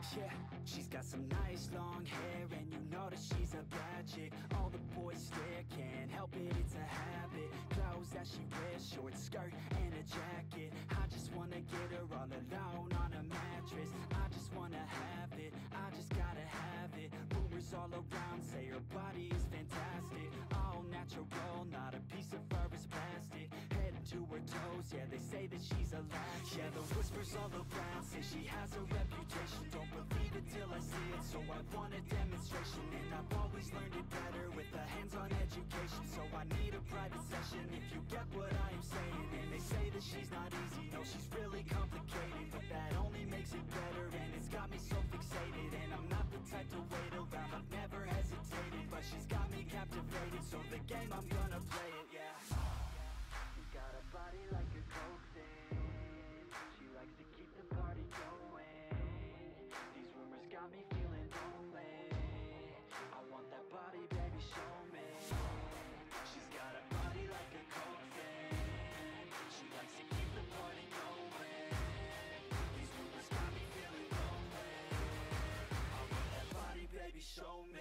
Yeah, she's got some nice long hair, and you know that she's a bad chick. All the boys stare, can't help it, it's a habit. Clothes that she wears, short skirt and a jacket. I just wanna get her all alone on a mattress. I just wanna have it, I just gotta have it. Rumors all around say her body is fantastic. All natural, not a piece of fur is plastic. Head to her toes, yeah, they say that she's a latch. Yeah, the whispers all around say she has a reputation. Don't believe it till I see it, so I want a demonstration. And I've always learned it better with a hands-on education. So I need a private session if you get what I am saying. And they say that she's not easy, no, she's really complicated. But that only makes it better, and it's got me so fixated. And I'm not the type to wait around, I've never hesitated. But she's got me captivated, so the game, I'm gonna play it, yeah. She's got a body like a coke thing. She likes to keep the party going. These rumors got me feeling lonely. I want that body, baby, show me. She's got a body like a coke thing. She likes to keep the party going. These rumors got me feeling lonely. I want that body, baby, show me.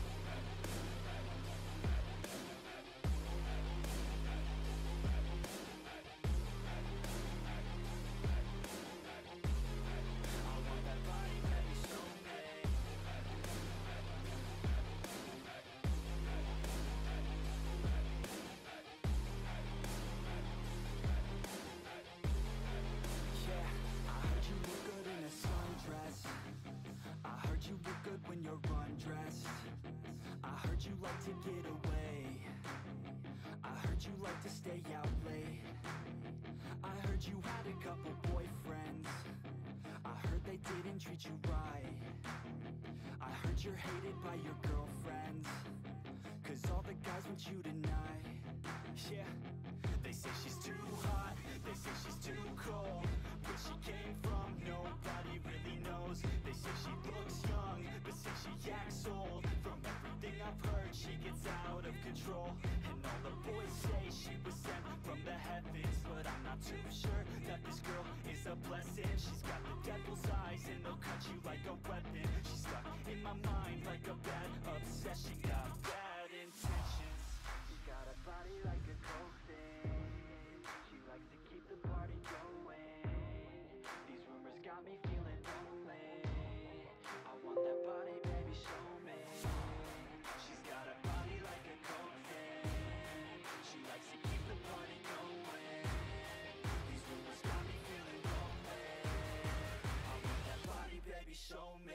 When you're undressed, I heard you like to get away. I heard you like to stay out late. I heard you had a couple boyfriends. I heard they didn't treat you right. I heard you're hated by your girlfriends, 'cause all the guys want you tonight. Yeah, they say she's too hot, they say she's too cold. Where she came from, nobody really knows. They say she looks young, but say she acts old. From everything I've heard, she gets out of control. And all the boys say she was sent from the heavens, but I'm not too sure that this girl is a blessing. She's got the devil's eyes, and they'll cut you like a weapon. She's stuck in my mind like a bad obsession. Got bad intentions. She's got a body like a coke thing. She likes to keep the party going. These rumors got me feeling lonely. I want that body, baby, show me. She's got a body like a coke thing. She likes to keep the party going. These rumors got me feeling lonely. I want that body, baby, show me.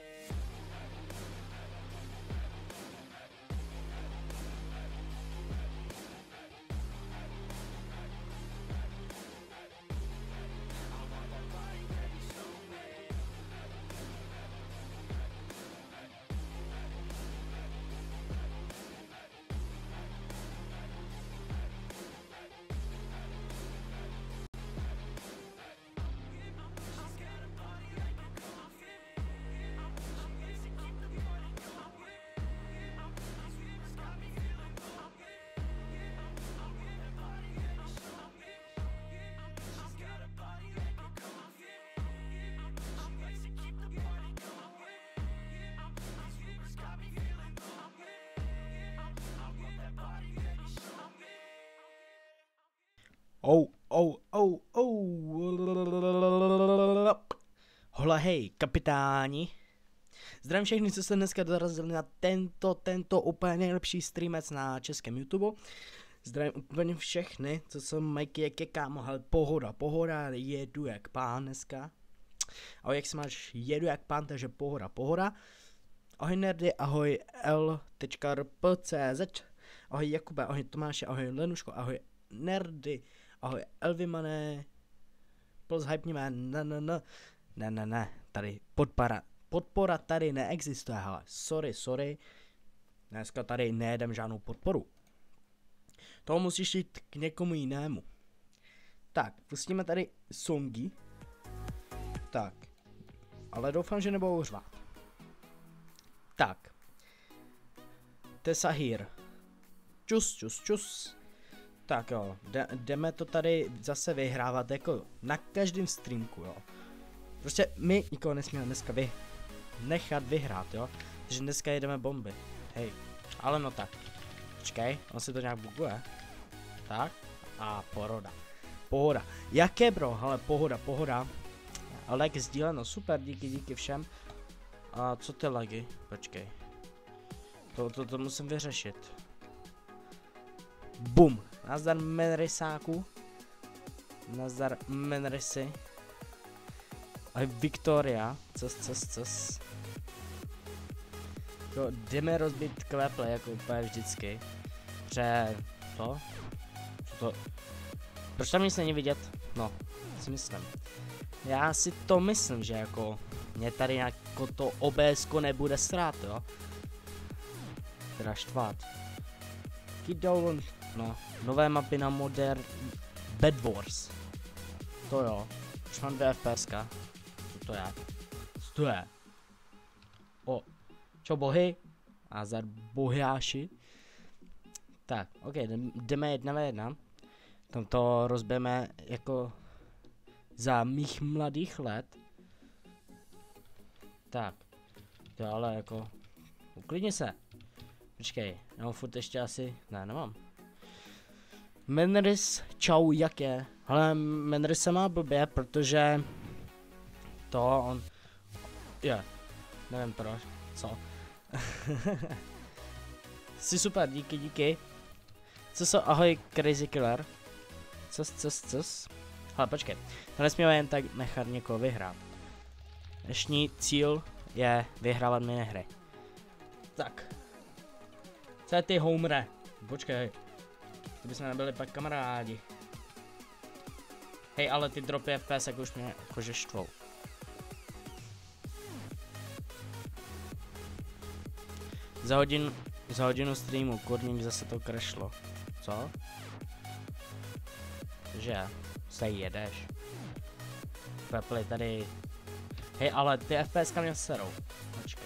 Hola hej, kapitáni. Zdravím všechny, co jste dneska dorazili na tento úplně nejlepší streamec na českém YouTube. Zdravím úplně všechny, co jsou Mikey, jak je kámo, hele, pohoda, jedu jak pán dneska. Ahoj, jak se máš, jedu jak pán, takže pohoda. Ahoj nerdy, ahoj l.rp.cz, ahoj Jakube, ahoj Tomáše, ahoj Lenuško, ahoj nerdy, ahoj Elvimané, plus hypníme, ne, tady podpora tady neexistuje, hele, sorry, dneska tady nejedem žádnou podporu. To musíš jít k někomu jinému. Tak, pustíme tady songy. Tak, ale doufám, že nebudou řvát. Tak, Tesahir. Čus. Tak jo, jdeme to tady zase vyhrávat jako na každém streamku, jo. Prostě my nikoho nesmíme dneska nechat vyhrát, jo. Takže dneska jedeme bomby. Hej, ale no tak. Počkej, on si to nějak buguje. Tak, a pohoda. Jaké bro, ale pohoda. Ale jak sdíleno, super, díky všem. A co ty lagy? Počkej. To musím vyřešit. Bum. Nazdar Menrysáku. Nazdar Menrysy. A Victoria. Cos. Jo, jdeme rozbít kleple, jako úplně vždycky. To? Proč tam nic není vidět? No, si myslím. Já si to myslím, že jako mě tady jako to OBS-ko nebude srát, jo. Teda štvát. No, nové mapy na Modern Bed Wars. To jo. Už mám 2 FPSka. Co to je? O. Čau bohy. A za bohyáši. Tak, ok, jdeme 1v1. Tam to rozbijeme jako za mých mladých let. Tak. To ale jako uklidni se. Počkej, no furt ještě asi, ne, nemám. Menrys, čau, jak je? Hele, Menrys se má blbě, protože on, nevím proč, co. Jsi super, díky. Co, ahoj, Crazy Killer. Cos. Ale počkej, to nesmíme jen tak nechat někoho vyhrát. Dnešní cíl je vyhrávat minihry. Tak. Co je ty homere? Počkej. To bychom nebyli pak kamarádi. Hej, ale ty dropy FPS jako už mě jakože štvou. Za hodinu streamu, kurník zase to crashlo. Co? Že? Se jedeš. Pepli tady. Hej, ale ty FPSka mě serou. Počkej.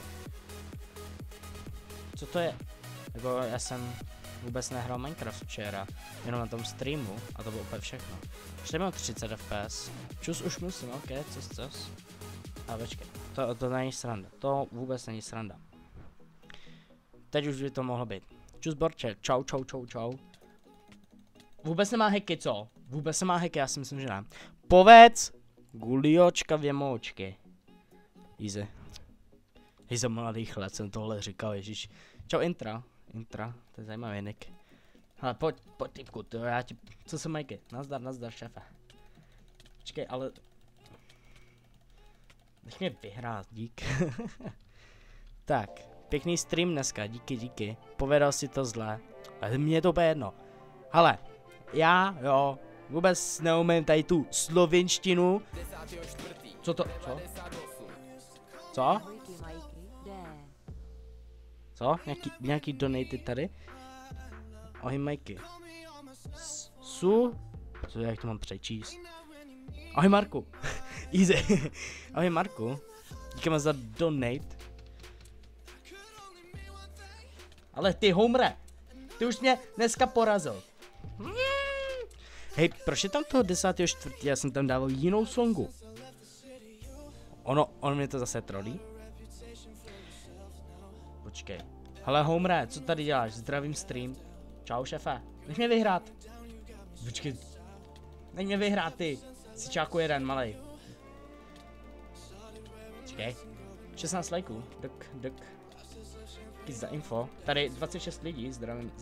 Co to je? Jako já jsem vůbec nehrál Minecraft včera, jenom na tom streamu a to bylo úplně všechno. Už mám 30 FPS. Čus už musím, ok, cos. A počkej, to není sranda, to vůbec není sranda. Teď už by to mohlo být. Čus Borče, čau. Vůbec nemá hacky, co? Vůbec nemá hacky, já si myslím, že ne. Povedz, guliočka věmoučky. Easy. Hej, za mladých let jsem tohle říkal, ježíš. Čau Intra, to je zajímavý nick. Hele, pojď typku, to já ti, co se majky, nazdar šéfe. Počkej, ale... Nech mě vyhrát, dík. Tak, pěkný stream dneska, díky. Povedal si to zle, ale mně je to úplně jedno. Hele, já, jo, vůbec neumím tady tu slovinštinu. Co? Co? Nějaký donaty tady? Ahoj Majky. Co, jak to mám přečíst? Ahoj Marku. Easy. Ahoj Marku. Díky moc za donate. Ale ty homre. Ty už mě dneska porazil. Hej, proč je tam toho 10.4. Já jsem tam dával jinou songu. Ono mě to zase trolí. Počkej. Hele homre, co tady děláš? Zdravím stream. Čau šefe. Nech mě vyhrát. Počkej. Nech mě vyhrát ty. Sičáku jeden, malej. Počkej. 16 lajků. Duk. Díky za info. Tady 26 lidí. Zdravím.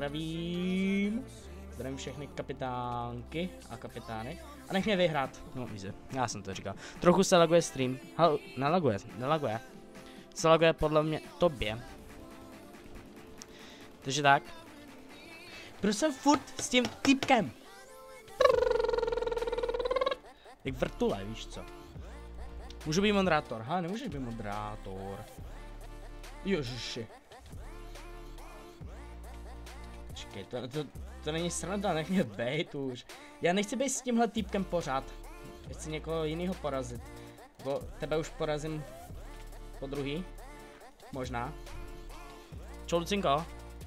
Zdravím všechny kapitánky a kapitány. A nech mě vyhrát. No easy. Já jsem to říkal. Trochu se laguje stream. Nelaguje. Se laguje podle mě tobě. Takže tak. Proč jsem furt s tím typkem? Jak vrtule, víš co? Můžu být moderátor. Ha, nemůžeš být moderátor. Ježiši. Počkej, to není sranda, nech mě bejt už. Já nechci být s tímhle týpkem pořád. Chci někoho jiného porazit. Bo tebe už porazím po druhý. Možná. Čau Lucinko.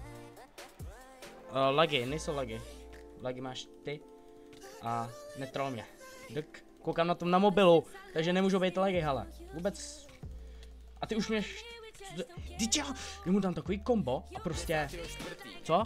Lagy, nejsou lagy. Lagy máš ty. A netrol mě. Koukám na tom na mobilu, takže nemůžu být lagy, hele. Vůbec. A ty už mě... Teď já mu dám takový kombo a prostě... Co?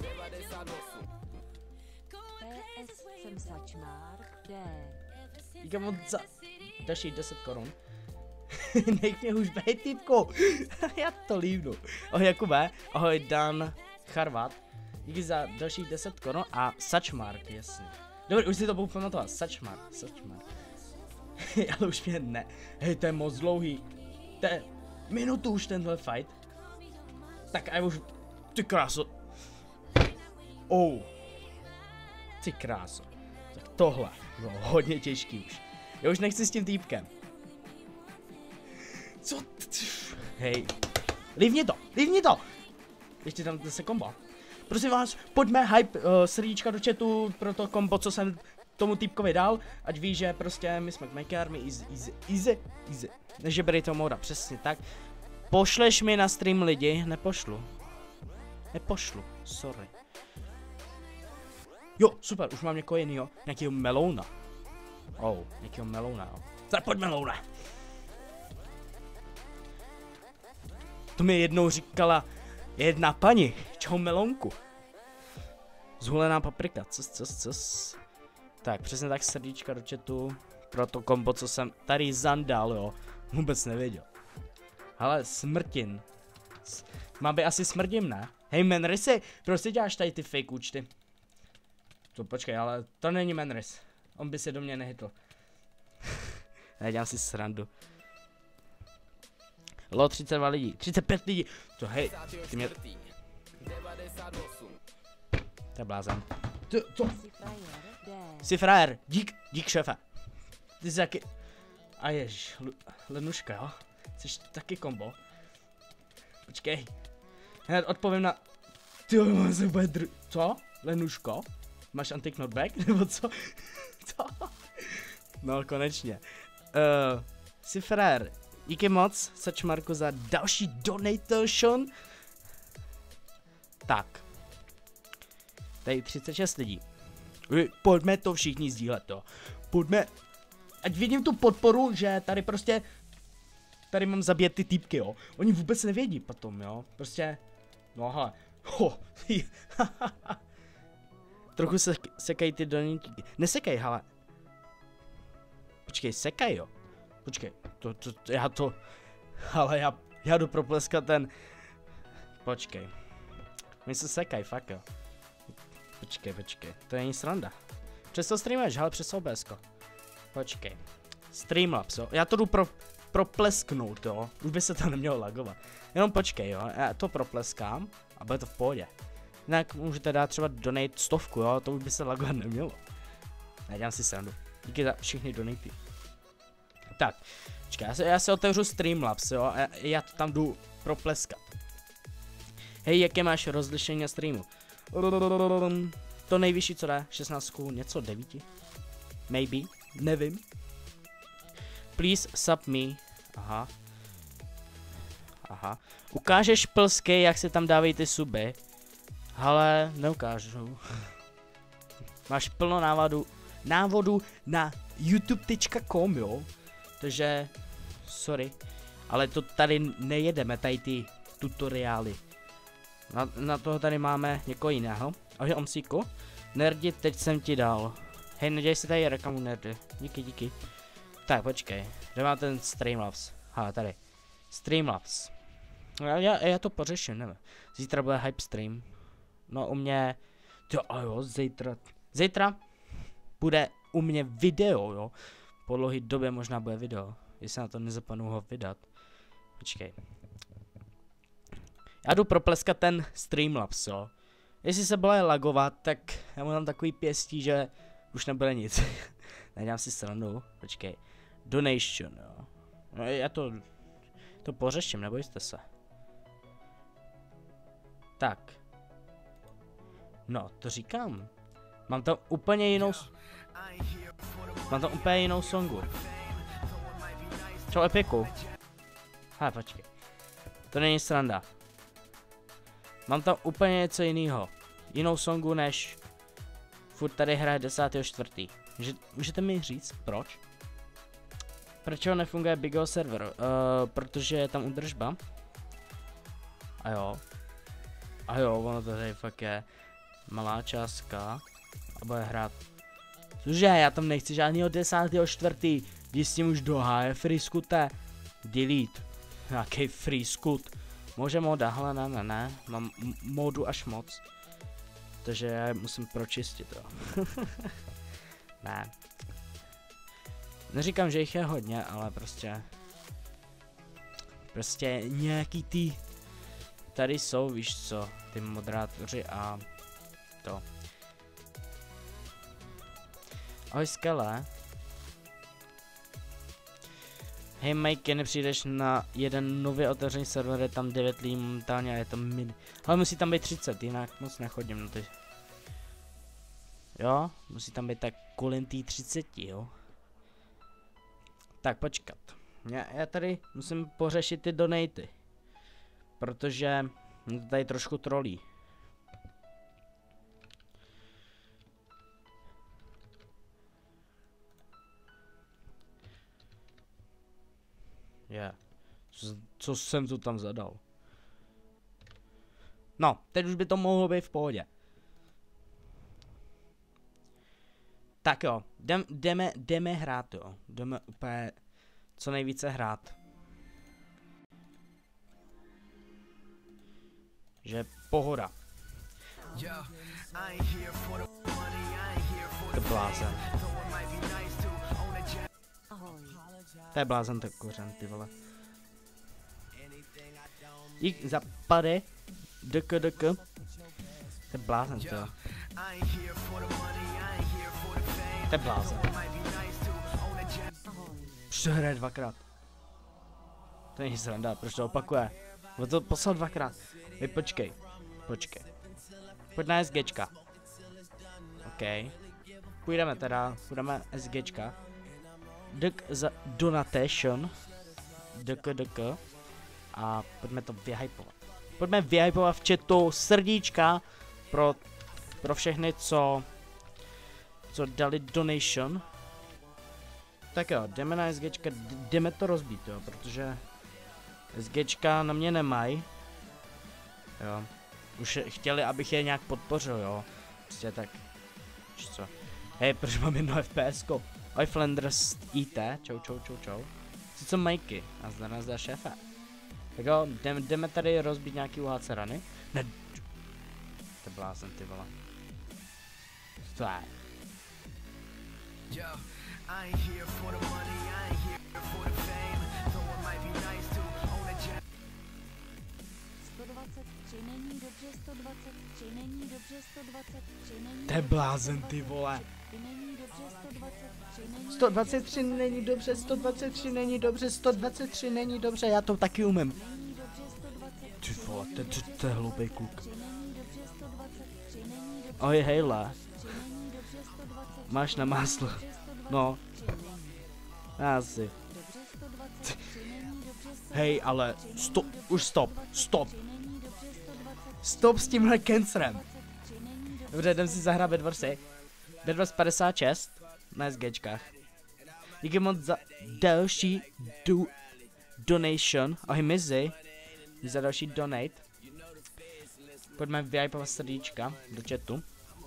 Jsem Sačmár, D. Díky moc za další 10 korun. Nech mě už bejt, týpku. Já to líbnu. Ahoj Jakube, ahoj Dan Charvat. Díky za dalších 10 korun a Sačmark, jasně. Dobře, už si to budu pamatovat. Sačmark. Ale už mě ne. Hej, to je moc dlouhý. To je minutu už tenhle fight. Tak a už... Ty kráso. Oh. Ty kráso. Tak tohle bylo hodně těžký už. Já už nechci s tím týpkem. Co? Hej. Líbni to. Ještě tam se kombo. Prosím vás, pojďme hype srdíčka do chatu pro to kombo, co jsem tomu týpkovi dal, ať ví, že prostě my jsme Maker, my easy. Nežebrejte moda, přesně tak. Pošleš mi na stream lidi? Nepošlu, sorry. Jo, super, už mám někoho jinýho, nějakýho melouna. Nějakýho melouna, jo. Tak pojď melouna. To mi jednou říkala jedna paní, čau melounku. Zhulená paprika, cos. Tak, přesně tak srdíčka do chatu pro to kombo, co jsem tady zandal, jo. Vůbec nevěděl. Ale smrtin. Mám by asi smrdím, ne? Hej Menrisy, prostě děláš tady ty fake účty. To počkej, ale to není Menris. On by se do mě nehytl. Já dělám si srandu. Lo 32 lidí, 35 lidí. To hej, ty mě... To je blázen. Co? Jsi frajer, dík šéfe. Ty jsi taky... A ježiš, Lenuška, jo? Jsi taky kombo. Počkej. Hned odpovím na... Tyjo, mám se úplně Co? Lenuško? Máš anti-knockback? Nebo co? Co? No, konečně. Jsi frajer. Díky moc, Sačmarku, za další donation. Tak. Tady 36 lidí. Pojďme to všichni sdílet to. Pojďme. Ať vidím tu podporu, že tady prostě... Tady mám zabíjet ty týpky, jo. Oni vůbec nevědí potom, jo. Prostě... No hele. Trochu sekaj ty donětí. Nesekaj, hele. Počkej, sekaj, jo. Počkej, ale já jdu propleskat ten... Počkej. My se sekaj, fakt jo. Počkej, to není sranda. Přesto streamuješ, hele, přes OBSko. Počkej. Streamlabs, jo, já to jdu proplesknout, jo. Už by se to nemělo lagovat. Jenom počkej, jo, já to propleskám a bude to v pohodě. Jinak můžete dát třeba donate 100, jo, to už by se lagovat nemělo. Já dělám si srandu. Díky za všechny donaty. Tak, počkej, já si otevřu Streamlabs, jo, a já to tam jdu propleskat. Hej, jaké máš rozlišení na streamu? To nejvyšší, co dá, 16, něco 9? Maybe, nevím. Please sub me, aha. Ukážeš plsky, jak se tam dávají ty suby? Ale neukážu. Máš plno návodu na youtube.com, jo. Takže, sorry, ale to tady nejedeme, tady ty tutoriály. Na toho tady máme někoho jiného. Ahoj Omsíku. Nerdi, teď jsem ti dal. Hej, neděj si tady reklamu, nerdy. Díky. Tak, počkej. Kde má ten Streamlabs? Tady. Streamlabs. Já to pořeším, nevím. Zítra bude hype stream. No u mě... Jo, zítra bude u mě video, jo. Po dlouhé době možná bude video. Jestli na to nezapomenu ho vydat. Počkej. Já jdu propleskat ten Streamlabs, jo. Jestli se bude lagovat, tak já mu dám takový pěstí, že už nebude nic. Nedělám si srandu. Počkej. Donation, jo. No já to pořeším, nebojte se. Tak. No, to říkám. Mám tam úplně jinou songu. Čau Epiku. Počkej. To není sranda. Mám tam úplně něco jiného. Jinou songu než furt tady hraje 10.4. Můžete mi říct proč? Proč ho nefunguje Bigo server? Protože je tam údržba. A jo, ono to tady fakt je malá částka. A bude hrát. Cože, já tam nechci žádnýho 10.4. Když s tím už doháje free scoote. Delete. Nějaký free scoot. Může moda, hele ne. Mám modu až moc. Takže já musím pročistit, jo. Ne. Neříkám, že jich je hodně, ale prostě nějaký ty tady jsou, víš co, ty moderátoři a to. Ahoj skele. Hej Mike, nepřijdeš na jeden nově otevřený server, je tam 9 lidí momentálně a je tam mini. Ale musí tam být 30, jinak moc nechodím na ty. Jo, musí tam být tak kolem tý 30, jo. Tak počkat. Já tady musím pořešit ty donaty. Protože mě to tady trošku trolí. Co jsem tu tam zadal? No, teď už by to mohlo být v pohodě. Tak jo, jdeme hrát, jo. Jdeme úplně co nejvíce hrát. Že pohoda. To blázen. To je blázen, tak kořen, ty vole. Dík za pade. Dk. To je blázen, to jo. To je blázen. Proč to hraje dvakrát? To není sranda, proč to opakuje? On to poslal dvakrát. Hej, počkej. Pojď na SGčka. OK. Půjdeme SGčka. Dk za donation. Dk. A pojďme to vyhypovat. Pojďme vyhypovat v chatu srdíčka pro všechny, co dali donation. Tak jo, jdeme na SGčka, jdeme to rozbít, jo, protože SGčka na mě nemají. Jo. Už chtěli, abych je nějak podpořil, jo. Prostě tak. Co? Hej, proč mám jedno FPSko? Oj, Flanders IT, čau. Co Mikey? Nazdar šéfe. Tak jo, jdeme tady rozbít nějaký UHC rany. Ne. To je blázen, ty vole. Co je? To je blázen, ty vole. 123 není dobře, 123 není dobře, 123 není dobře, já to taky umím. Ty vole, to je hloupej kluk. Oj, hejla. Máš na máslo. No. Asi. Hej, ale stop s tímhle cancerem. Dobře, jdem si zahrát Bedwarsy. Bedwars 56 na SGčkách. Díky moc za další donation. Ahoj Mizi. Za další donate. Pojďme vyhypovat srdíčka do chatu.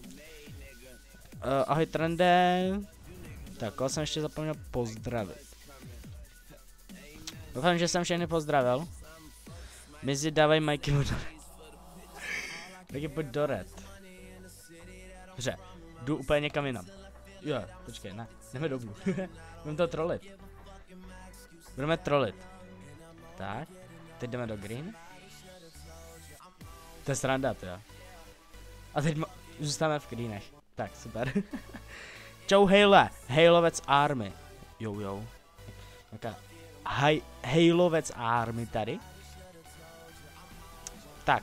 Ahoj Trende. Tak, koho jsem ještě zapomněl pozdravit. Doufám, že jsem všechny pozdravil. Mizi, dávej Mikey do red. Taky pojď do red. Dobře, jdu úplně někam jinam. Jo, počkej, ne, jdeme do blue. Budeme to trollit. Budeme trollit. Tak, teď jdeme do green. To je sranda, to jo. A teď zůstáváme v greenech. Tak, super. Čau Hejle, Hejlovec Army. Jo. Taká Hejlovec Army tady. Tak.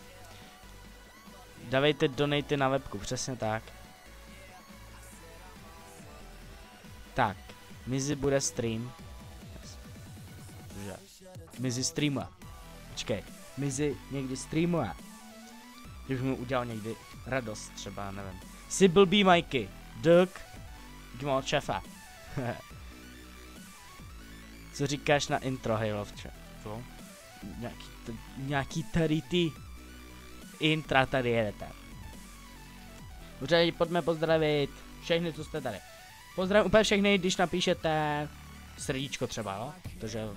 Dávejte donaty na webku, přesně tak. Tak, Mizi bude stream. Mizi streamuje. Počkej, Mizi někdy streamuje. Kdybych mu udělal někdy radost, třeba, nevím. Jsi blbý, Mikey. Duk. Jdi mal šefa. Co říkáš na intro, Hejlovče? Co? Nějaký tady ty intra tady jedete. Dobře, pojďme pozdravit všechny, co jste tady. Pozdravím úplně všechny, když napíšete srdíčko třeba, no? Protože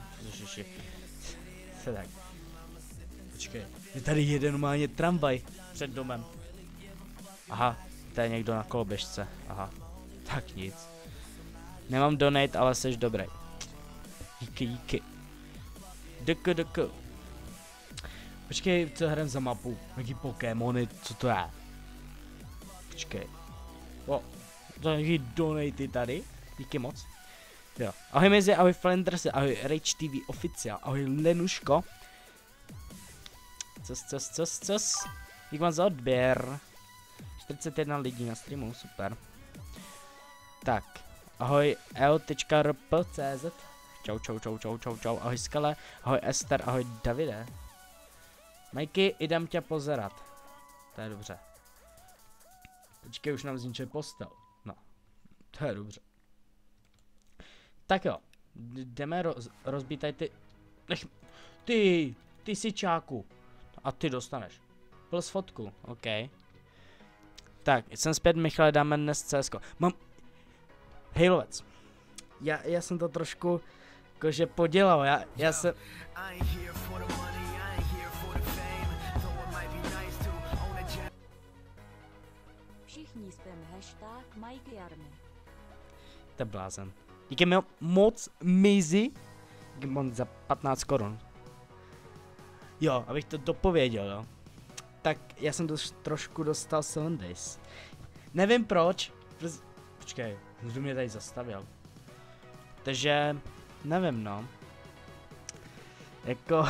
se tak. Počkej, je tady jeden normálně tramvaj před domem. Aha, to je někdo na koloběžce, aha. Tak nic. Nemám donate, ale seš dobrý. Díky. Dk. Počkej, co hrám za mapu? Jaký Pokémony, co to je? Počkej. O, to je nějaký donaty tady. Díky moc. Jo. Ahoj Mezi, ahoj Flendersi, ahoj Rage TV Oficiál, ahoj Lenuško. Cos. Díky vám za odběr. 41 lidí na streamu, super. Tak, ahoj eo.rp.cz. Čau, ahoj Skale, ahoj Ester, ahoj Davide. Majky, idem tě pozerat. To je dobře. Počkej, už nám zničil postel. No, to je dobře. Tak jo, jdeme rozbít tady ty. Ty sičáku. A ty dostaneš. Plus fotku, OK. Tak, jsem zpět, Michale, dáme dnes CSko. Mám... Hejlovec. Já jsem to trošku jakože podělal, já jsem... Všichni spam hashtag MikeArmy. To je blázen. Díky moc Mizi. Díky moc za 15 korun. Jo, abych to dopověděl, jo. Tak já jsem trošku dostal 7 days. Nevím proč. Počkej, kdo mě tady zastavil. Takže, nevím no. Jako...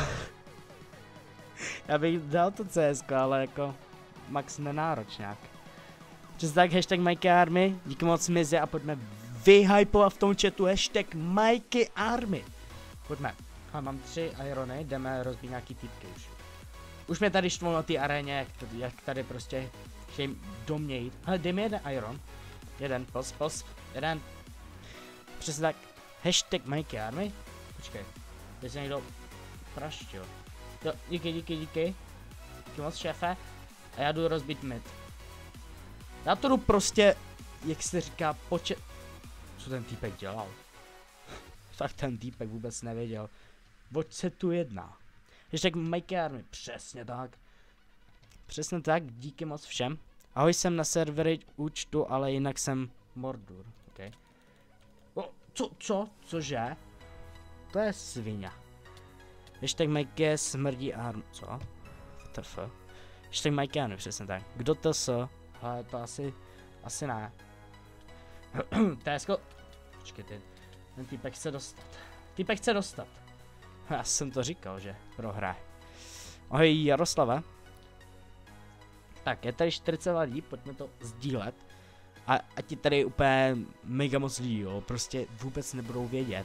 já bych dal to CSko, ale jako... max nenáročňák. Přes tak hashtag MikeArmy, díky moc Mizi a pojďme vyhypovat v tom chatu hashtag MikeArmy. Pojďme. Ha, mám 3 irony, jdeme rozbít nějaký týpky už. Už mě tady štvou na té aréně, jak tady prostě chtějí do mě jít. Ale dej mi jeden iron. Jeden, jeden. Přesně tak. Hashtag MikeArmy. Počkej, teď se někdo praštil. Jo, díky. Díky moc, šéfe. A já jdu rozbít mid. Já to jdu prostě, jak se říká, co ten týpek dělal? Tak ten týpek vůbec nevěděl. Oč se tu jedná. Hashtag MikeArmy, přesně tak. Přesně tak, díky moc všem. Ahoj, jsem na servery účtu, ale jinak jsem Mordur, OK. O, cože? To je svině. Hashtag Mike smrdí arm, co? TF. Hashtag MikeArmy, přesně tak. Kdo to s? Ale to asi ne. Tésko. Počkejte, ten týpek chce dostat. Já jsem to říkal, že prohraje. Ahoj Jaroslava. Tak, je tady 40 lidí, pojďme to sdílet. A ti tady úplně mega moc lidí, jo, prostě vůbec nebudou vědět.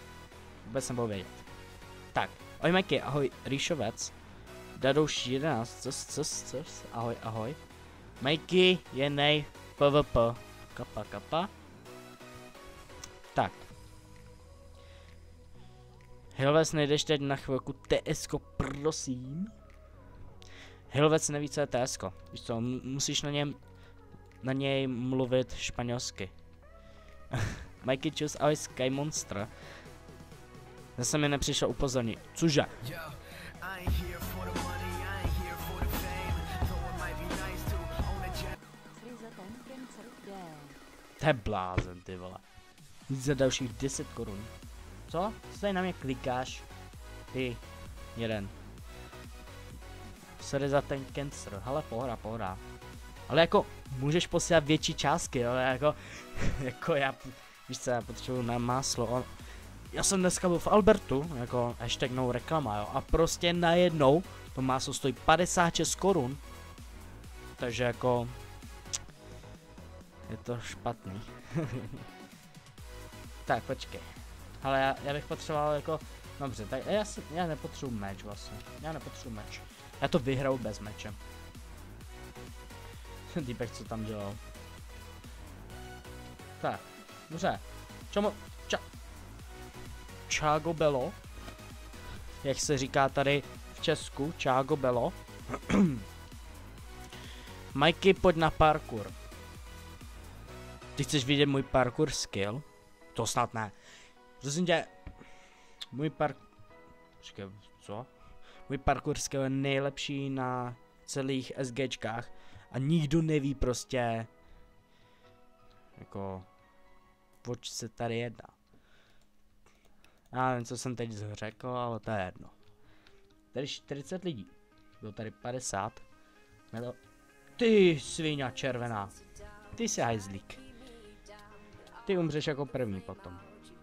Tak, ahoj Mikey, ahoj Rýšovec. Dadouš 11, cos, ahoj. Mikey, jenej, PvP, kapa. Tak. Hilvec, nejdeš teď na chvilku TSko, prosím. Hilvec neví, co je TSko. Víš co, musíš na něj mluvit španělsky. Mikey čus, ahoj Sky Monster. Zase mi nepřišlo upozornit. Cože? To je blázen, ty vole. Za dalších 10 korun. Co? Co tady na mě klikáš? Ty. Jeden. Sorry za ten cancer. Hele, pohoda. Ale jako, můžeš posílat větší částky, jo, jako já, víš co, já potřebuju na máslo. Já jsem dneska byl v Albertu, jako hashtag no reklama, jo, a prostě najednou to máslo stojí 56 korun. Takže jako, je to špatný. Tak, počkej. Ale já bych potřeboval jako, dobře, tak já nepotřebuji meč vlastně, já to vyhraju bez meče. Ten týpek, co tam dělal. Tak, dobře. Čágo Belo. Jak se říká tady v Česku, Čágo Belo. Mikey, pojď na parkour. Ty chceš vidět můj parkour skill? To snad ne. Prosím tě, můj Můj parkour skill je nejlepší na celých SGčkách a nikdo neví prostě jako oč se tady jedná. Já nevím, co jsem teď řekl, ale to je jedno. Tady 40 lidí. Bylo tady 50. Ty sviňa červená. Ty jsi hajzlík. Ty umřeš jako první potom.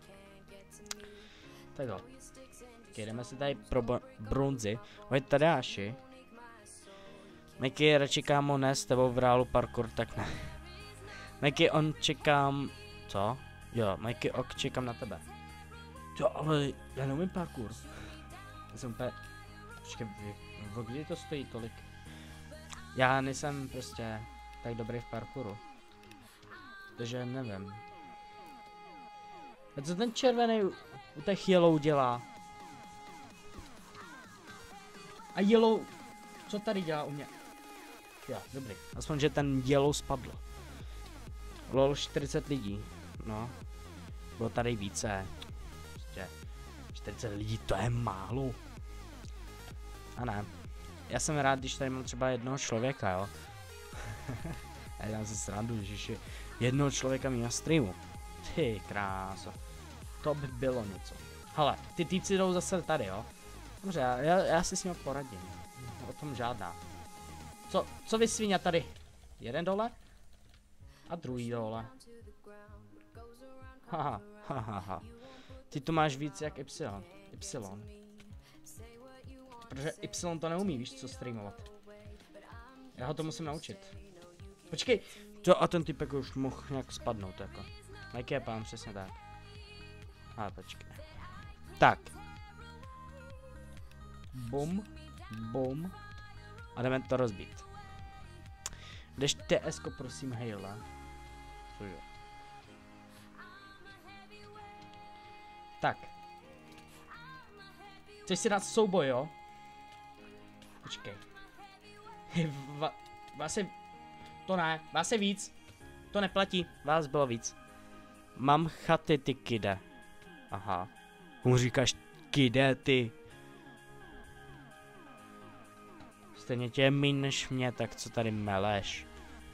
Tak jo. Jdeme si tady pro bronzy. Oj, Tadeáši. Mickey, radši kámo ne s tebou v reálu parkour, tak ne. Mickey, on čekám... Co? Jo, Mickey, ok, čekám na tebe. Jo, ale já neumím parkour. Já jsem úplně... Počkej, kdy to stojí tolik? Já nejsem prostě tak dobrý v parkouru. Takže nevím. A co ten červený u těch yellow dělá? A yellow... Co tady dělá u mě? Jo, dobrý. Aspoň, že ten yellow spadl. Lol, 40 lidí. No. Bylo tady více. Prostě 40 lidí, to je málo. A ne. Já jsem rád, když tady mám třeba jednoho člověka, jo. Já dám si srandu, že jednoho člověka mít na streamu. Ty kráso. To by bylo něco. Hele, ty týpci jdou zase tady, jo. Dobře, já si s ním poradím. O tom žádná. Co vy svině tady? Jeden dole? A druhý dole. Haha. Ty to máš víc jak Y. Protože Y to neumí, víš co streamovat. Já ho to musím naučit. Počkej. To a ten typek už mohl nějak spadnout jako. Mikey je pán, přesně tak. Ale počkej. Tak. Bum. A jdeme to rozbít. Jdeš TS-ko prosím, hejle. Cože? Tak. Chceš si dát souboj, jo? Počkej. Vás je... To ne, vás je víc. To neplatí, vás bylo víc. Mám chaty, ty kide. Aha. Komu říkáš kide, ty? Stejně tě je míň než mě, tak co tady meleš?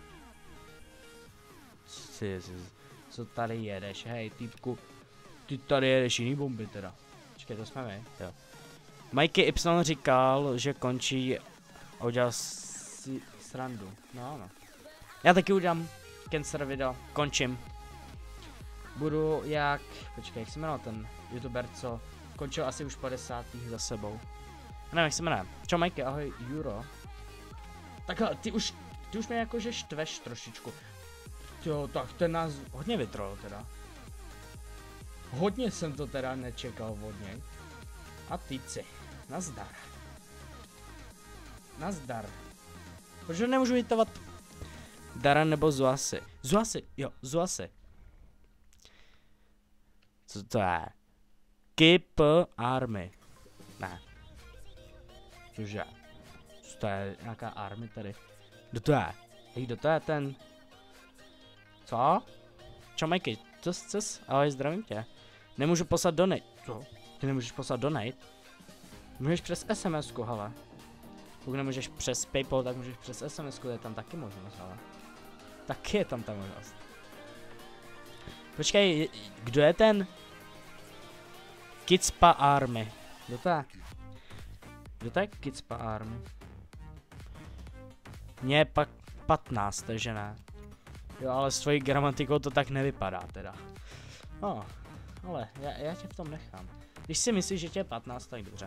Co tady jedeš, hej týpku? Ty tady jedeš jiný bomby teda. Počkej, to jsme my, jo. Mikey Y říkal, že končí a udělal si srandu. No. Já taky udělám cancel video, končím. Budu jak... Počkej, jak se jmenoval ten youtuber, co končil asi už 50. za sebou. Nevím, jak se jmenuje. Čau Mikey, ahoj Juro. Takhle, ty už mě jakože štveš trošičku. Jo, tak ten nás hodně vytrolil teda. Hodně jsem to teda nečekal od něj. A týci, nazdar. Nazdar. Proč nemůžu hitovat Dara nebo Zuasy? Zuasy. Co to je? Keep Army. Ne. Cože? Co to je? Nějaká army tady? Kdo to je? Hej, kdo to je ten? Co? Čau Mikey, cos? Ahoj, zdravím tě. Nemůžu poslat donate. Co? Ty nemůžeš poslat donate? Můžeš přes SMS-ku, hele. Pokud nemůžeš přes PayPal, tak můžeš přes SMS-ku, je tam taky možnost, hele. Taky je tam ta možnost. Počkej, kdo je ten? Kitspa Army. Kdo to je? Kdo to je Kitspa Army? Mně je pak 15, takže ne. Jo, ale s tvojí gramatikou to tak nevypadá teda. No, ale já tě v tom nechám. Když si myslíš, že tě je 15, tak dobře.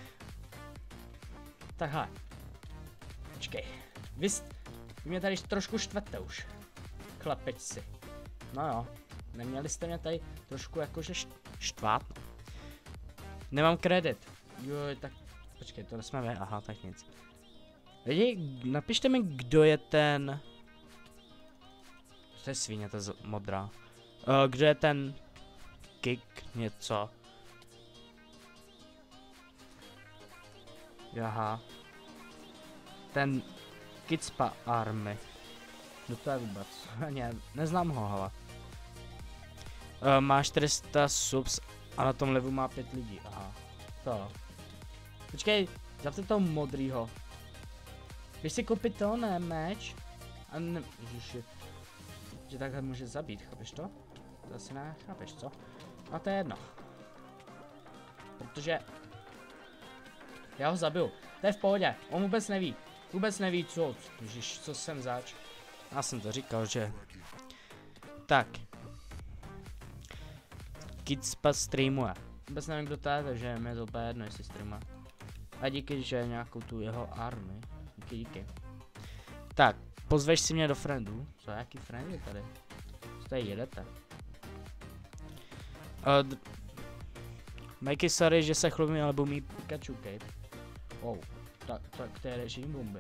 Tak hele. Počkej. Vy mě tady trošku štvete už. Chlapečci. No jo. Neměli jste mě tady trošku jakože štvát. Nemám kredit. Jo, tak počkej, to jsme vy. Aha, tak nic. Lidi, napište mi, kdo je ten... To je svině, ta modrá. Kdo je ten... Kick něco. Jaha. Ten Kicpa Army. No to je vůbec. Ne, neznám ho, hele. Má 400 subs a na tom levu má 5 lidí. Aha. To. Počkej, zapte toho modrýho. Když si koupit to, ne, meč? A ne, ježiši. Že takhle může zabít, chápeš to? To asi ne, chápeš co? A to je jedno. Protože já ho zabiju. To je v pohodě, on vůbec neví. Vůbec neví co, ježiš, co jsem zač. Já jsem to říkal, že... Tak. Kicpa streamuje. Vůbec nevím, kdo to je, takže mi je to úplně jedno, jestli streamuje. A díky, že nějakou tu jeho army. Díky. Tak, pozveš si mě do friendů. Co, jaký friendy tady? Co tady jedete? Mikey, sorry, že se chlubím, ale mý Pikachu Cape. Oh, tak to je režim bomby.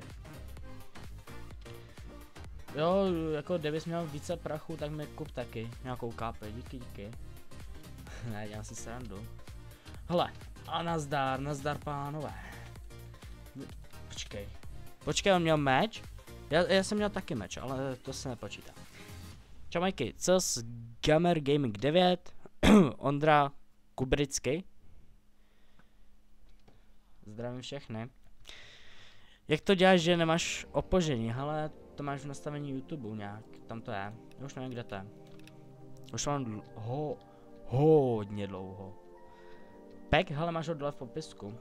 Jo, jako kdybys měl více prachu, tak mi kup taky nějakou kápe, díky. Ne, dělám si srandu. Hele, a nazdar pánové. Počkej, on měl meč? Já jsem měl taky meč, ale to se nepočítá. Čau Mikey, co s Gamer Gaming 9, Ondra Kubrický. Zdravím všechny. Jak to děláš, že nemáš opožení? Hele, to máš v nastavení YouTube nějak, tam to je. Já už nevím, kde to je. Už mám hodně dlouho. Pek, hele, máš ho dole v popisku.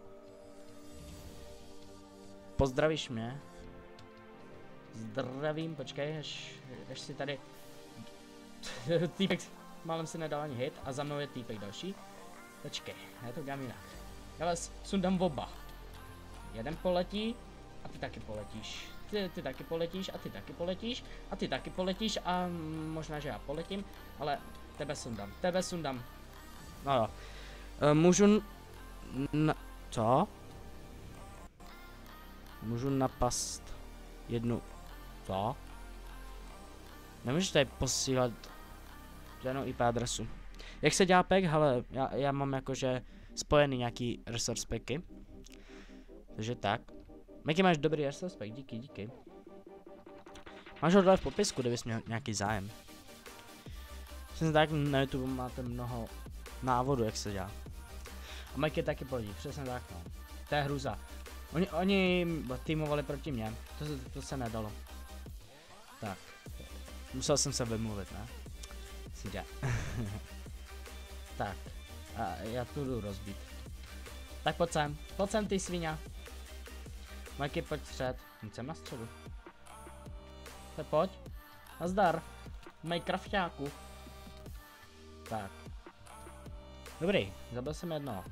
Pozdravíš mě? Zdravím, počkej, až si tady... Týpek, málem si nedal ani hit a za mnou je týpek další. Počkej, já to udělám jinak. Já vás sundám oba. Jeden poletí a ty taky poletíš. Ty taky poletíš a ty taky poletíš a ty taky poletíš a možná, že já poletím, ale tebe sundám. No jo. Můžu... Co? Můžu napast jednu... Co? Nemůžeš tady posílat žádnou IP adresu. Jak se dělá pack? Hele, já mám jakože spojený nějaký resource packy. Takže tak. Jaký máš dobrý resource pack? Díky. Máš ho dole v popisku, kdybys měl nějaký zájem. Přesně tak, na YouTube máte mnoho návodů, jak se dělá. A Mikey taky polí, přesně tak, no. To je hruza. Oni týmovali proti mně, to se nedalo. Tak. Musel jsem se vymluvit, ne? Tak. A já tu jdu rozbít. Tak pojď sem ty svině. Mikey, pojď střed. Nic jsem na středu. Tak pojď. Nazdar. Minecraftáku. Tak. Dobrý, zabil jsem jednoho.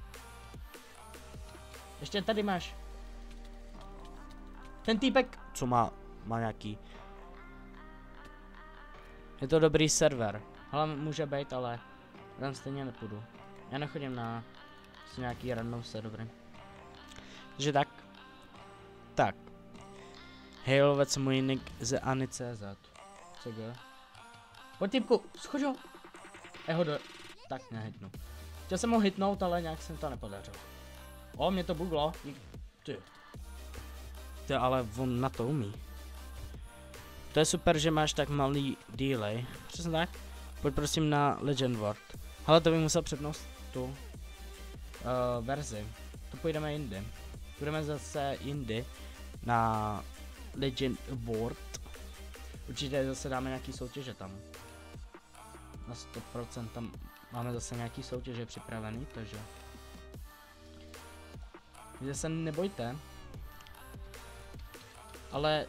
Ještě tady máš. Ten týpek, co má nějaký. Je to dobrý server. Ale může být, ale tam stejně nepůjdu. Já nechodím na nějaký random servery. Takže tak. Tak. Hejlovec můj nick ze Ani.cz. CG. Pojď týpku, schoď ho. Tak nehitnu. Chtěl jsem ho hitnout, ale nějak jsem to nepodařil. O, mě to buglo. Ty, ale on na to umí. To je super, že máš tak malý delay. Přesně tak. Pojď prosím na Legend World. Ale to bych musel přepnout tu verzi. To půjdeme jindy. Půjdeme zase jindy na Legend World. Určitě zase dáme nějaký soutěže tam. Na 100% tam máme zase nějaký soutěže připravený, takže... Vy se nebojte. Ale...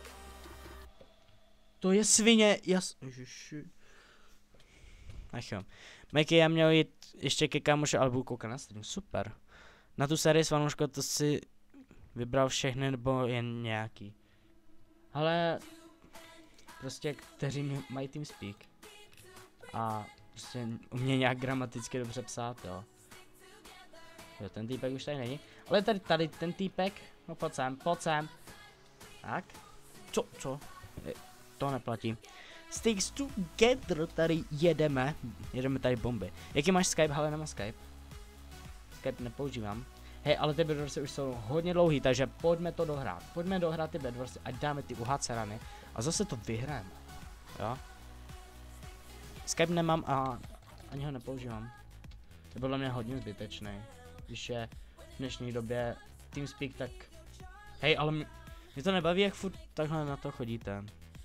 To je svině, Ježiši. Ach jo. Mikey, já měl jít ještě ke kámoši, ale budu koukat na stream, super. Na tu sérii s Vanoško to si vybral všechny nebo jen nějaký. Ale... Prostě, kteří mají TeamSpeak. A prostě umějí nějak gramaticky dobře psát, jo. Jo, ten týpek už tady není. Ale tady ten týpek, no pojď sem. Tak. Co? To neplatí. Sticks together, tady jedeme tady bomby. Jaký máš Skype? Ale nemám Skype. Skype nepoužívám. Hej, ale ty Bedwarsy už jsou hodně dlouhý, takže pojďme to dohrát. Pojďme dohrát ty Bedwarsy, ať dáme ty UHC rany a zase to vyhrajeme. Jo? Skype nemám a ani ho nepoužívám. To je podle mě hodně zbytečný. Když je v dnešní době TeamSpeak, tak... Hej, ale mě to nebaví, jak furt takhle na to chodíte.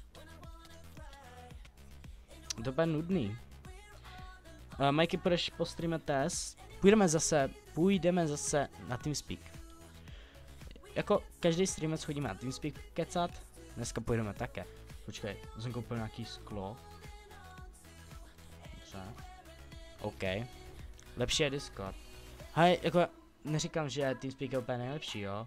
To bude nudný. Mikey, půjdeš po streame test? Půjdeme zase na TeamSpeak. Jako každý streamer chodíme na TeamSpeak kecat. Dneska půjdeme také. Počkej, jsem koupil nějaký sklo. Dobře. OK. Lepší je Discord. Hej, jako neříkám, že TeamSpeak je úplně nejlepší, jo.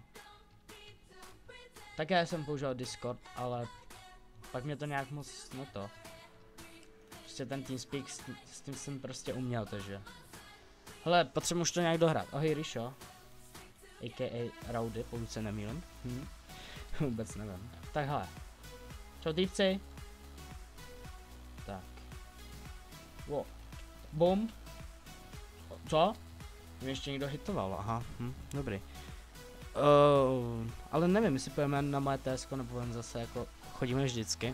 Také jsem použil Discord, ale pak mě to nějak moc to. Prostě ten TeamSpeak s tím jsem prostě uměl, takže. Hele, potřebuji už to nějak dohrát. Ahoj Risho. A.k.a. Rowdy, pokud se nemýlím. Vůbec nevím. Tak hele. Čau týpci. Tak. Wow. Bum. Co? Mě ještě někdo hitoval, aha. Dobrý. Ale nevím, jestli půjdeme na moje TSK nebo půjdeme zase jako chodíme vždycky.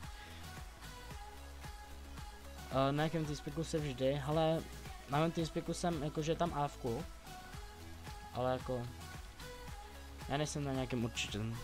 Na jakém TeamSpeaku se vždy, ale na mém TeamSpeaku jsem jakože tam AFku. Ale jako já nejsem na nějakém určitém.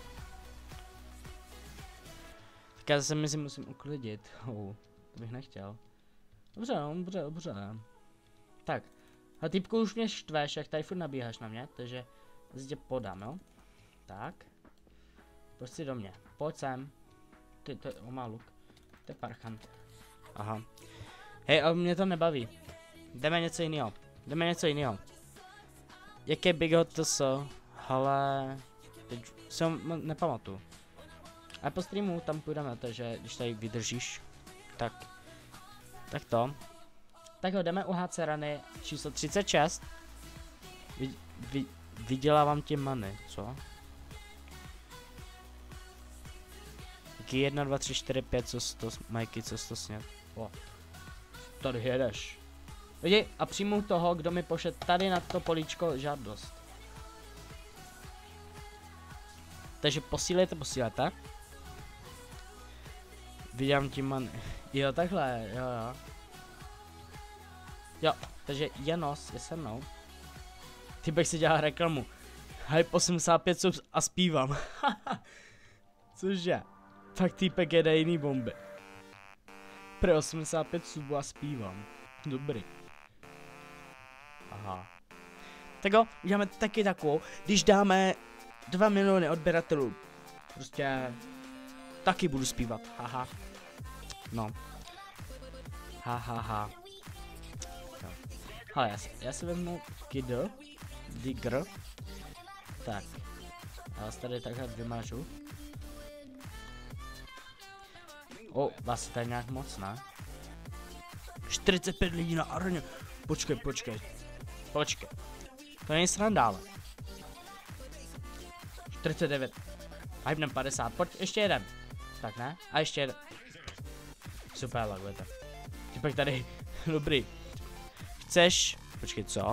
Tak já se mezi musím uklidit. To bych nechtěl. Dobře. Tak. A týpku už mě štveš, jak tady furt nabíháš na mě, takže tě podám, jo? Tak. Pojď si do mě. Pojď sem. Ty, to je má luk. To je parchant. Aha. Hej, ale mě to nebaví. Jdeme něco jiného. Jaké Big Hot to jsou? Ale teď jsem nepamatuju. A po streamu tam půjdeme, takže když tady vydržíš, tak to. Tak jo, jdeme UHC rany číslo 36. Vydělávám ti money, co? Jaký 1, 2, 3, 4, 5, co 100, Mikey, co 100 snět. Tady jedeš. Vidí, a přijmu toho, kdo mi pošle tady na to políčko žádost. Takže posílejte. Vydělám ti money. Jo, takhle, jo. Jo, takže Janos je se mnou. Ty bych si dělal reklamu. Hype 85 subs a zpívám. Cože? Tak týpek jede jiný bomby. Pro 85 subů a zpívám. Dobrý. Aha. Tak jo, uděláme taky takovou, když dáme 2 miliony odběratelů. Prostě taky budu zpívat, haha. No. Hahaha. Ale já si vezmu Digger. Tak. Já vás tady takhle vymažu. Vás tady nějak moc, ne? 45 lidí na areně. Počkej. To není sranda, ale. 49. Hypnem 50. Pojď, ještě jeden. Tak ne? A ještě jeden. Super, lagujete. Typek tady. Dobrý. Chceš? Počkej, co?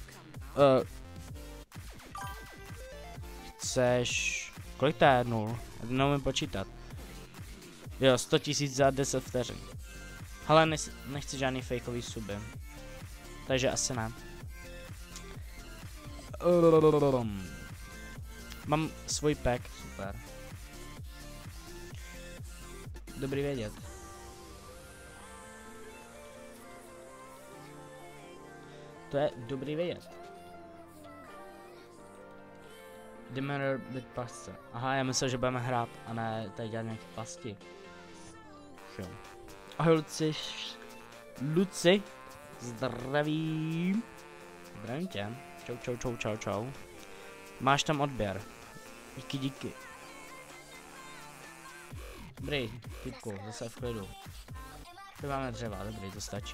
Chceš... Kolik to je 0? Neumím počítat. Jo, 100 000 za 10 vteřin. Ale nechci žádný fakeový suby. Takže asi ne. Mám svůj pack, super. Dobrý vědět. To je dobrý vědět. Jdeme být pasce. Aha, já myslel, že budeme hrát a ne tady dělat nějaké pasti. Jo. Ahoj Luci. Zdravím. Zdravím tě. Čau. Máš tam odběr. Díky. Dobrý, typku, zase v klidu. Tu máme dřeva, dobrý, to stačí.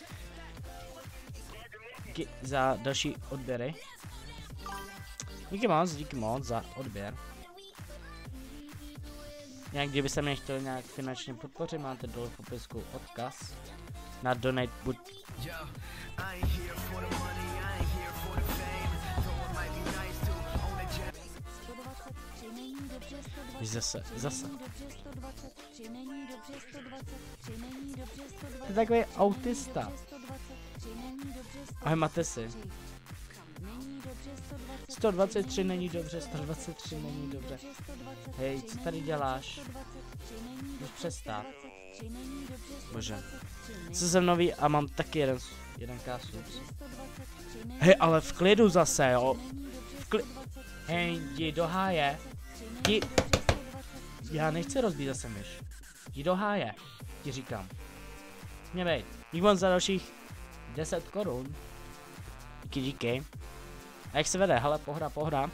Díky za další odběry. Díky moc za odběr. Nějak kdybyste mě chtěli nějak finančně podpořit, máte dole v popisku odkaz na donate buď. není dobře 120. Zase. Není dobře 123, není dobře 123, není dobře 123. To je takový autista. Není dobře 123, není dobře 123. Ahoj, máte si. Není dobře 123. 123 není dobře, 123 není dobře. Hej, co tady děláš? Můžeš přestat. Bože. Co jsem nový a mám taky jeden kásu. Hej, ale v klidu zase, jo. Hej, jdi do háje. Já nechci rozbít zase myš. Jdi do háje, ti říkám. Mě bejt. Díky moc za dalších 10 korun. Díky. A jak se vede? Hele, pohra.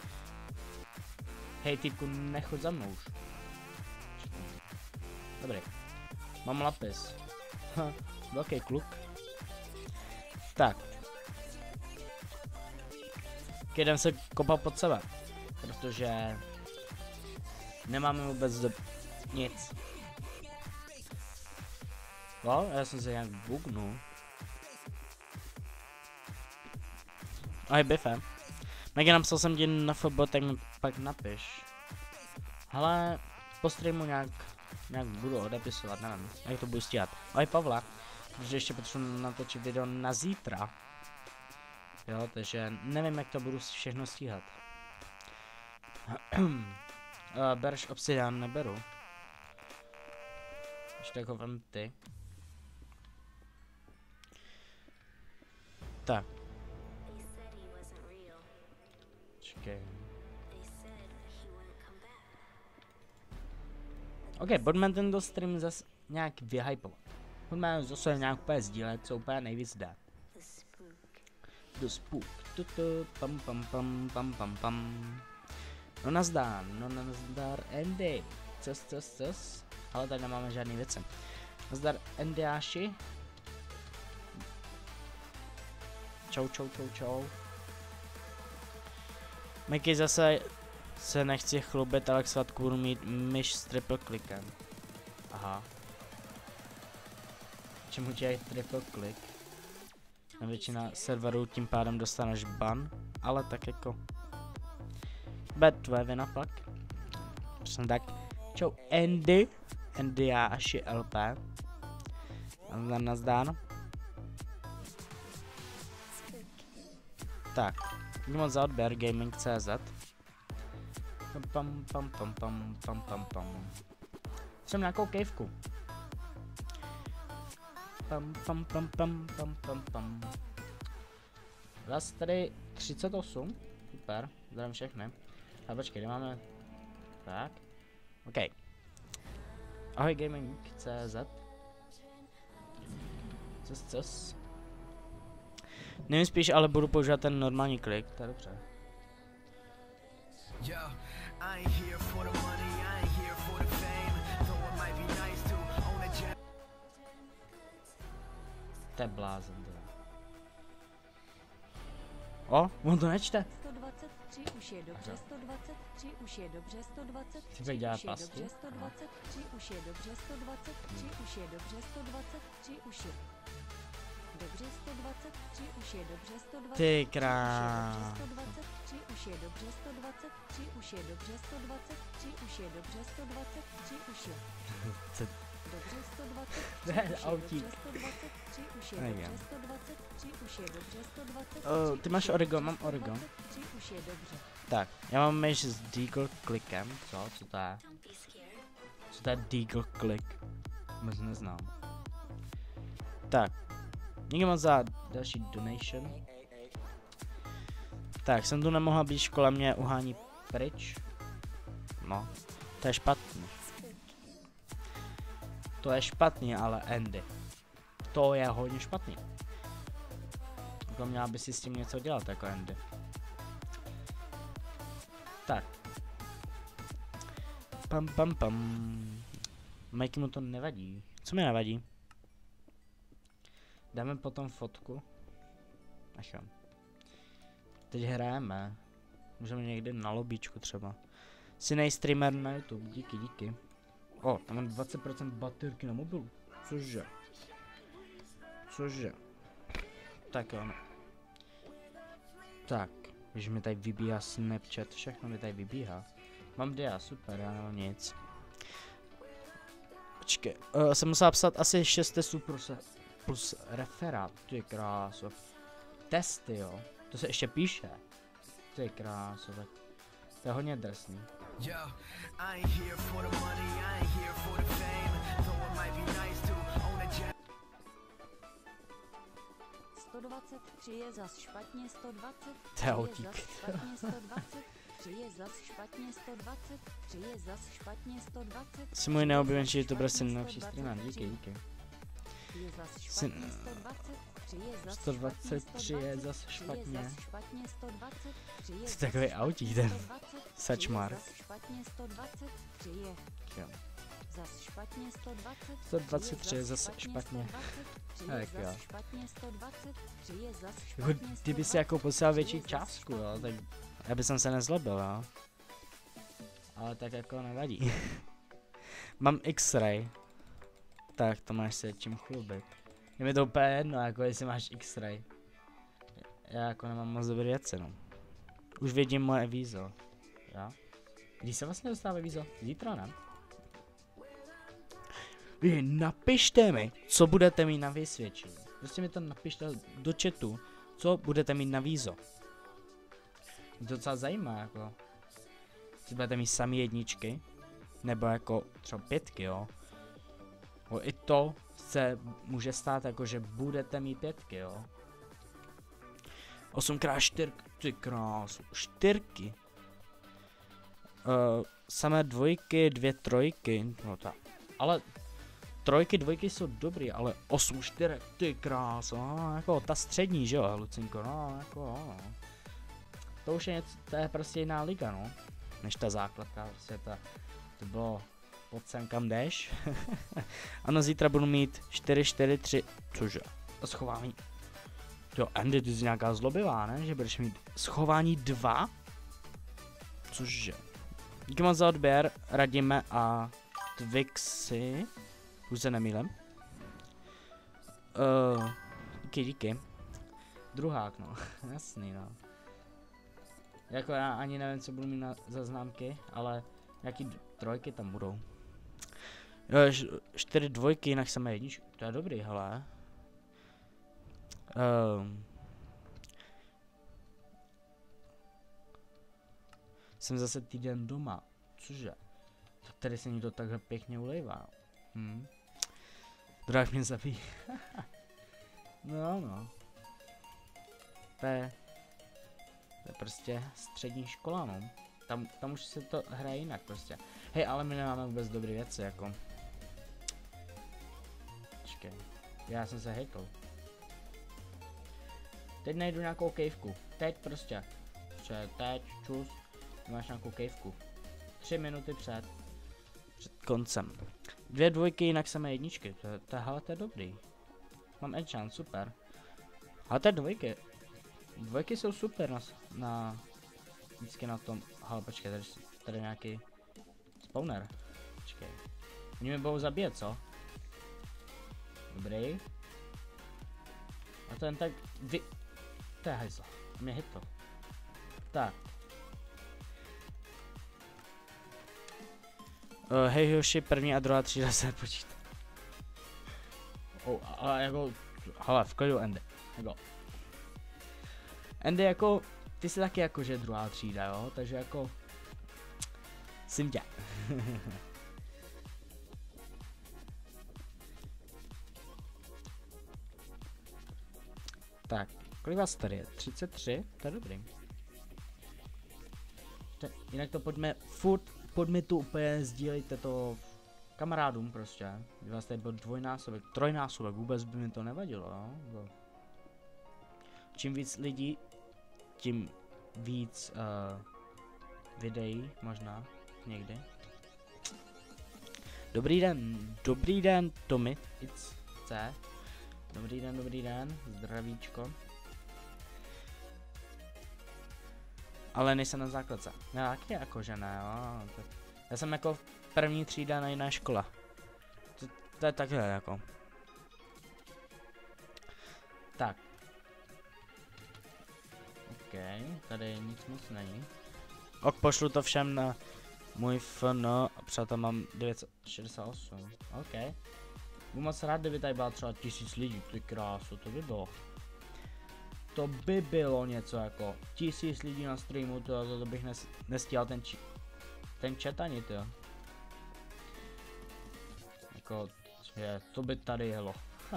Hej, týpku, nechoď za mnou už. Dobrý. Mám lapis. Velký kluk. Tak. Jdem se kopat pod sebe. Protože nemáme vůbec nic. No, já jsem se nějak bugnul. Ahoj, Bife. Mega, napsal jsem ti na FB, tak mi pak napiš. Hele, po streamu nějak budu odepisovat, nevím, jak to budu stíhat. Ahoj, Pavla, protože ještě potřebuji natočit video na zítra. Jo, takže nevím, jak to budu všechno stíhat. Bereš obsidian, neberu. Ještě jako vem ty. Tak. Čekej. Ok, pojďme tento stream zase nějak vyhypovat. Pojďme zase nějak úplně sdílet, co úplně nejvíc dá. The Spook. Pam. No nazdar Andy. Cos. Ale tady nemáme žádný věci. Nazdar Andyáši. Čau. Miky, zase se nechci chlubit, ale k svatku budu mít myš s triple klikem. Aha. Čemu dělají triple klik? Na většina serverů tím pádem dostaneš ban, ale tak jako... Bet, tvoje vina pak. Přesně tak. Čau Andy a Aši LP. Nazdán. Tak. Díky moc za odběr, gaming.cz. Pam. Jsem nějakou kejvku. Pam. Vás tady 38. Super, zdravím všechny. A počkej, kde máme? Tak. OK. Ahoj gaming.cz. Cos. Nevím spíš, ale budu používat ten normální klik, to je dobře. To je blázen, teda. O, on to nečte. 123 už je dobře, 123 už je dobře, 123 Ty dělá už je pasty? dobře, 123 už je dobře, 123 už je dobře, 123 už je dobře, 123 už je dobře, 123 Ty krás. 123 už je dobře, 123 už je dobře, 123 už je dobře, 123 už je dobře, 123 To je autík. 123 už je Nevím. dobře, 123 už je dobře, 123 Ty máš Origo, mám Origo. 123 už je dobře. Tak, já mám myš s Deagle klikem, co to je? Co to je Deagle klik? Moc neznám. Tak, díky moc za další donation. Tak, jsem tu nemohla být, škola mě uhání pryč. No, to je špatný. To je špatný, ale Andy. To je hodně špatný. Jako měla by si s tím něco dělat, jako Andy. Tak. Pam. Mikey mu to nevadí. Co mi nevadí? Dáme potom fotku. Ach jo. Teď hrajeme. Můžeme někdy na lobíčku třeba. Jsi nejstreamer na YouTube, díky. O, tam mám 20% baterky na mobilu. Cože? Tak jo. Tak, když mi tady vybíhá Snapchat, všechno mi tady vybíhá. Mám dia, super, já nemám nic. Počkej, jsem musel psat asi 6 testů plus referát, ty kráso. Testy, jo, to se ještě píše. Ty kráso, tak to je hodně drsný. Yo, I ain't here for the money, I ain't here for the fame. Though it might be nice to own a jet. 123 je zas špatně, 123 To je je autík. zas špatně, 123 je zas špatně, 123 je zas špatně, 120. Jsi můj neoblíbenější youtuber, jsi nejlepší streamer, díky, díky. Je zas Jsi- špatně, 123 je zas 123 je zas špatně. 123 je Jsi takový autík, ten sačmark. zas špatně, 123 je Jo. zas špatně, 123 123 je zase špatně. Tak jo. špatně, 123 je zas Jako, špatně, kdyby si jako poslal větší částku, jo, tak já bych se nezlobil, jo. Ale tak jako nevadí. Mám X-ray. Tak to máš se čím chlubit. Je mi to úplně jedno, jako jestli máš X-ray. Já jako nemám moc dobrý věci, no. Už vidím moje vízo. Jo? Když se vlastně dostává vízo? Zítra, ne? Vy napište mi, co budete mít na vysvědčení. Prostě mi to napište do chatu, co budete mít na vízo. Mě to docela zajímá, jako. Jestli budete mít sami jedničky, nebo jako třeba 5, jo. I to se může stát, jako že budete mít 5, jo. 8x4, ty krásu, 4. Samé 2, 2 3, no tak. Ale 3, 2 jsou dobrý, ale 8, 4, ty krásu, no, jako ta střední, že jo, Lucinko, no, jako, no. To už je něco, to je prostě jiná liga, no. Než ta základka, prostě to bylo pod sem kam jdeš. Ano, zítra budu mít 4, 4, 3, cože, schování. Jo, Andy, ty jsi nějaká zlobivá, ne? Že budeš mít schování 2? Cože? Díky moc za odběr, Radíme a Twixy. Už se nemýlem. Díky. Druhák, no. Jasný, no. Jako já ani nevím, co budu mít za známky, ale nějaký 3 tam budou. Jo, 4 2, jinak jsem jedničku. To je dobrý, hele. Jsem zase týden doma. Cože? Tak tady se někdo takhle pěkně ulejvá. Druhák mě zabíjí. No. To je prostě střední škola, no. Tam už se to hraje jinak prostě. Hej, ale my nemáme vůbec dobré věci, jako. Počkej. Já jsem se hejtl. Teď najdu nějakou kejvku. Teď prostě. Teď, čus. Máš nějakou kejvku. 3 minuty před koncem. 2 2, jinak samé jedničky. To je dobrý. Mám enchant, super. Ale to je 2. 2 jsou super vždycky na tom. Hele, počkej, tady nějaký spawner. Počkej. Oni mě budou zabíjet, co? Dobrý. A to jen tak to je hajzl. Mě hitl. Tak. Hej Joši, první a druhá třída se počítá. Ale jako, hele, v klidu Andy. Jako. Andy jako, ty jsi taky jako, že druhá třída, jo, takže jako, jsem tě. Tak, kolik vás tady je? 33? To je dobrý. Jinak to pojďme tu úplně sdílejte to kamarádům prostě. Kdyby vás tady byl 2násobek, 3násobek, vůbec by mi to nevadilo, jo. Čím víc lidí, tím víc videí možná někdy. Dobrý den, Tommy, it's C. Dobrý den, zdravíčko. Ale nejsem na základce. No taky jako, že ne, jo. Já jsem jako první třída na jiné škole. To je takhle jako. Tak. OK, tady nic moc není. Ok, pošlu to všem na Můj FN, přátel mám 968, OK. Budu moc rád, kdyby tady byla třeba 1000 lidí, ty krásu, to by bylo. To by bylo něco jako 1000 lidí na streamu, to bych nestíhal ten chat ani, jo. Jako, je, to by tady jelo.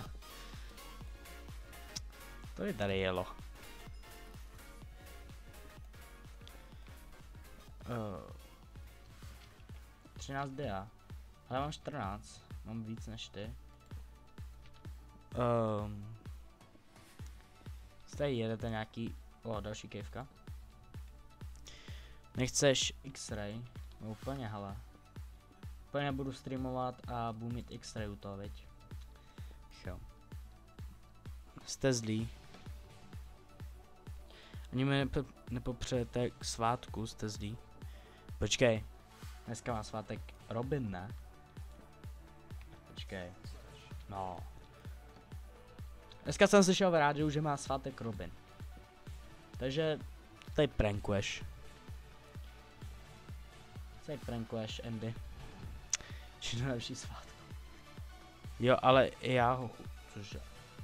To by tady jelo. 13 dia. Ale mám 14. Mám víc než ty. Tady jedete nějaký... další kejvka. Nechceš X-ray? No úplně, hele. Úplně budu streamovat a budu mít X-ray u toho, veď. Jo. Jste zlí. Ani mi nepopřejete k svátku, jste zlí. Počkej. Dneska má svátek Robin, ne? Počkej. No. Dneska jsem slyšel v rádiu, že má svátek Robin. Takže tady prankuješ. Tady prankuješ, Andy. Či nejlepší svátku. Jo, ale já ho... Cože?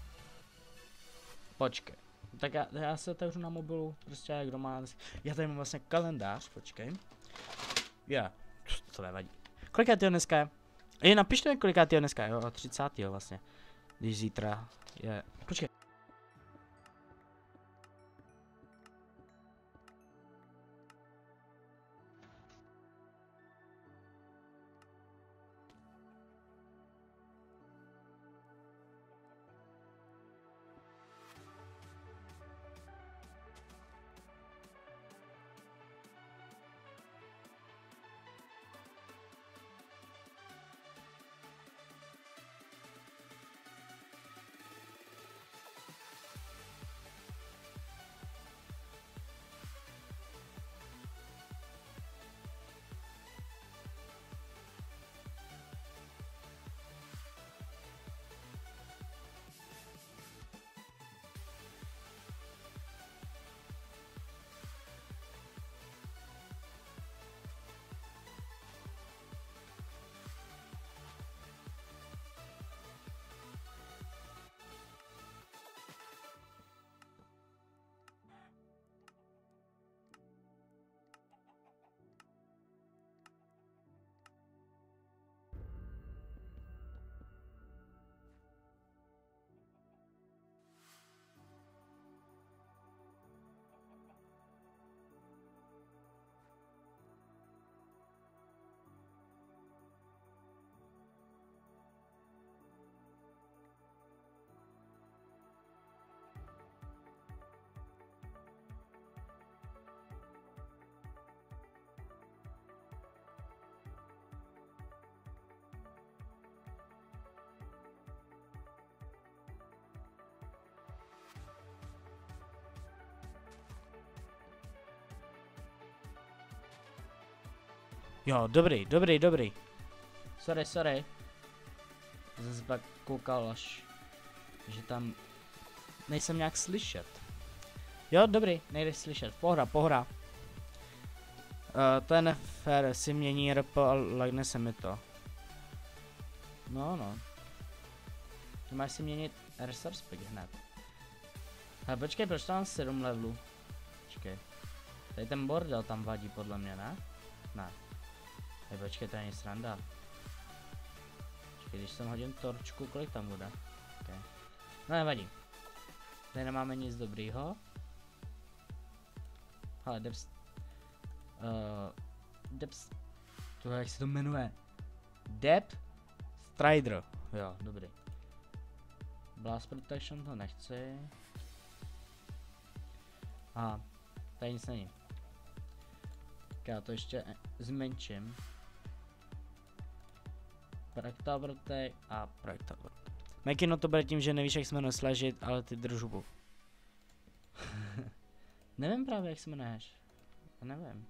Počkej. Tak já se otevřu na mobilu, prostě jak doma. Já tady mám vlastně kalendář, počkej. Já, to nevadí. Kolikátýho dneska je? Napište mi kolikátýho dneska je, jo, 30. vlastně. Když zítra je, počkej. Jo, dobrý. Sorry. Zase pak koukal až, že tam nejsem nějak slyšet. Jo, dobrý, nejdeš slyšet, pohra. To je nefér, si mění RP a lagne se mi to. No. Ty máš si měnit Resource Pick hned. Ale počkej, proč tam mám 7 levelů? Počkej. Tady ten bordel tam vadí podle mě, ne? Ne. Hej, počkej, to není sranda. Počkej, když jsem hodím torčku, kolik tam bude? Okay. No nevadí. Tady nemáme nic dobrýho. Ale tohle jak se to jmenuje? Depth Strider. Jo, dobrý. Blast Protection to nechci. Aha, tady nic není. Já to ještě zmenším. Projectile Protect a Projectile Protect. Mekino to bude tím, že nevíš, jak se jmenuje slažit, ale ty držbu. Nevím právě, jak se jmenuješ. Nevím.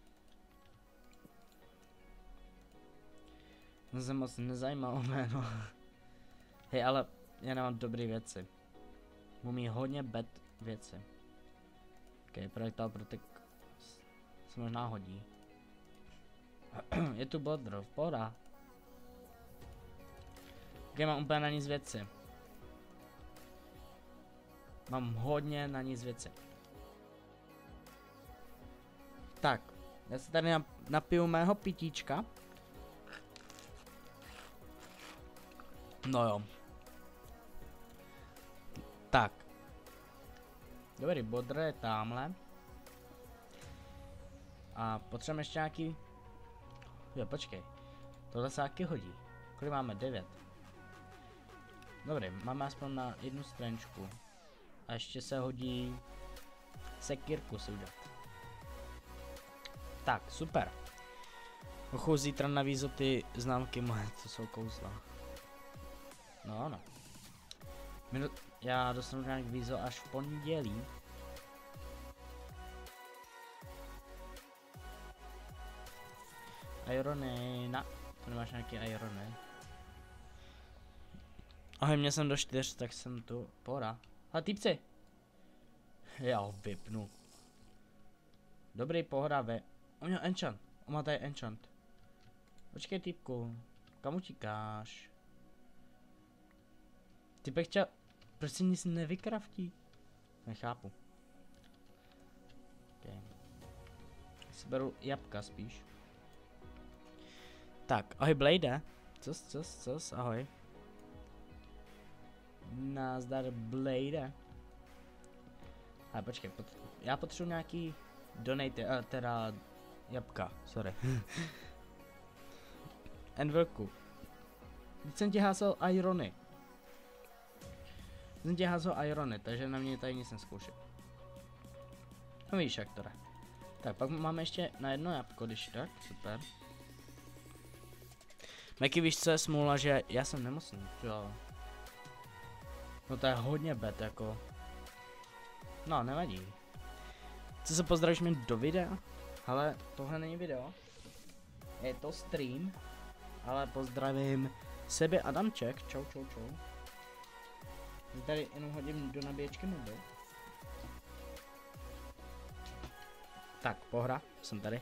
To se moc nezajímalo jméno. Hej, ale já nemám dobré věci. Umí hodně bad věci. Ok, Projectile Protect se možná hodí. je tu bodro, pohoda. Ok, mám úplně na nic věci. Mám hodně na nic věci. Tak, já se tady napiju mého pitíčka. No jo. Tak. Dobrý, bodr je tamhle. A potřebujeme ještě nějaký... Jo, počkej. Tohle se taky hodí. Kolik máme? 9. Dobrý, máme aspoň na jednu strančku. A ještě se hodí sekírku si udělat. Tak, super. Ochu zítra navízu ty známky moje, co jsou kouzla. No, no. Já dostanu nějak vízo až v pondělí. Irony, to nemáš nějaký irony. Ahoj, mě jsem do 4, tak jsem tu, pohoda. A týpci. Já ho vypnu. Dobrý, pohoda, on měl enchant, on má tady enchant. Počkej, týpku, kam utíkáš? Typek chtěl, proč si nic nevykraftí? Nechápu. Okay. Si beru jabka spíš. Tak, ahoj Blade. Cos, ahoj. Nazdar Blade. Ale počkej, já potřebuji nějaký donate, teda jabka, sorry. Envelku. Teď jsem ti házel irony. Takže na mě tady nic neskoušet. No víš jak to jde. Tak pak máme ještě na jedno jabko, když tak, super. Meky, víš co je smůla, že já jsem nemocný, jo. No to je hodně bad jako. No, nevadí. Chci se pozdravíš mě do videa? Ale tohle není video. Je to stream. Ale pozdravím sebe Adamček, čau. Tady jenom hodím do nabíječky mobil. Tak, pohra, jsem tady.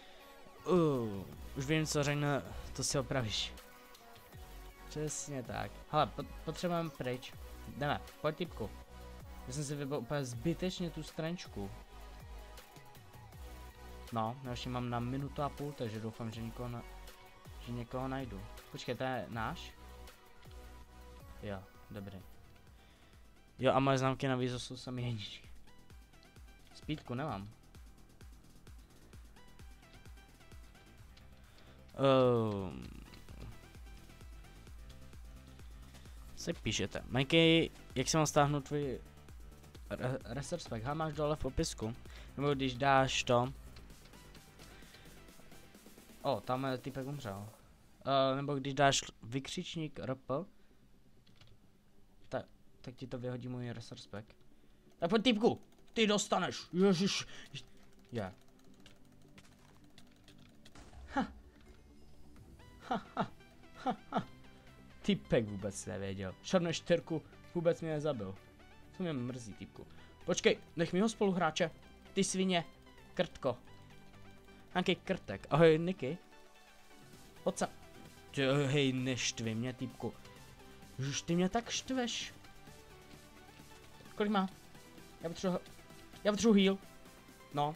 Už vím, co řekne, to si opravíš. Přesně tak. Hele, potřebujeme pryč. Jdeme, pojď typku. Já jsem si vybral úplně zbytečně tu strančku. No, ještě mám na 1,5 minuty, takže doufám, že někoho najdu. Počkej, to je náš? Jo, dobrý. Jo, a moje známky na vízo jsou sami jedničky. Speedku nemám. Co píšete? Mikey, jak se mám stáhnout tvůj research pack? Máš dole v popisku. Nebo když dáš to. Tam je typek umřel. Nebo když dáš vykřičník RP, tak ti to vyhodí můj research pack. Tak pojď typku, ty dostaneš, ježiš. Já. Typek vůbec nevěděl. Šarne 4 vůbec mě nezabil. To mě mrzí, typku. Počkej, nech mi ho spoluhráče. Ty svině, krtko. Nějaký krtek. Ahoj, Niky. Oca. Hej, neštvi mě, typku. Už ty mě tak štveš. Kolik má? Já potřebuji heal. No.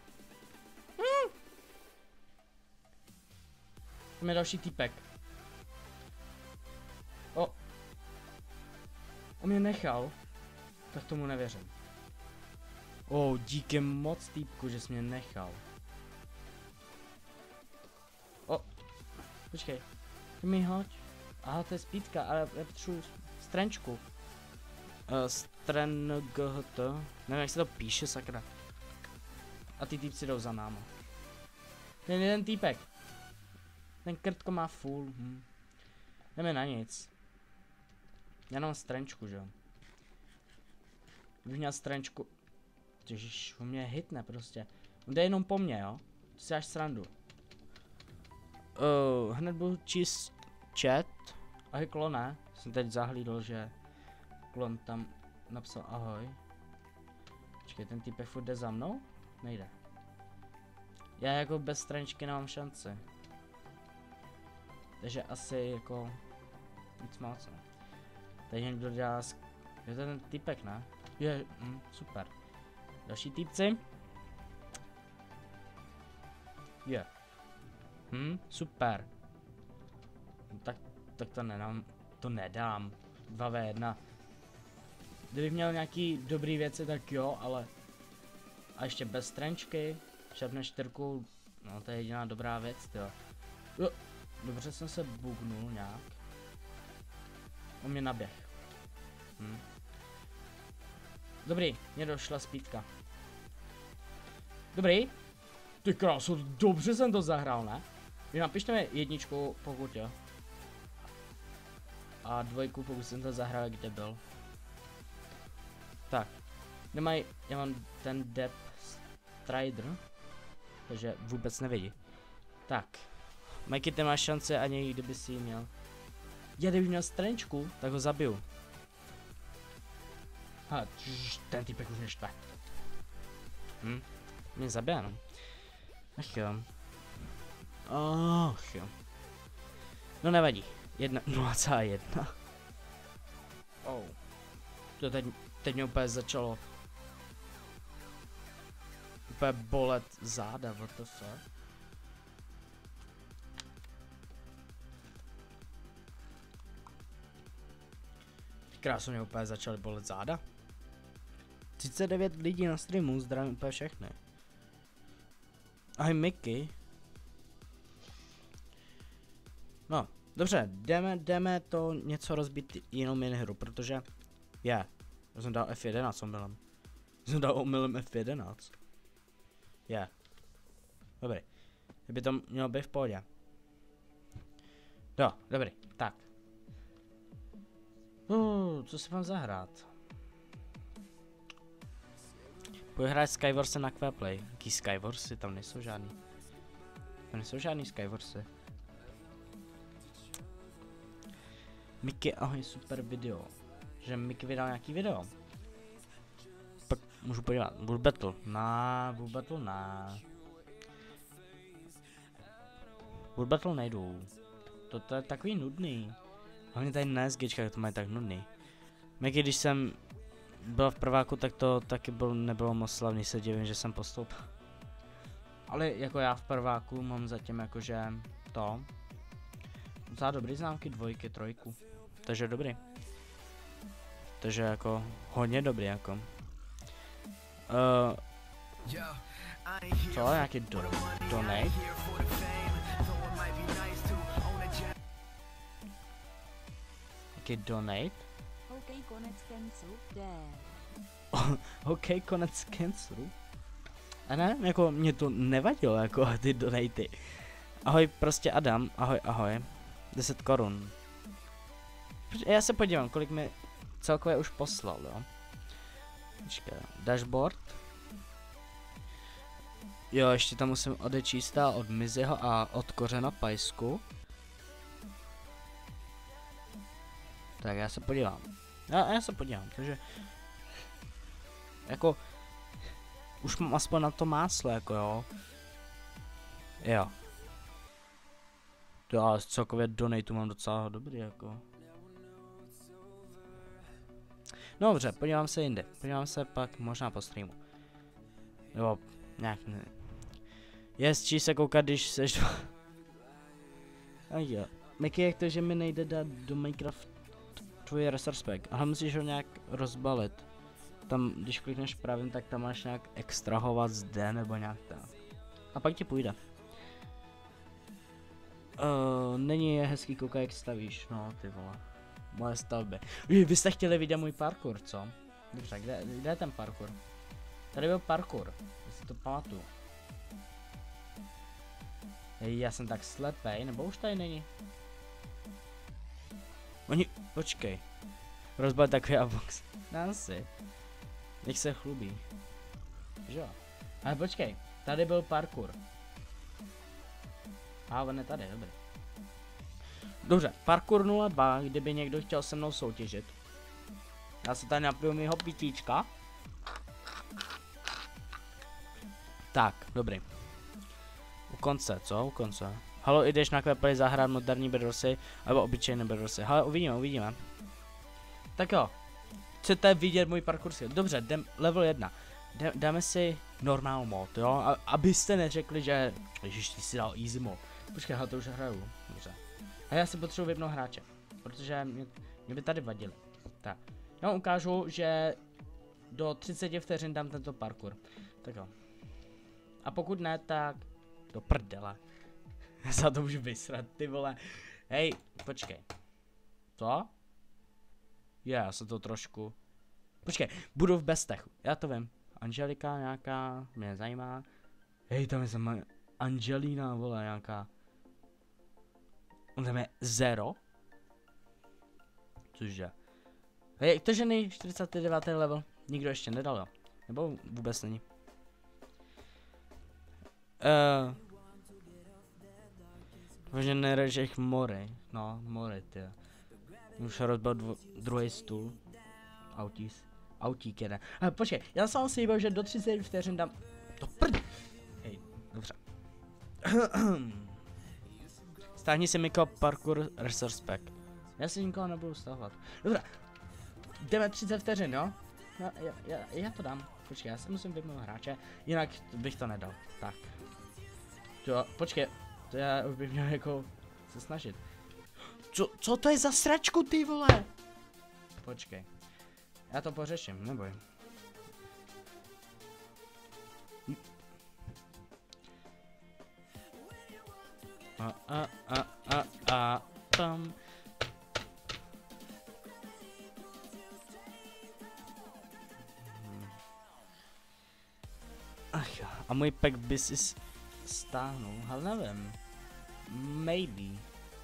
Tam je další týpek. On mě nechal. Tak tomu nevěřím. Díky moc týpku, že jsi mě nechal. Počkej. Ty mi hoď. Aha, to je speedka, ale já potřebuji strančku. Strength. Nevím, jak se to píše, sakra. A ty týpci jdou za náma. Ten jeden týpek. Ten krtko má full. Jdeme na nic. Já mám strančku, že jo. Kdybych měl strančku. Ježiš, on mě hitne prostě. On jde jenom po mně, jo. To si až srandu. Hned budu číst chat. Ahoj klone. Jsem teď zahlídl, že klon tam napsal ahoj. Počkej, ten typek furt jde za mnou? Nejde. Já jako bez strančky nemám šanci. Takže asi jako nic moc. Tady někdo dělá, je to ten typek, ne? Je, super. Další týpci. Je. Super. Tak to nedám. 2v1. Kdybych měl nějaký dobrý věci, tak jo, ale... A ještě bez trenčky, šapne 4, no to je jediná dobrá věc, jo. Dobře jsem se bugnul nějak. On mě naběh. Dobrý, mě došla spítka. Dobrý. Ty kráso, dobře jsem to zahrál, ne? Vy napište mi 1, pokud jo. A 2, pokud jsem to zahrál, kde byl. Tak. Já mám ten Depth Strider. Takže vůbec nevidí. Tak. Mikey, ty máš šance ani kdyby si ji měl. Já kdybych měl strančku, tak ho zabiju. Ten týpek už mě štve. Mě zabije, no. Ach jo. Ach jo. No nevadí. 0,1. Oh. To teď mě úplně začalo úplně bolet záda, what the fuck. Krásně mě úplně začaly bolet záda. 39 lidí na streamu, zdravím úplně všechny. Ahoj Mickey. No, dobře, jdeme to něco rozbít jinou minihru, protože... Já jsem dal F11 omylem. Jsem dal omylem F11. Dobrý. Kdyby to mělo být v pohodě. Dobrý, tak. Co si mám zahrát? Půjdu hrát Skywarsy na Quaplay. Jaký Skywarsy? Tam nejsou žádný. Tam nejsou žádný Skywarsy. Mickey, ahoj, super video. Že Mickey vydal nějaký video. Pak můžu podívat. World Battle. World Battle nejdu. To je takový nudný. Hlavně tady na SGčkách to mají tak nudný. Mickey, když jsem byl v prváku, tak to taky nebylo moc slavný, se divím, že jsem postoupil. Ale jako já v prváku mám zatím jakože to. Docela dobrý známky, 2, 3. Takže dobrý. Takže jako hodně dobrý jako. Co? Nějaký donate? Jaký donate? OK, konec cancelu. OK, konec cancelu. A ne, jako mě to nevadilo, jako ty donaty. Ahoj, prostě Adam, ahoj. 10 korun. Já se podívám, kolik mi celkově už poslal, jo. Počkej, dashboard. Jo, ještě tam musím odečíst od Miziho a od Kořena Pajsku. Tak já se podívám. Já se podívám, takže... Jako... Už mám aspoň na to máslo, jako jo. Jo. To já celkově donatu mám docela dobrý, jako. No dobře, podívám se jinde. Podívám se pak možná po streamu. Jo, nějak ne. Je z čí se koukat, když seš... A jo. Mickey, jak to, že mi nejde dát do Minecraft tvůj resource pack, ale musíš ho nějak rozbalit. Tam, když klikneš pravým, tak tam máš nějak extrahovat zde nebo nějak tak. A pak ti půjde. Není hezký koukat, jak stavíš, no ty vole. Moje stavby. Vy jste chtěli vidět můj parkour, co? Dobře, kde je ten parkour? Tady byl parkour, já si to pamatuju. Já jsem tak slepej, nebo už tady není? Počkej. Rozbal takový box. Nancy. Nech se chlubí. Že jo? Ale počkej, tady byl parkour. A on je tady, dobrý. Dobře, parkour 02, kdyby někdo chtěl se mnou soutěžit. Já se tady napiju mýho pitíčka. Tak, dobrý. U konce, co? U konce. Halo, jdeš na Klepeli zahrát moderní bedrosy, nebo obyčejné bedrosy. Hele, uvidíme. Tak jo. Chcete vidět můj parkour skill? Dobře, level 1. Dáme si normal mod, jo? Abyste neřekli, že ježiš, ty si dal easy mod. Počkej, to už hraju. Dobře. A já si potřebuji vypnout hráče, protože mě by tady vadili. Tak. Já vám ukážu, že do 30 vteřin dám tento parkour. Tak jo. A pokud ne, tak do prdele. Za to můžu vysrat, ty vole. Hej, počkej. Co? Já se to trošku... Počkej, budu v Bestechu, já to vím. Angelika nějaká, mě nezajímá. Hej, tam je sama Angelina, vole, nějaká. On tam je 0. Cože? Hej, to ženy 49. level. Nikdo ještě nedal, jo? Nebo vůbec není? Možná nerežeš mory. No, mory, ty. Už rozbil druhý stůl. Autík jeden. Počkej, já jsem si líbil, že do 30 vteřin dám... To prd... Hej, dobře. Stáhni si Miko Parkour Resource Pack. Já si nikoho nebudu stahovat. Dobře. Jdeme 30 vteřin, jo? No, já to dám. Počkej, já si musím vypnout hráče, jinak bych to nedal. Tak. Jo, počkej. To já už bych měl jako se snažit. Co to je za sračku, ty vole? Počkej. Já to pořeším, neboj. Tam. Ach jo, a můj pack by si stáhnul, ale nevím. Maybe.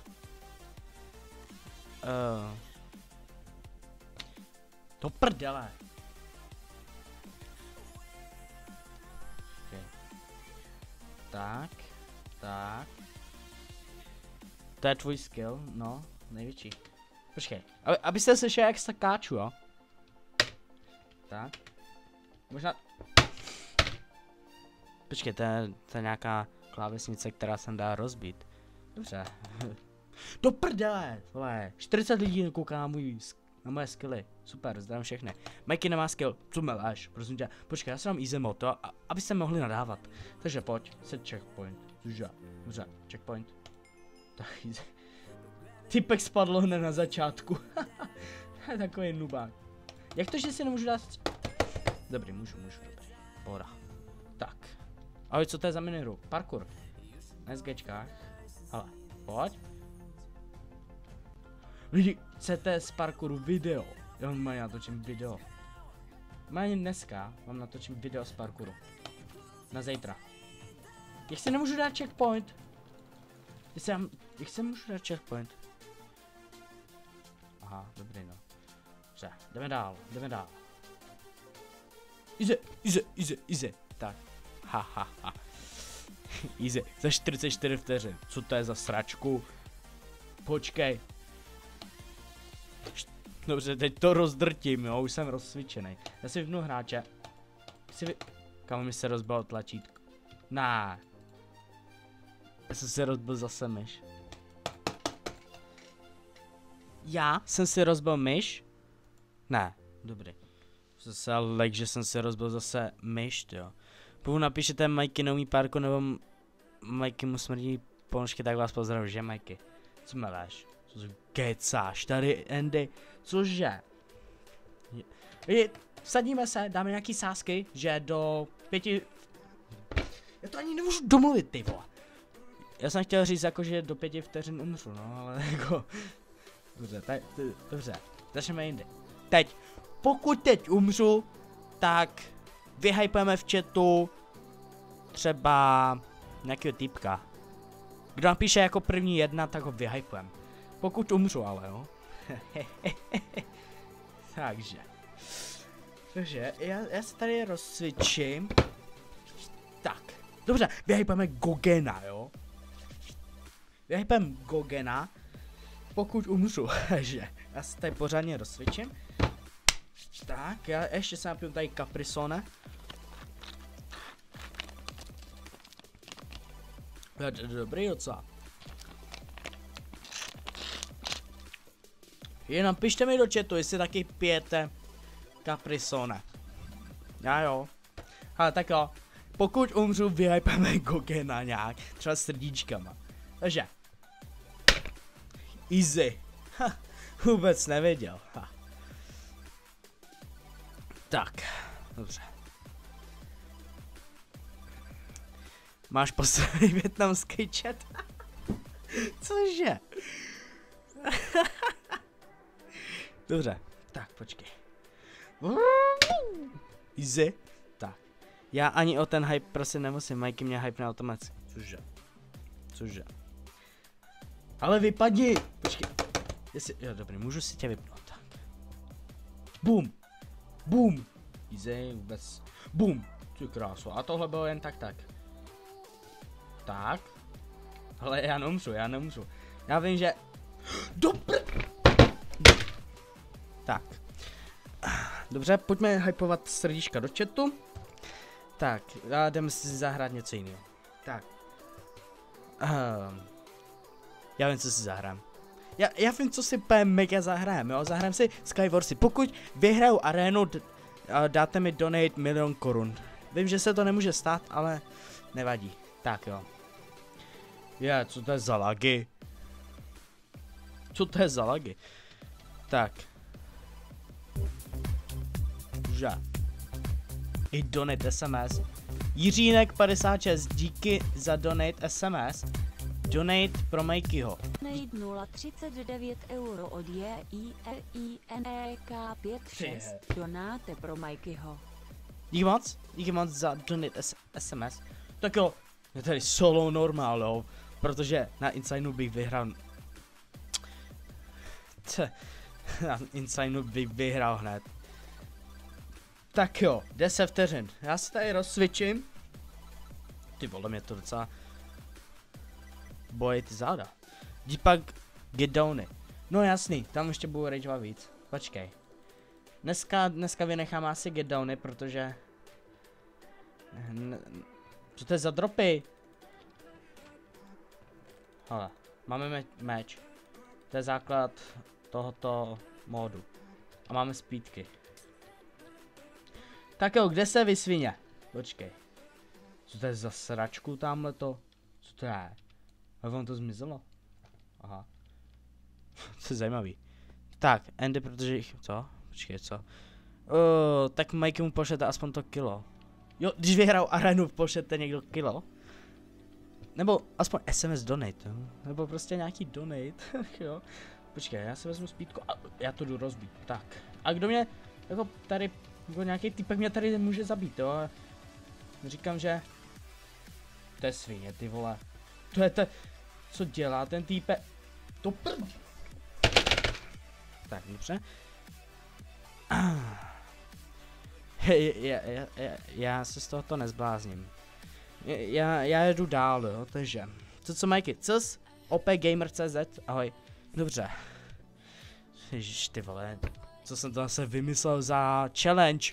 To prdele. Okay. Tak. To je tvůj skill, no, největší. Počkej, abyste slyšeli, jak skáču, jo? Tak. Možná... Počkej, to je nějaká klávesnice, která se dá rozbít. Dobře. Do prdele, vole. 40 lidí kouká na moje skilly. Super, zdravím všechny. Mikey nemá skill, co meláš, prosím tě. Počkej, já si dám easy mod, abyste mohli nadávat. Takže pojď, set checkpoint. Dobře, checkpoint. Tak easy. Typek spadl hned na začátku. Takový nubák. Jak to, že si nemůžu dát... Dobrý, můžu, dobrý. Pohoda. Tak. Ahoj, co to je za miniru? Parkour. Na SGčkách. Hele, pojď. Lidi, chcete z parkouru video? Já vám natočím video. Ani dneska vám natočím video z parkouru. Na zítra. Jak si nemůžu dát checkpoint? Jak si můžu dát checkpoint? Aha, dobrý no. Dobře, jdeme dál. Easy. Tak. Ha. Easy, za 44 vteřin. Co to je za sračku? Počkej. Dobře, teď to rozdrtím, jo, už jsem rozcvičený. Já si vypnu hráče. Kam mi se rozbilo tlačítko? Já jsem si rozbil zase myš. Já jsem si rozbil myš? Ne, dobrý. Zase like, že jsem si rozbil zase myš, jo. Pokud napíšete Mikey neumí parkour nebo Mikey mu smrdí ponožky, tak vás pozdravuji, že Mikey? Co meláš? Co kecáš tady, Andy? Cože? Vsadíme se, dáme nějaký sázky, že do 5... Já to ani nemůžu domluvit, ty vole. Já jsem chtěl říct jako, že do 5 vteřin umřu, no, ale jako... Dobře, začneme jindy. Teď, pokud teď umřu, tak vyhypujeme v chatu třeba nějakého týpka. Kdo napíše jako první 1, tak ho vyhypujeme. Pokud umřu, ale jo. Takže já se tady rozcvičím. Tak, dobře, vyhypujeme Gogena, jo. Vyhypujeme Gogena, pokud umřu, takže já se tady pořádně rozcvičím. Tak, já ještě se napiju tady Caprisone. Dobrý docela. Jenom pište mi do chatu, jestli taky pijete Caprisone. Já jo. Ale tak jo. Pokud umřu, vyhypeme Gogena nějak. Třeba srdíčkama. Takže. Easy. Ha, vůbec nevěděl. Ha. Tak. Dobře. Máš poslední vietnamský chat? Cože? Dobře, tak počkej. Easy. Tak. Já ani o ten hype prostě nemusím, Mikey mě hype na automaticky. Cože? Ale vypadni! Počkej. Jo, dobrý, můžu si tě vypnout, tak. Boom! Boom! Easy, vůbec. Boom! Ty krásu, a tohle bylo jen tak. Tak. Ale já nemůžu. Já vím, že... Tak. Dobře, pojďme hypovat srdíčka do chatu. Tak, a jdeme si zahrát něco jiného. Tak. Já vím, co si zahrám. Já vím, co si mega zahrám, jo. Zahrám si Skywarsy. Pokud vyhraju arénu, dáte mi donate 1 000 000 korun. Vím, že se to nemůže stát, ale nevadí. Tak jo. Co to je za lagy? Co to je za lagy? Tak. Že. I donate SMS. Jiřínek 56, díky za donate SMS. Donate pro Mikeyho. Donate 0,39 € od JIRINEK56. Donáte pro Mikeyho. Díky moc za donate SMS. Tak jo, je tady solo normál, jo. Protože na Inside bych vyhrál... Na Inside bych vyhrál hned. Tak jo, 10 vteřin. Já se tady rozcvičím. Ty vole, mě to docela... bojí ty záda. Deepak get downy. No jasný, tam ještě budu rageovat víc. Počkej. Dneska vynechám asi get downy, protože... Co to je za dropy? Hele, máme meč. To je základ tohoto módu. A máme speedky. Tak jo, kde se vysvině? Počkej. Co to je za sračku tamhleto? Co to je? A vám to zmizelo? Aha. To je zajímavý. Tak, Andy, protože jich... Co? Počkej, co? Tak Mikey mu pošlete aspoň to kilo. Jo, když vyhraju arénu, pošlete někdo kilo. Nebo aspoň SMS donate, jo? Nebo prostě nějaký donate, jo. Počkej, já si vezmu speedko a já to jdu rozbít, tak. A kdo mě, jako tady, jako nějaký typek mě tady může zabít, jo. Říkám, že... To je svině, ty vole. To je to... Co dělá ten týpe? To prd... Tak, dobře. Já se z tohoto nezblázním. Já jedu dál, jo, takže. Co Mikey? Cos? OP Gamer.cz? Ahoj. Dobře. Ježiš, ty vole. Co jsem to zase vymyslel za challenge?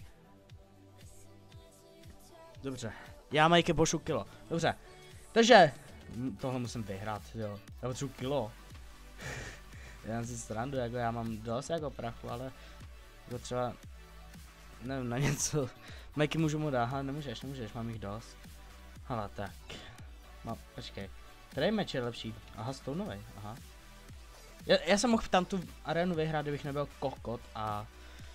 Dobře. Já Mikey pošlu kilo. Dobře. Takže. Tohle musím vyhrát, jo. Já potřebuji kilo. Já si srandu, jako já mám dost jako prachu, ale jako třeba, nevím, na něco. Mikey můžu mu dát, ale nemůžeš, mám jich dost. Hala, tak. No, počkej. Který meč je lepší? Aha, Stoneovej, aha. Já jsem mohl tam tu arénu vyhrát, kdybych nebyl kokot a...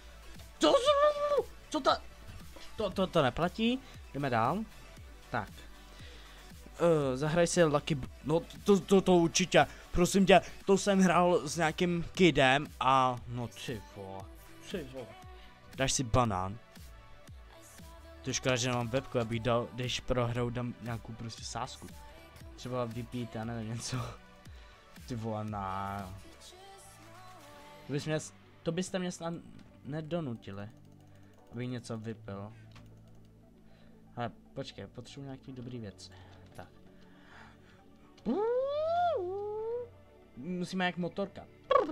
Co to? To neplatí. Jdeme dál. Tak. Zahraj si Lucky... No, to určitě. Prosím tě, to jsem hrál s nějakým kidem a... No ty vole. Dáš si banán. To je škoda, že nemám webku, abych dal, když prohrou, dám nějakou prostě sázku. Třeba vypít, já nevím, něco. Ty vole, na. To byste mě snad nedonutili, abych něco vypil. Ale počkej, potřebuji nějaký dobrý věci. Tak. Musíme jak motorka.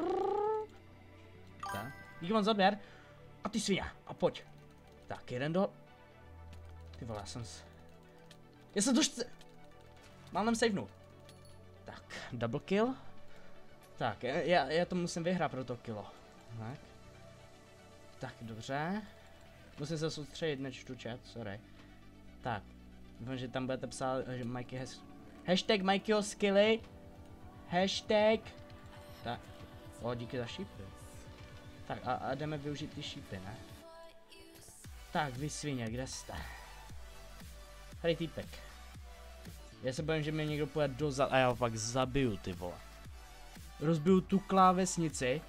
Tak. Díky moc za odběr. A ty svině, a pojď. Tak, jeden do... Ty vole, já jsem to málem savenu. Tak, double kill. Tak, já to musím vyhrát pro to kilo. Tak. Tak, dobře. Musím se soustředit, nečtu chat, sorry. Tak. Doufám, že tam budete psát, že Mikey has... Hashtag Mikeyho skilly. Hashtag. Tak. O, díky za šípy. Tak a jdeme využít ty šípy, ne? Tak, vy svině, kde jste? Tady týpek. Já se bojím, že mě někdo půjde dozad a já ho fakt zabiju, ty vole. Rozbiju tu klávesnici.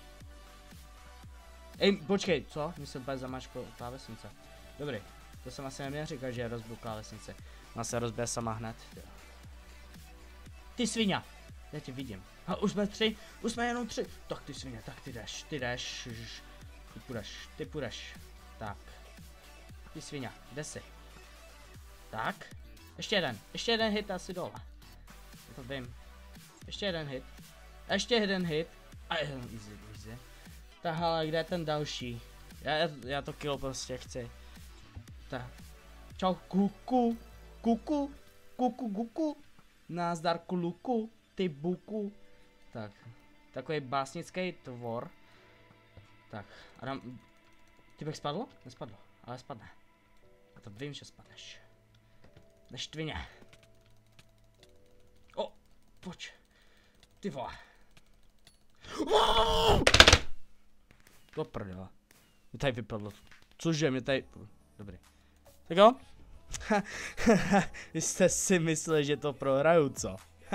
Ej, počkej, co? Mně se úplně zamáčklo klávesnice. Dobrý, to jsem asi neměl říkat, že rozbiju klávesnici. Ona se rozbije sama hned. Ty svině! Já tě vidím. A už jsme 3, už jsme jenom 3. Tak ty svině, tak ty jdeš. Ty půjdeš. Tak. Ty svině, kde jsi? Tak. Ještě jeden hit asi dole. Já to vím. Ještě jeden hit. A easy. Tak ale kde je ten další? Já to kill prostě chci. Tak. Čau kuku. Nazdar kuluku, ty buku. Tak. Takový básnický tvor. Tak. Adam. Ty bych spadl? Nespadlo, ale spadne. A to vím, že spadneš. Neštvině. O, pojď. Ty vole. To prdela. Mě tady vypadlo. Cože, mě tady... Dobrý. Tak jo? Vy jste si mysleli, že to prohraju, co?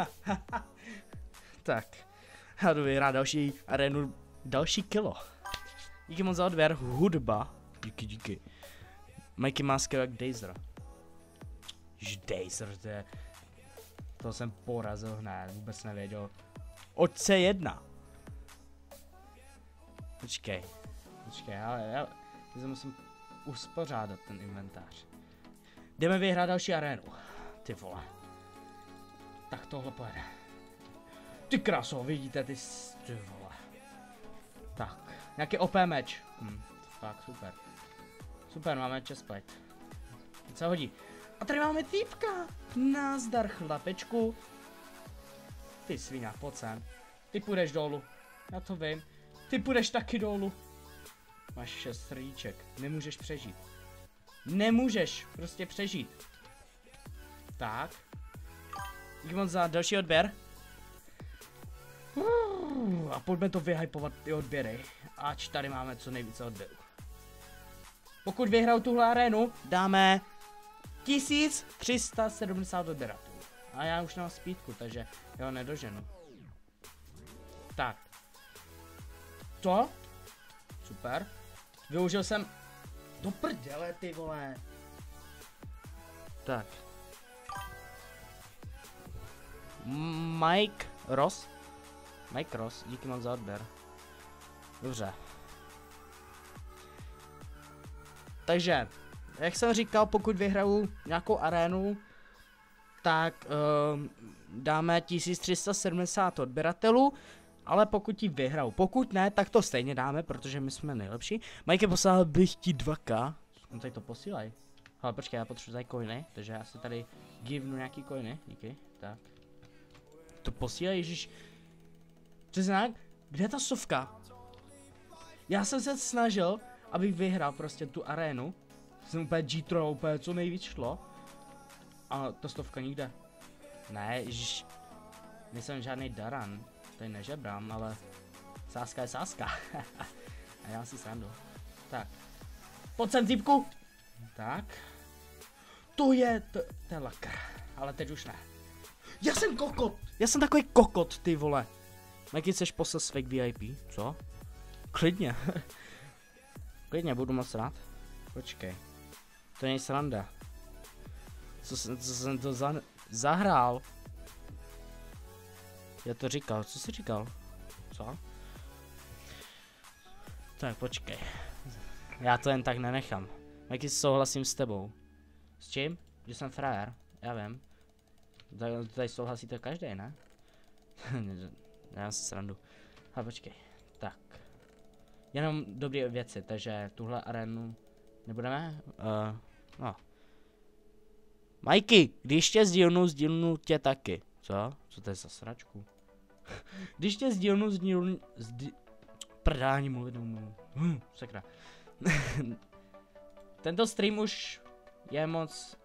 Tak. Já jdu vyhrát další arénu, další kilo. Díky moc za odběr, hudba. Díky. Mikey má skill jak Dazer. Dazer, to je... To jsem porazil hned, vůbec nevěděl. Od C1. Počkej, ale já se musím uspořádat ten inventář. Jdeme vyhrát další arénu. Ty vole. Tak tohle pojede. Ty kráso, vidíte ty vole. Tak, nějaký OP meč. Fakt super. Super, máme chestplate. Teď se hodí. A tady máme týpka. Nazdar chlapečku. Ty svině, pojď sem. Ty půjdeš dolů. Já to vím. Ty půjdeš taky dolů. Máš 6 srdíček. Nemůžeš přežít. Nemůžeš prostě přežít. Tak. Díky moc za další odběr. A pojďme to vyhypovat ty odběry. Ač tady máme co nejvíce odběrů. Pokud vyhraju tuhle arénu, dáme 1370 odběratelů. A já už nemám speedku, takže já ho nedoženu. Tak. To? Super. Využil jsem... Do prdele, ty vole. Tak. Mike Ross, díky moc za odběr. Dobře. Takže, jak jsem říkal, pokud vyhraju nějakou arénu, tak dáme 1370 odběratelů, ale pokud ji vyhraju, pokud ne, tak to stejně dáme, protože my jsme nejlepší. Mike, poslal bych ti 2K, no tady to posílaj. Ale počkej, já potřebuji tady coiny, takže já si tady givnu nějaký coiny, díky, tak. To posílej, ježiš. Přesně, kde je ta sovka? Já jsem se snažil, abych vyhrál prostě tu arénu. Jsem úplně G-Troll, úplně co nejvíc šlo. A ta stovka nikde. Ne, ježiš. Nejsem žádný daran. Tady nežebrám, ale sáska je sáska. A já si srandu. Tak. Pojď sem, týpku. Tak. To je lakr. Ale teď už ne. Já jsem kokot. Já jsem takový kokot, ty vole. Jaký chceš poslat fake VIP? Co? Klidně. Klidně, budu moc rád. Počkej. To není sranda. Co jsem to zahrál? Já to říkal, co jsi říkal? Co? Tak počkej. Já to jen tak nenechám. Jaký souhlasím s tebou. S čím? Že jsem frajer, já vím. Tady souhlasíte každý, ne? Já si srandu. A počkej. Tak. Jenom dobré věci, takže tuhle arénu nebudeme? No. Mikey, když tě sdílnu tě taky. Co? Co to je za sračku? Když tě sdílnu, Prdání mluvit neumím. Sakra. Tento stream už je moc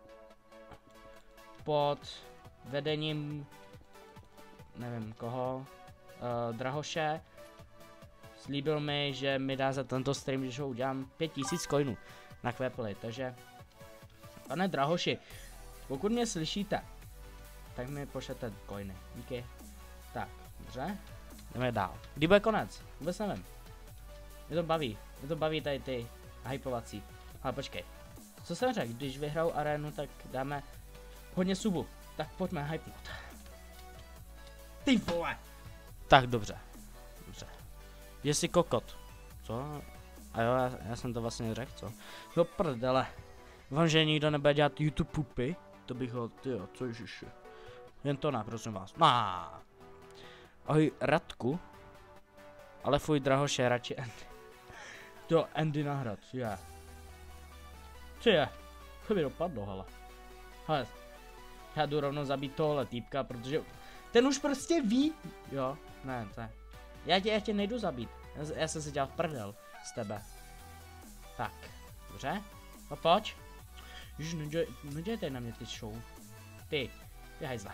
pod vedením, nevím koho, Drahoše. Slíbil mi, že mi dá za tento stream, když ho udělám 5000 coinů na Kvepli, takže pane Drahoši, pokud mě slyšíte, tak mi pošlete coiny, díky. Tak, dobře, jdeme dál. Kdy bude konec? Vůbec nevím. Mě to baví tady ty hypovací. Ale počkej, co jsem řekl, když vyhraju arénu, tak dáme hodně subů, tak pojďme hypnout. Ty vole! Tak dobře. Je si kokot. Co? A jo, já jsem to vlastně řekl, co? Do prdele. Vám, že nikdo nebude dělat YouTube pupy? To bych ho, tyjo, co ježiši. Jen to ne, prosím vás. Ahoj Radku. Ale fuj Drahoše, radši Andy. To Andy nahrad, je. Co je? To by dopadlo, hele. Já jdu rovnou zabít tohle týpka, protože ten už prostě ví. Jo, ne. Já tě nejdu zabít. Já jsem si dělal prdel z tebe. Tak, dobře. No pojď. Ježiš, nedělejte na mě ty show. Ty hajzle.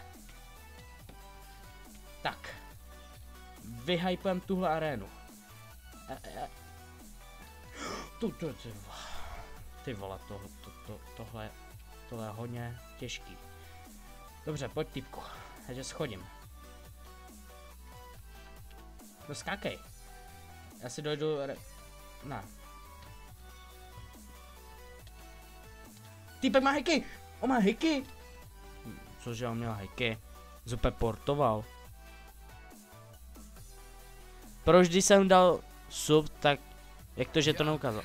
Tak. Vyhypujem tuhle arénu. Ty vole, tohle je hodně těžký. Dobře, pojď typku. Já tě schodím. No skákej. Já si dojdu ne. Týpek má hacky! On má hacky! Cože on měl hacky? Zupe portoval. Proč když jsem dal sub, tak jak to, že to neukázal?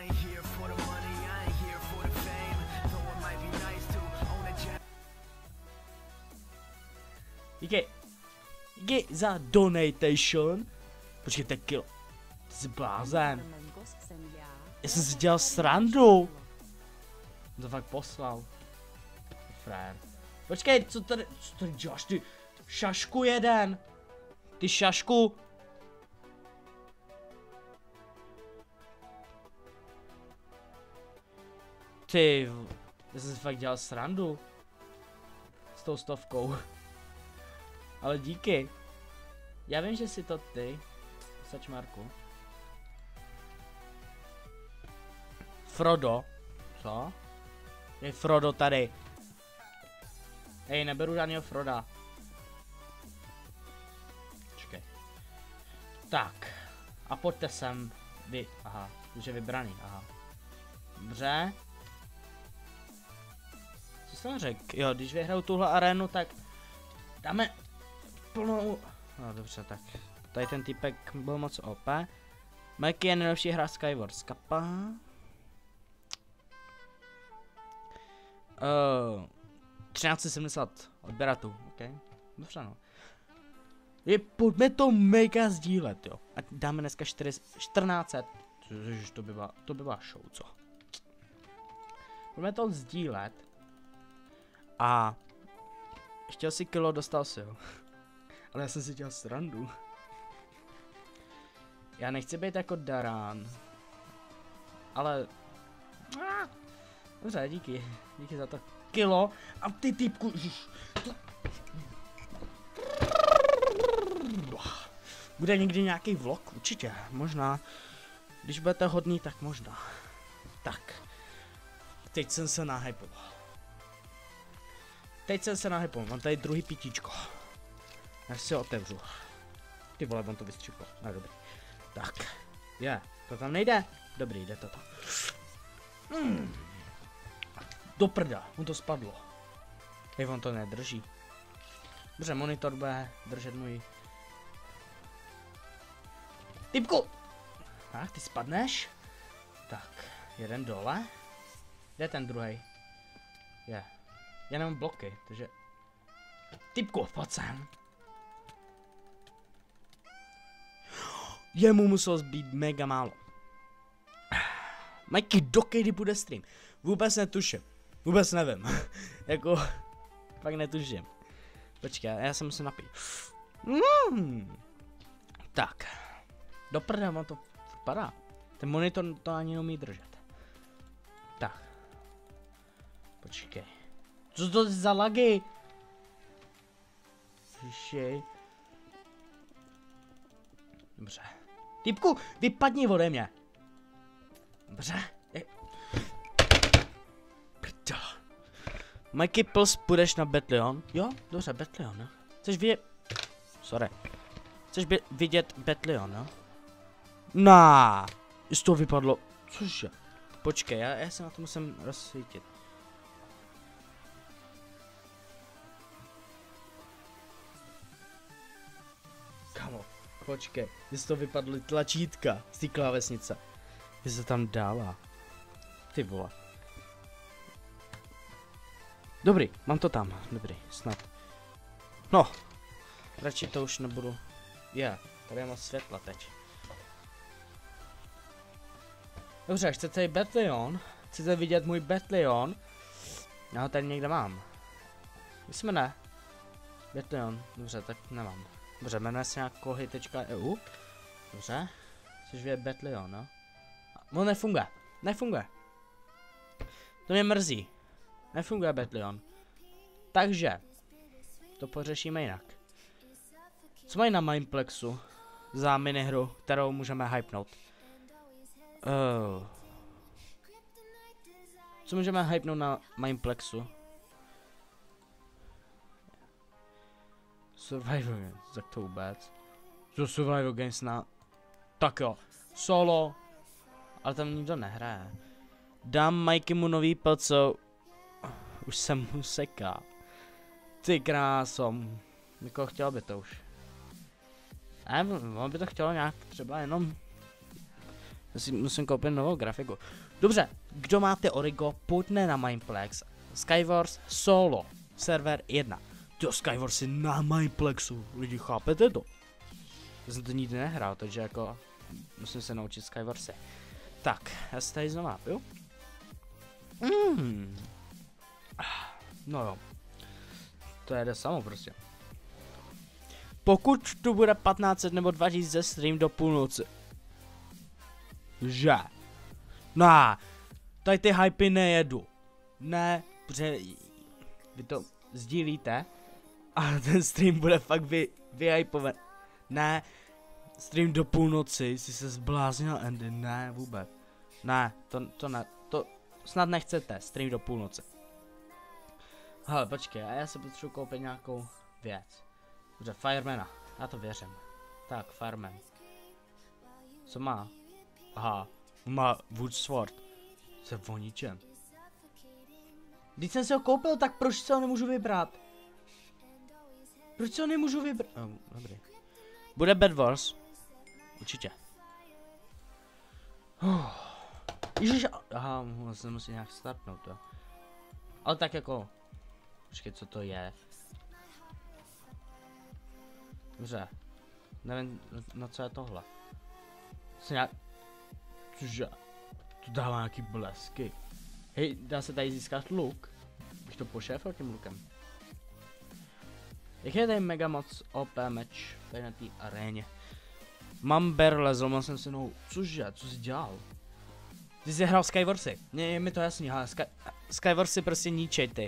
Díky za donation. Počkejte, kilo. Ty jsi blázen. Já jsem si dělal srandu. To fakt poslal. Frér. Počkej, co tady děláš ty? Šašku jeden. Ty šašku. Ty, já jsem si fakt dělal srandu. S tou 100. Ale díky. Já vím, že si to ty, sačmarku. Frodo. Co? Je Frodo tady. Ej, neberu žádného Froda. Čekej. Tak. A pojďte sem. Vy. Aha. Už je vybraný. Aha. Dobře. Co jsem řekl? Jo, když vyhraju tuhle arénu, tak dáme plnou. No dobře, tak. Tady ten typek byl moc OP. Mikey je nejlepší hra Skyward Skapa. 1370 odběratů, ok? Dobře no. Pojďme to mega sdílet, jo. A dáme dneska 1400. To by byla show, co? Pojďme to sdílet. A chtěl si kilo, dostal si ho. Ale já jsem si dělal srandu. Já nechci být jako Darán. Ale dobře, díky. Díky za to kilo. A ty typku. Bude někdy nějaký vlog? Určitě. Možná. Když budete hodný, tak možná. Tak. Teď jsem se nahypoval. Mám tady druhý pitíčko. Já si ho otevřu. Ty vole, on to vystřipl. No dobrý. Tak. To tam nejde. Dobrý, jde to tam. Do prda, mu to spadlo. Hej, on to nedrží. Dobře, monitor bude držet můj. Typku! Tak, ty spadneš. Tak, jeden dole. Kde je ten druhý? Je. Já nemám bloky, takže. Typku, pojď sem. Jemu muselo zbýt mega málo. Mikey, dokdy bude stream? Vůbec netuším. Vůbec nevím. Jako, fakt netuším. Počkej, já se musím napít. Tak. Do prdele, on to vypadá. Ten monitor to ani neumí držet. Tak. Počkej. Co to za lagy? Vyšej. Dobře. Typku, vypadni ode mě. Dobře. Prdel. Mikey Plus, půjdeš na Betlion? Jo, dobře, Betlion, no. Chceš vidět... Sorry. Chceš vidět Betlion, no? Nah. Z toho vypadlo... Cože? Počkej, já se na to musím rozsvítit. Kamo, počkej, z toho vypadly tlačítka z té klávesnice. Vy se tam dala. Ty vole. Dobrý, mám to tam, dobrý, snad. No, radši to už nebudu. Tady je moc světla teď. Dobře, chcete Betlion? Chcete vidět můj Betlion? Já ho tady někde mám. Myslím ne. Betlion, dobře, tak nemám. Dobře, jmenuje se nějak kohy.eu. Dobře. Chceš vidět Betlion, no? No nefunguje. Nefunguje. To mě mrzí. Nefunguje Betlion. Takže. To pořešíme jinak. Co mají na Mineplexu? Za minihru, kterou můžeme hypnout. Co můžeme hypnout na Mineplexu? Survival Games, tak to vůbec. Co Survival Games na... Tak jo, solo. Ale tam nikdo nehraje. Dám Mikeymu nový pelco. Už se mu seká. Ty krásom. Jako chtěl by to už. On by to chtělo nějak třeba jenom... Musím koupit novou grafiku. Dobře, kdo máte Origo, pojďme na Mineplex. Skywars solo. Server 1. To Skywars je na Mineplexu. Lidi, chápete to? Já jsem to nikdy nehrál, takže jako... Musím se naučit Skywarsy. Tak, já se tady znovu napiju. No jo. To jede samo prostě. Pokud tu bude 1500 nebo 2000 stream do půlnoci. Že? No, tady ty hypy nejedu. Ne, protože vy to sdílíte. A ten stream bude fakt vyhypovat. Ne, stream do půlnoci, jsi se zbláznil, Andy, ne, vůbec. Ne, to ne, to snad nechcete, stream do půlnoci. Hele, počkej, já si potřebuji koupit nějakou věc. Dobře, Firemana, já to věřím. Tak, Fireman. Co má? Aha, má Woodsword. Se o ničem. Když jsem si ho koupil, tak proč se ho nemůžu vybrat? Proč se ho nemůžu vybrat? Dobrý. Bude Bed Wars. Určitě. Ježiš, aha, se musí nějak startnout to. Ale tak jako... Počkej, co to je? Dobře. Nevím, no co je tohle. Co nějak... Cože? To dává nějaký blesky. Hej, dá se tady získat luk? Bych to pošéfil tím lukem. Jak je tady mega moc OP meč tady na té aréně. Mám barrel, zlomil jsem si nohu. Cože? Co jsi dělal? Ty jsi hrál Skywarsy. Je mi to jasný, ale Skywarsy prostě ničej ty.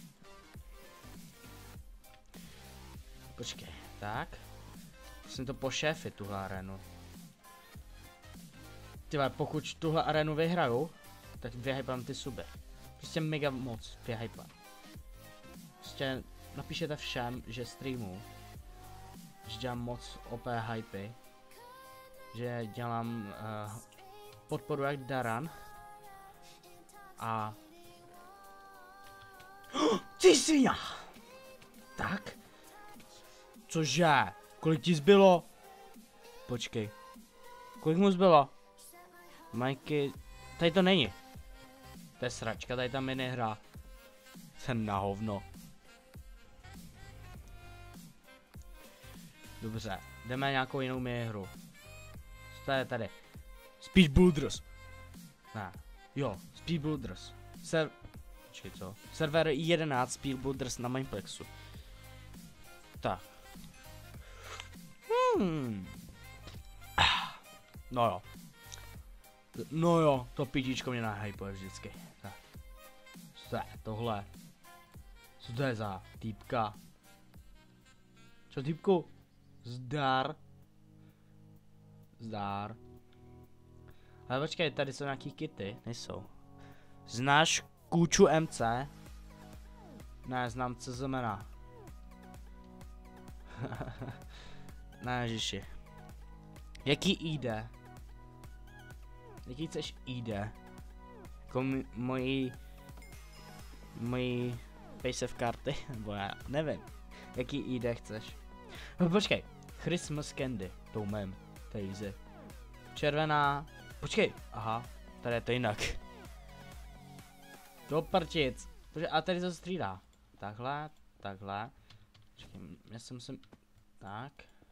Počkej, tak. Musím to pošéfit, tuhle arénu. Tyhle, pokud tuhle arénu vyhraju, tak vyhypám ty suby. Prostě mega moc vyhypám. Prostě napíšete všem, že streamu, že dělám moc OP hypy, že dělám podporu jak Daran a... Ty svině! Tak? Cože? Kolik ti zbylo? Počkej. Kolik mu zbylo? Mikey... Tady to není. To je sračka, tady ta minihra. Jsem na hovno. Dobře, jdeme nějakou jinou minihru. Co je tady? Speed Builders. Ne, jo, Speed Builders. Počkej, co? Server 11 Speed Builders na Mineplexu. Tak. No jo. No jo, to pitíčko mě nahypuje vždycky. Tak. Co to je tohle? Co to je za týpka? Čo týpku? Zdar. Zdar. Ale počkej, tady jsou nějaký kity, nejsou. Znáš Kůču MC? Ne, znám, co znamená. Ne, ježiši. Jaký ID? Jaký chceš ID? Jako moji paysafe karty? Nebo já nevím. Jaký ID chceš? No počkej. Christmas candy. To umím. To je easy. Červená. Počkej. Aha. Tady je to jinak. Do prčic. A tady to střídá. Takhle. Takhle. Počkej, já si musím... Tak.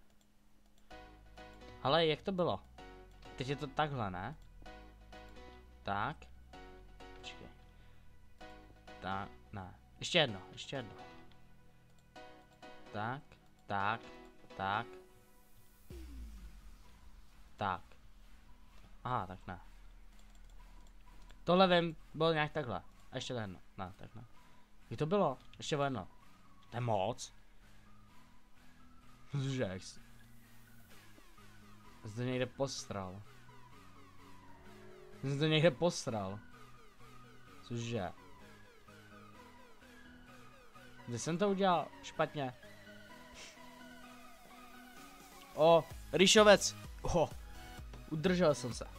Ale jak to bylo? Teď je to takhle, ne? Tak. Počkej. Tak, ne. Ještě jedno, ještě jedno. Tak, tak, tak. Tak. Aha, tak ne. Tohle vím, bylo nějak takhle. A ještě jedno. Ne, tak ne. Jak to bylo? Ještě jedno. To je moc. Cože, jak jsi... Jsi to někde postral. Jsi to někde postral. Cože? Kde jsem to udělal? Špatně. O, rýšovec. O, udržel jsem se.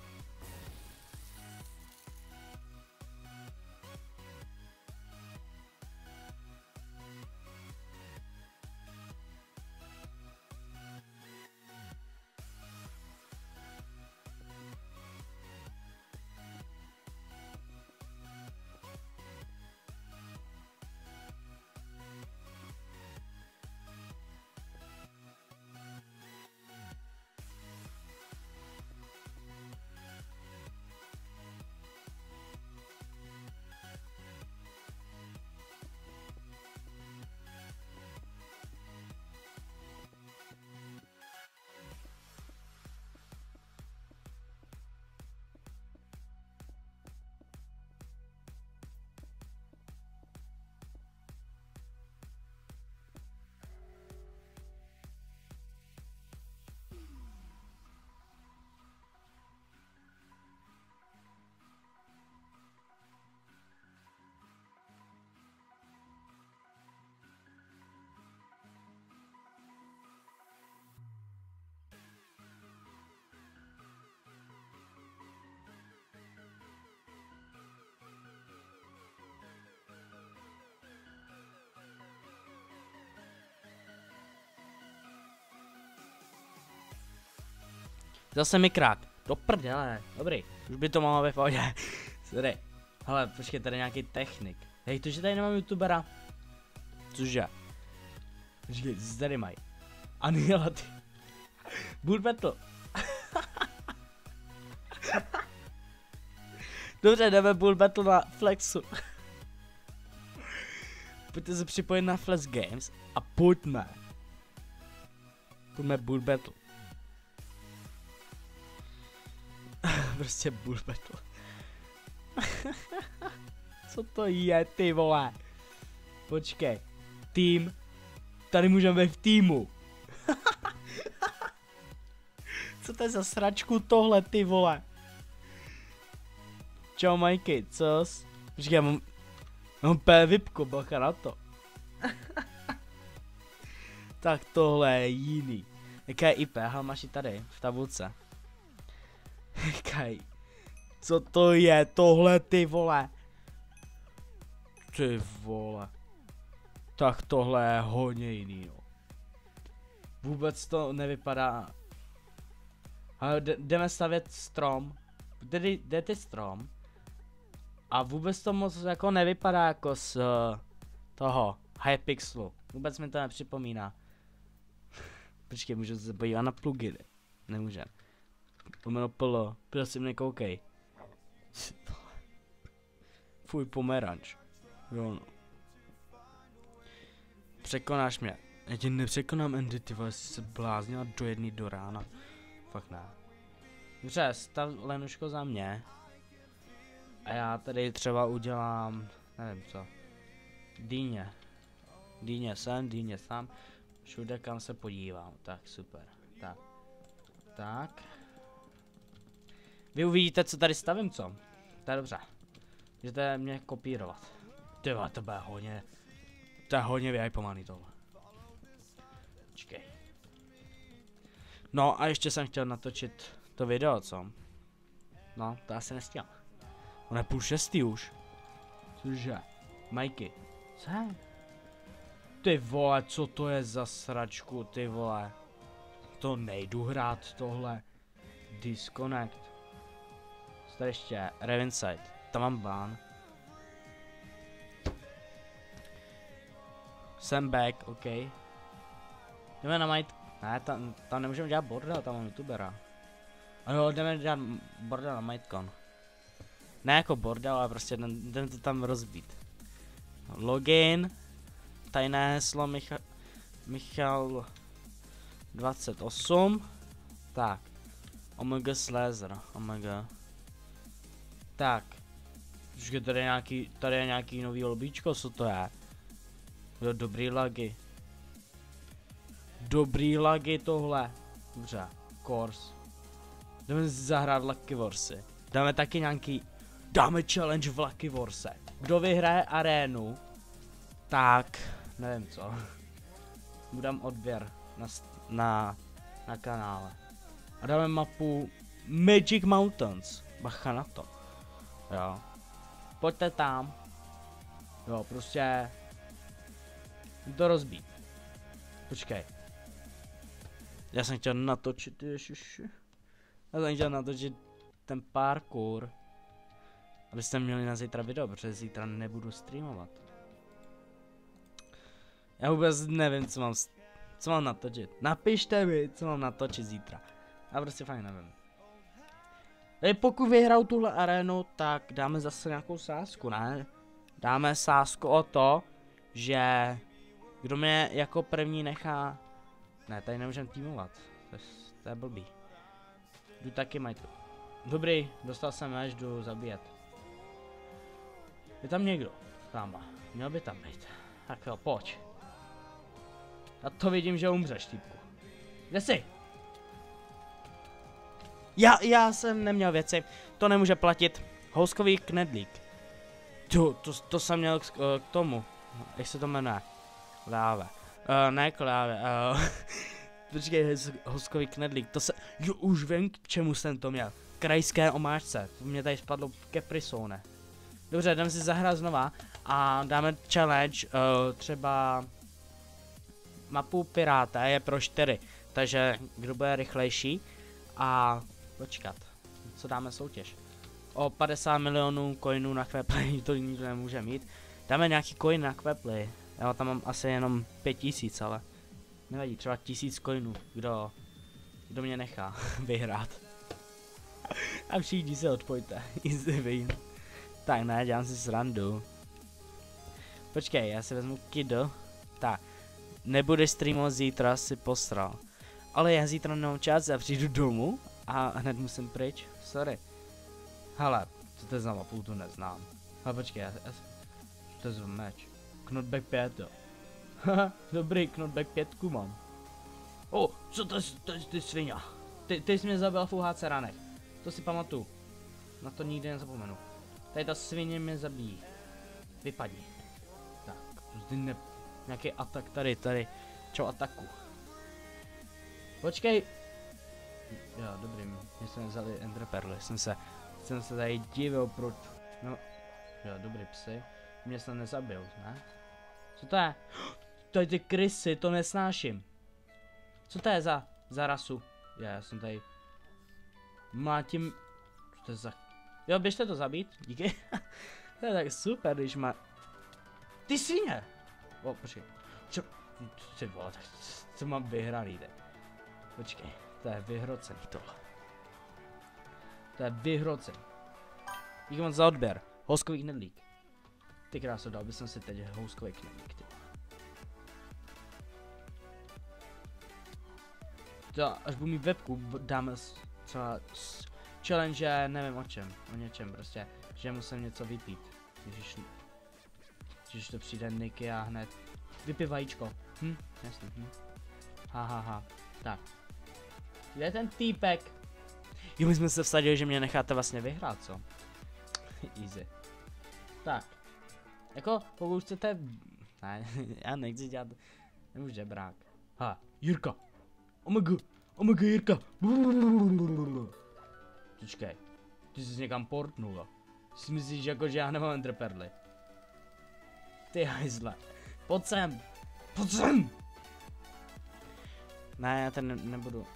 Zase mi krák. Do prdele. Dobrý. Už by to mohlo být v pohodě. Sorry. Hele, počkej, tady nějaký technik. Hej, to, že tady nemám youtubera. Cože? Počkej, co tady mají? Anihilaty. Bull Battle. Dobře, jdeme Bull Battle na Flexu. Pojďte se připojit na Flex Games a pojďme. Pojďme Bull Battle. Prostě Bull Battle. Co to je, ty vole? Počkej. Tým. Tady můžeme být v týmu. Co to je za sračku tohle, ty vole? Čau, Majky, cos? Počkej, mám VIPko, bacha na to. Tak tohle je jiný. Jaká je IP? Aha, máš ji tady, v tabulce. Kaj, co to je tohle, ty vole? Ty vole. Tak tohle je hodně jiný, no. Vůbec to nevypadá. Ale jdeme stavět strom. Kde ty strom? A vůbec to moc jako nevypadá jako z toho Hypixelu. Vůbec mi to nepřipomíná. Počkej, můžu se podívat na pluginy. Nemůžem. Pomeno plo, prosím nekoukej. Fuj, pomeranč. Jo no. Překonáš mě. Já tě nepřekonám, Andy, ty vole, jsi se bláznila do jedný do rána. Fakt ne. Dobře, stav Lenuško za mě. A já tady třeba udělám, nevím co. Dýně. Dýně sem, dýně tam. Všude kam se podívám. Tak, super. Tak. Tak. Vy uvidíte, co tady stavím, co? To je dobře. Můžete mě kopírovat. Tyhle, to bude hodně. To je hodně vyhypovaný tohle. Počkej. No a ještě jsem chtěl natočit to video, co? No, to asi nestíhám. On je 5:30 už. Cože? Majky. Co? Ty vole, co to je za sračku, ty vole. To nejdu hrát tohle. Disconnect. Tady ještě, Revinside. Tam mám bán. Jsem back, OK. Jdeme na Might. Ne, tam nemůžeme dělat bordel, tam mám youtubera. A jo, jdeme dělat bordel na Mightcon. Ne jako bordel, ale prostě jdeme to tam rozbít. Login. Tajné heslo Michal 28. Tak. Omega Slazer. Omega. Tak. Počkej, tady je nějaký nový lobíčko, co to je? Jo, dobrý lagy. Dobrý lagy tohle. Dobře. Course. Jdeme zahrát Lucky Warsy. Dáme taky nějaký. Dáme challenge v Lucky Warse. Kdo vyhraje arénu, tak nevím co. Budám odběr na kanále. A dáme mapu Magic Mountains. Bacha na to. Jo. Pojďte tam. Jo, prostě to rozbít. Počkej. Já jsem chtěl natočit, ježiši. Já jsem chtěl natočit ten parkour. Abyste měli na zítra video, protože zítra nebudu streamovat. Já vůbec nevím, co mám natočit. Napište mi, co mám natočit zítra. Já prostě fajn nevím. Pokud vyhraju tuhle arénu, tak dáme zase nějakou sázku, ne? Dáme sázku o to, že kdo mě jako první nechá. Ne, tady nemůžeme týmovat. To je blbý. Jdu taky majtu. Dobrý, dostal jsem meč, jdu zabíjet. Je tam někdo? Tamhle. Měl by tam být. Tak jo, pojď. Já to vidím, že umřeš, týpku. Kde jsi? Já jsem neměl věci. To nemůže platit. Houskový knedlík. To jsem měl k tomu. Jak se to jmenuje? Láve. Ne kláve. Počkej, houskový knedlík. To se. Jo, už vím, k čemu jsem to měl. Krajské omáčce. To mě tady spadlo Caprisone. Dobře, jdeme si zahrát znova a dáme challenge, třeba mapu Piráta je pro 4, takže kdo bude rychlejší a počkat, co dáme soutěž? O 50 milionů coinů na Quepli, to nikdo nemůže mít, dáme nějaký coin na Quepli, já tam mám asi jenom 5000, ale nevadí, třeba 1000 coinů, kdo mě nechá vyhrát. A všichni se odpojte, easy win. Tak ne, dělám si srandu. Počkej, já si vezmu Kido. Tak, nebudeš streamovat zítra, si posral. Ale já zítra nemám čas, já přijdu domů a hned musím pryč. Sorry. Hele, co to je za mapu, to neznám. Ale počkej, to je za meč. Knockback 5, jo. Haha, dobrý, Knockback 5 mám. Co to je ty svině? Ty jsi mě zabil v UHC ranech. To si pamatuju. Na to nikdy nezapomenu. Tady ta svině mě zabíjí. Vypadni. Tak, nějaký atak tady. Čau ataku. Počkej. Jo, dobrý, mě jsme vzali enderperly, jsem se tady divil proč. No, jo, dobrý psy. Mě se nezabil, ne? Co to je? Tady ty krysy, to nesnáším. Co to je za rasu? Já jsem tady mlátím. Co to je za... Jo, běžte to zabít, díky. To je tak super, když má... Ty svině! Počkej. Ty vole, tak co mám vyhraný, tak. Počkej, to je vyhrocený tohle. To je vyhrocený. Díky moc za odběr. Houskový knedlík. Ty kráso, dal bych si teď houskový knedlík, ty. To, až budu mít webku, dáme třeba challenge, nevím o něčem prostě, že musím něco vypít. Když to přijde Niky a hned vypij vajíčko. Jasný, ha. Tak. Kde je ten týpek? Jo, my jsme se vsadili, že mě necháte vlastně vyhrát, co? Easy. Tak. Jako, pokud chcete... Ne, já nechci dělat... Nemůžu žebrák. Ha, Jirka. Omega, Jirka. Počkej. Ty jsi někam portnul. Ty myslíš, jako, že já nemám enderperly. Ty hajzle. Pojď sem. Ne, já ten nebudu.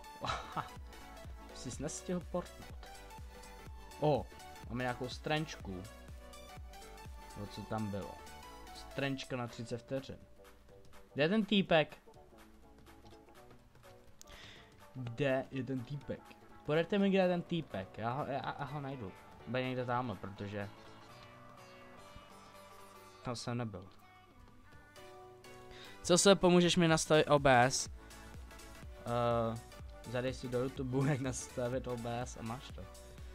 Jsi nestihl portnout. Máme nějakou strančku. No co tam bylo? Strančka na 30 vteřin. Kde je ten týpek? Kde je ten týpek? Poraďte mi, kde je ten týpek. Já ho najdu. Bude někde tamhle, protože... Tam jsem nebyl. Co se pomůžeš mi nastavit OBS? Zadej si do YouTube, jak nastavit OBS a máš to.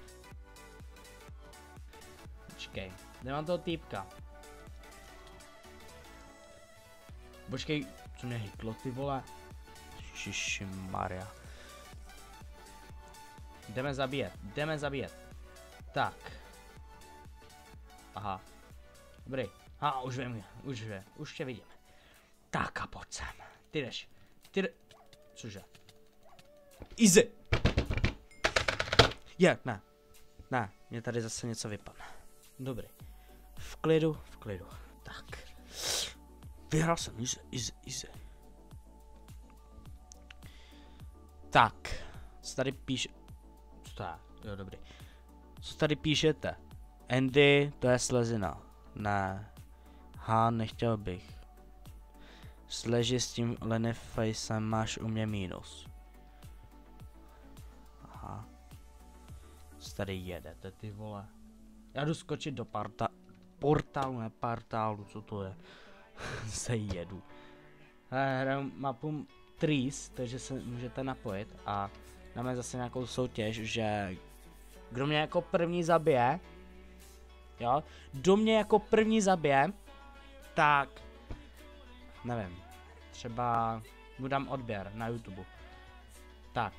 Počkej, nemám toho týpka. Počkej, co mě hyklo, ty vole? Ježišimaria. Jdeme zabíjet. Tak. Aha. Dobrý. Už tě vidím. Tak a pojď sem. Ty jdeš. Cože? Easy. Ne, mě tady zase něco vypadne. Dobrý. V klidu. Tak. Vyhrál jsem, easy. Tak. Co tady píše? Co to je? Jo, dobrý. Co tady píšete? Andy, to je slezina. Ne. Nechtěl bych. Sleži s tím Lenefacem, máš u mě mínus. Aha. Co tady jedete, ty vole? Já jdu skočit do portálu, co to je? Se jedu. Hraju mapu Trees, takže se můžete napojit a dáme zase nějakou soutěž, že kdo mě jako první zabije, jo, tak, nevím, třeba mu dám odběr na YouTube. Tak.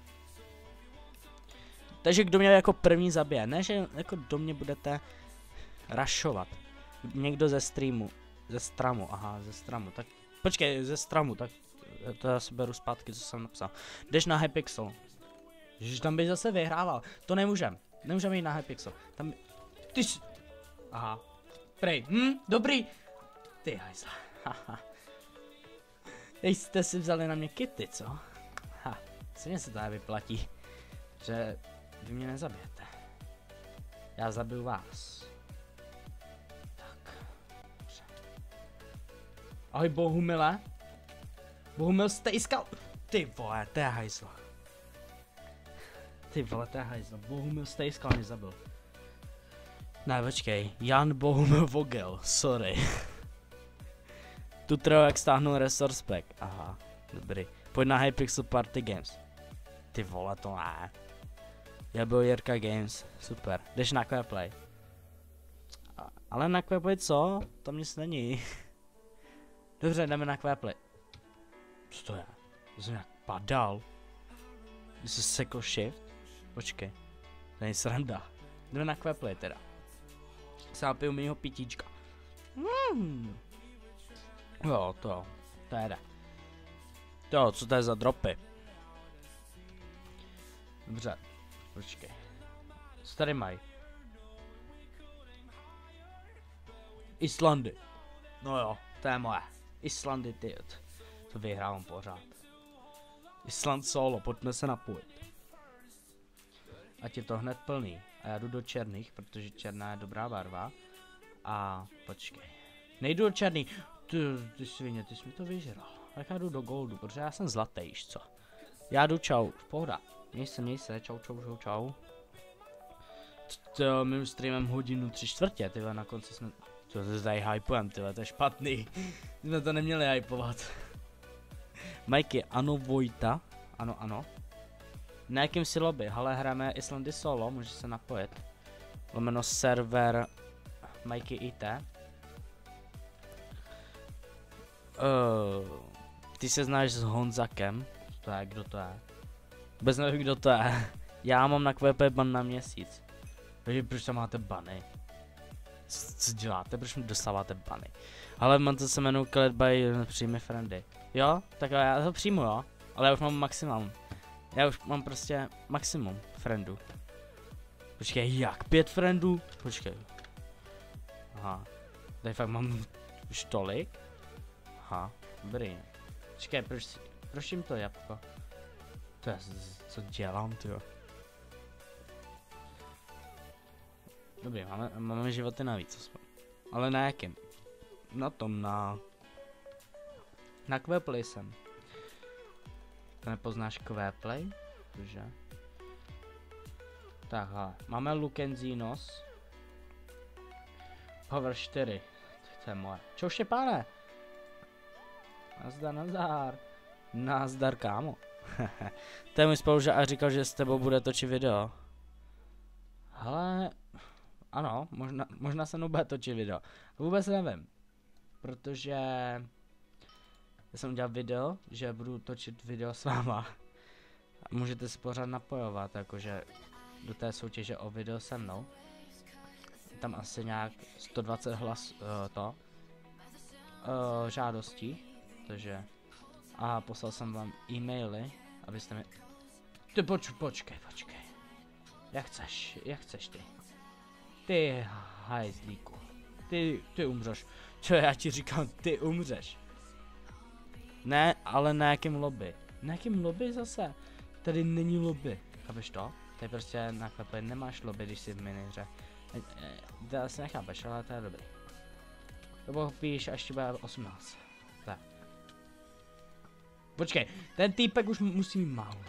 Takže kdo mě jako první zabije, ne že jako do mě budete rašovat. Někdo ze stramu, tak počkej, ze stramu, tak to já si beru zpátky, co jsem napsal. Jdeš na Hypixel. Ježiš, tam bych zase vyhrával, to nemůžeme jít na Hypixel, tam, aha, prej, dobrý, ty hajzla, haha. Teď jste si vzali na mě kity, co? Stejně se to nevyplatí, že vy mě nezabijete. Já zabiju vás. Tak. Dobře. Ahoj Bohumile. Bohumil stejskal. Ty vole, to je hajzla. Bohumil stejskal mě zabil. Ne, počkej. Jan Bohumil Vogel, sorry. Tutorial jak stáhnul Resource Pack. Aha, dobrý. Pojď na Hypixel Party Games. Ty vole, to ne. Já byl Jirka Games, super. Jdeš na Queplay. Ale na Queplay co? Tam nic není. Dobře, jdeme na Queplay. Co to je? To jsem nějak padal. Když se sekl shift. Počkej. To je sranda. Jdeme na Queplay teda. Sápiju mýho pitíčka. Jo, to jde. Jo, co to je za dropy? Dobře. Počkej. Co tady mají? Islandy. No jo, to je moje. Islandy, ty. To vyhrávám pořád. Island solo, pojďme se napojit. Ať je to hned plný. A já jdu do černých, protože černá je dobrá barva. A počkej. Nejdu do černý. Ty svině, ty jsi mi to vyžral. Tak já jdu do goldu, protože já jsem zlatý, víš co. Já jdu, čau, pohoda. Měj se, čau. To mým streamem hodinu 3/4, tyhle, na konci jsme... To se tady hypujem, tyhle, to je špatný. Jsme to neměli hypovat. Mikey, ano Vojta. Ano. Na jakým si lobby? Ale hrajeme Islandy solo, můžeš se napojit. Lomeno server Mikey IT. Ty se znáš s Honzakem. To je, kdo to je? Vůbec nevím, kdo to je. Já mám na QP ban na měsíc. Takže proč tam máte bany? Co děláte? Proč mi dostáváte bany? Ale mám to se jmenuji Khaled by přijmi friendy. Jo? Tak já to přijmu, jo? Ale já už mám maximum. Já už mám prostě maximum friendů. Počkej, jak? 5 friendů? Počkej. Aha. Tady fakt mám už tolik? Aha, dobrý. Počkej, proč jim to jabko? To je, co dělám, tyjo. Dobrý, máme životy navíc aspoň. Ale na jakém? Na tom, na Queplay jsem. To nepoznáš Queplay? Protože... Tak, hele. Máme Lukenzinos. Power 4. To je moje. Čau Štěpáne. Nazdar, nazdar. Nazdar, kámo. To je můj spolužák a říkal, že s tebou bude točit video. Hele, ano, možná se mnou bude točit video. Vůbec nevím. Protože já jsem udělal video, že budu točit video s váma. A můžete se pořád napojovat, jakože do té soutěže o video se mnou. Tam asi nějak 120 žádostí. Takže a poslal jsem vám e-maily, abyste mi... Ty počkej. Jak chceš ty? Ty hajzlíku. Ty umřeš. Co já ti říkám, ty umřeš. Ne, ale na jakém lobby? Na jakém lobby zase? Tady není lobby. Chápeš to? Tady prostě na klepe nemáš lobby, když jsi v minihře. To asi nechápeš, ale to je dobrý. To pochopíš, až ti bude 18. Tak. Počkej, ten týpek už musí mít málo.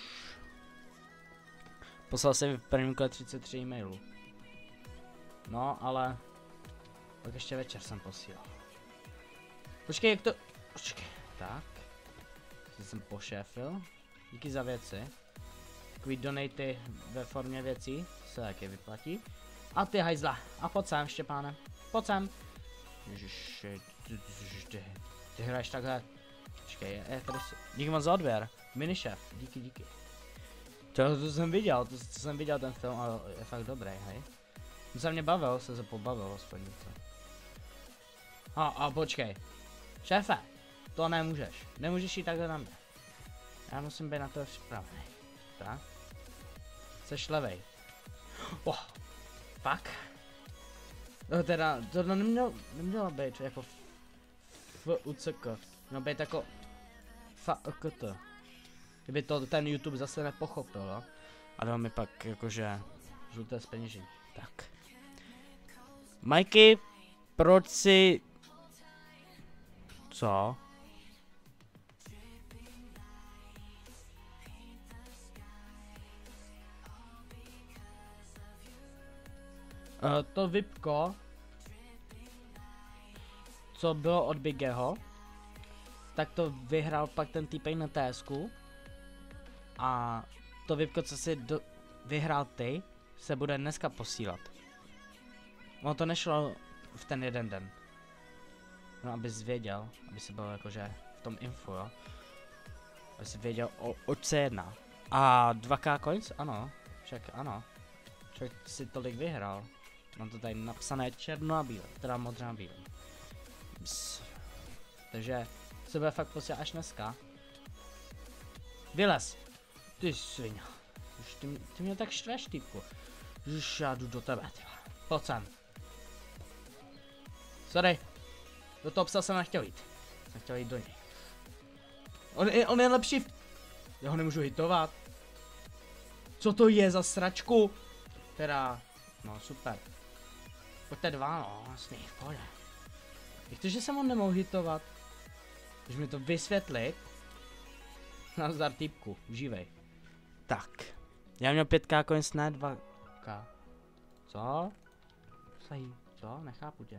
Poslal jsem v prvním kole 33 e-mailů. No, ale... Pak ještě večer jsem posílal. Počkej, jak to... Počkej, tak. Jsem pošéfil. Díky za věci. Takový donaty ve formě věcí se taky vyplatí. A ty hajzla. A pojď sem, Štěpáne. Pojď sem. Ježiši, ty hraješ takhle. Počkej, tady si... Díky moc za odběr. Minišef, díky. To jsem viděl, to jsem viděl ten film, ale je fakt dobrý, hej. To se mě bavil, se pobavil aspoň něco. A počkej. Šéfe, to nemůžeš. Nemůžeš jít takhle na mě. Já musím být na to připravený. Tak. Jseš levej. Oh, pak. No teda, to nemělo být jako FUCK. Mělo být jako FAKT. Kdyby to ten YouTube zase nepochopil, jo? A dal mi pak jakože žluté zpeněžení. Tak. Mikey, proč si... Co? To VIPko, co bylo od Bigeho, tak to vyhrál pak ten týpek na TSku. A to VIPko, co si vyhrál ty, se bude dneska posílat. No to nešlo v ten jeden den. No, abys věděl, aby si byl jakože v tom info, jo. Aby si věděl, oč se jedná. A 2K coins? Ano, však ano. Však si tolik vyhrál. Mám to tady napsané černo a bílé, teda modrá a bílé. Takže se bude fakt posílat až dneska. Vylez! Ty svině. Ty mě tak štveš, týpku. Už já jdu do tebe, tyhle. Pojď sem. Sorry. Do toho psa jsem nechtěl jít. Jsem chtěl jít do něj. On je lepší. Já ho nemůžu hitovat. Co to je za sračku? Teda, no super. Pojďte dva, no, vlastně, v pohodě. Jak to, že jsem ho nemohl hitovat? Můžeš mi to vysvětlit? Nazdar týpku, užívej. Tak. Já měl 5K coins, ne 2K. Co? Co? Nechápu tě.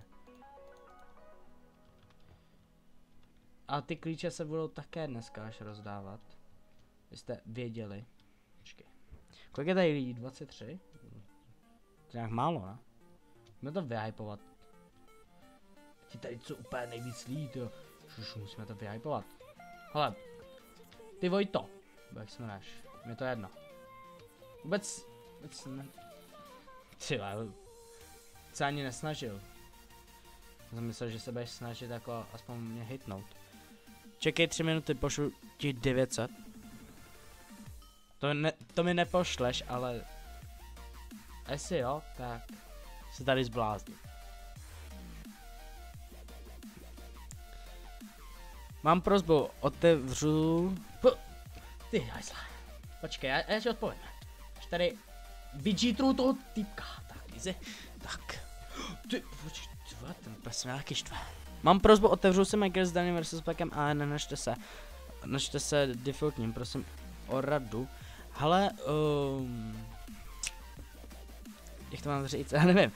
A ty klíče se budou také dneska až rozdávat. Vy jste věděli. Počkej. Kolik je tady lidí? 23? To je nějak málo, ne? Musíme to vyhypovat. Ti tady co úplně nejvíc lidí, tyjo. Šušu, musíme to vyhypovat. Hele. Ty Vojto. Jak se jmenuješ? Mě to jedno. Vůbec ne... Ty se ani nesnažil. Jsem myslel, že se budeš snažit jako aspoň mě hitnout. Čekej 3 minuty, pošlu ti 900. To mi nepošleš, ale... Jestli jo, tak se tady zblázni. Mám prosbu, otevřu... Ty hajzle. Počkej, já ti odpovím. Tady vyčítru toho typka. Tak, easy. Tak. Ty, počkej, ten pes mě taky štve. Mám prosbu, otevřu si Minecraft s Danielem vs. Packem a nenačte se defaultním, prosím o radu. Hele, jak to mám říct, já nevím.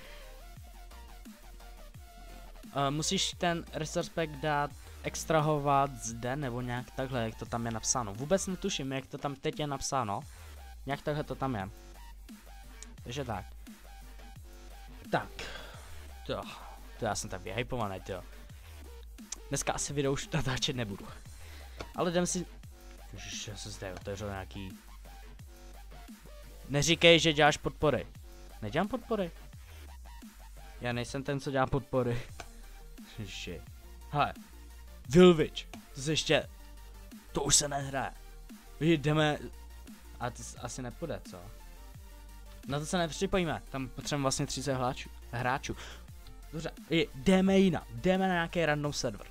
Musíš ten resource pack dát, extrahovat zde, nebo nějak takhle, jak to tam je napsáno. Vůbec netuším, jak to tam teď je napsáno. Nějak takhle to tam je. Takže tak. Tak. To já jsem tak vyhypovaný, jo. Dneska asi video už natáčet nebudu. Ale jdem si... Že se zde otevřel nějaký... Neříkej, že děláš podpory. Nedělám podpory. Já nejsem ten, co dělá podpory. Ježi. Hele. Vilvič. To se ještě... To už se nehraje. Jdeme... A to asi nepůjde, co? Na to se nepřipojíme. Tam potřebujeme vlastně 30 hráčů. Dobře, jdeme jinam. Jdeme na nějaký random server.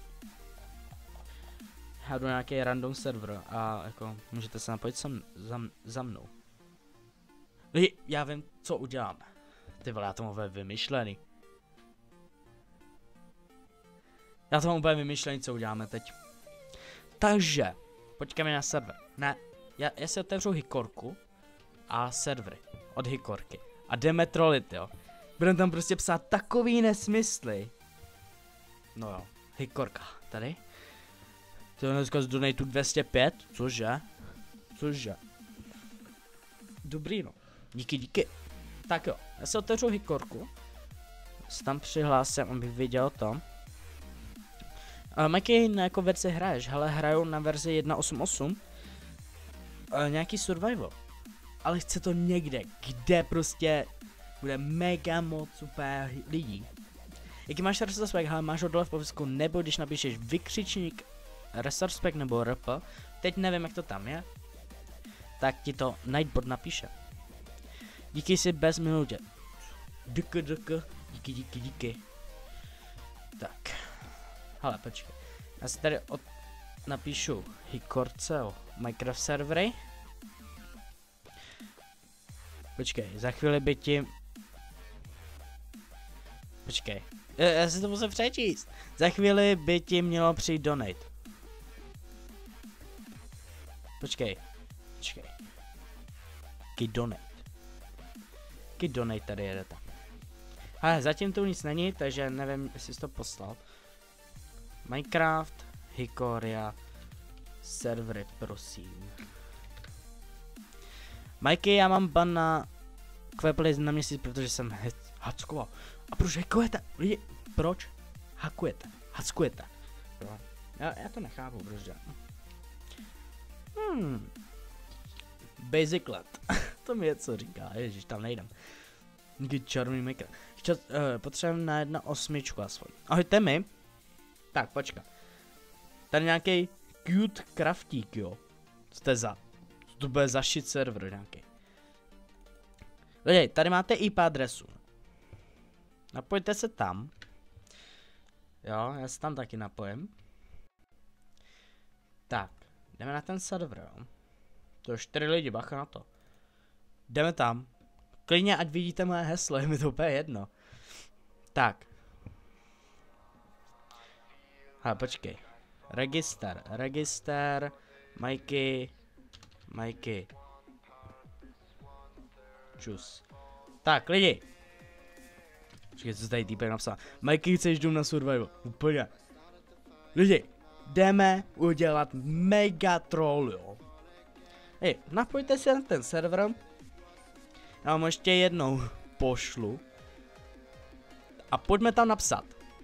Já jdu na nějaký random server a jako můžete se napojit za mnou. Já vím, co uděláme. Ty vole, já to mám úplně vymyšlený. Já to mám úplně vymyšlený, co uděláme teď. Takže, počkáme na server. Ne, já si otevřu Hikorku a servery od Hikorky. A jdeme trolit, jo. Budeme tam prostě psát takový nesmysly. No jo, Hikorka, tady. To je dneska z donatu 205, cože? Cože? Dobrý no, díky. Tak jo, já si otevřu Hikorku. Se tam přihlásím, abych viděl to. Mikey, na jakou verzi hraješ? Hele, hraju na verzi 1.8.8. Nějaký survival. Ale chce to někde, kde prostě bude mega moc super lidí. Jaký máš resource pack? Hele, máš ho dole v popisku, nebo když napíšeš vykřičník resource pack nebo rp, teď nevím, jak to tam je, tak ti to Nightbot napíše. Díky si bez minutě. Díky. Tak. Hele, počkej. Já si tady napíšu Hikorce o Minecraft servery. Počkej, za chvíli by ti... Počkej, já si to musím přečíst. Za chvíli by ti mělo přijít donate. Počkej. Jaký donate tady jedete? Ale zatím tu nic není, takže nevím, jestli jsi to poslal. Minecraft, Hikoria, servery, prosím. Mikey, já mám ban na Quaplay na měsíc, protože jsem hackoval. A proč hackujete? Lidi, proč hackujete? Hackujete. Já to nechápu, proč dělám. Basic let. To mi něco říká, ježiš, tam nejdem. Díky čarný maker. Potřebujeme na 1.8 aspoň. Ahojte mi. Tak, počkat. Tady nějaký cute craftík, jo. To bude za shit server nějaký. Lidi, tady máte IP adresu. Napojte se tam. Jo, já se tam taky napojím. Tak, jdeme na ten server, jo. To je 4 lidi, bacha na to. Jdeme tam. Klidně, ať vidíte moje heslo, je mi to úplně jedno. Tak. Ale počkej. Register. Mikey. Čus. Tak, lidi. Počkej, co tady týpek napsal. Mikey, chceš dům na survival. Úplně. Lidi, jdeme udělat mega troll, jo. Hej, napojte se na ten server. Já vám ještě jednou pošlu. A pojďme tam napsat.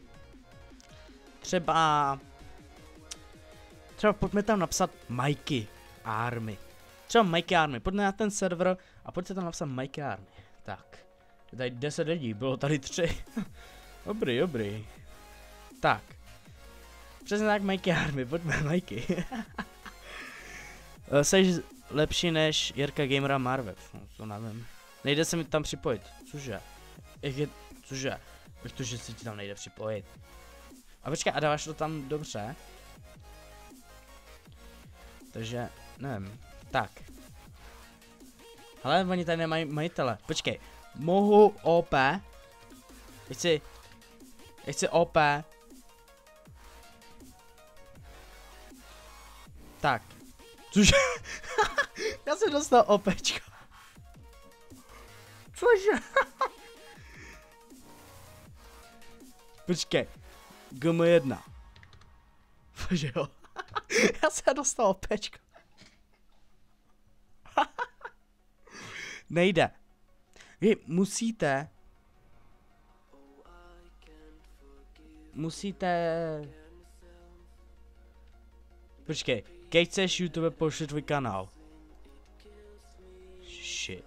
Třeba pojďme tam napsat Mikey Army. Třeba Mikey Army. Pojďme na ten server a pojďte tam napsat Mikey Army. Tak. Je tady 10 lidí, bylo tady 3. Dobrý. Tak. Přesně tak Mikey Army, pojďme Mikey. Jseš lepší než Jirka Gamera Marvev, no, to nevím. Nejde se mi tam připojit, cože? Cože? Protože se ti tam nejde připojit. A počkej, a dáváš to tam dobře? Takže, nevím. Tak. Ale oni tady nemají majitele. Počkej. Mohu OP? Chci OP. Tak. Cože? Já jsem dostal OPčko. Cože? Počkej. GM1. Bože jo. Já jsem dostal OPčko. Nejde. Vy musíte. Počkej. Keď chceš YouTube, pošli tvůj kanál. Shit.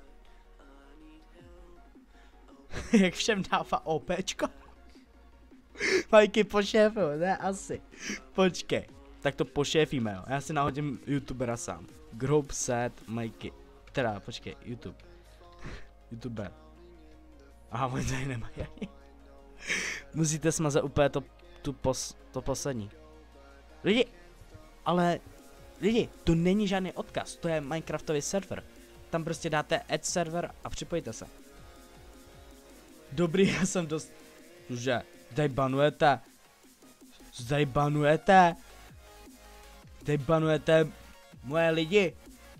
Jak všem dává OPčko? Majky pošéfuju, ne asi. Počkej. Tak to pošéfíme, jo. Já si nahodím youtubera sám. Group set Majky. Teda, počkej, YouTube. YouTuber. Aha, oni tady nemají ani. Musíte smazat úplně to poslední. Lidi, to není žádný odkaz, to je Minecraftový server. Tam prostě dáte add server a připojíte se. Dobrý, já jsem dost... Že, tady banujete moje lidi.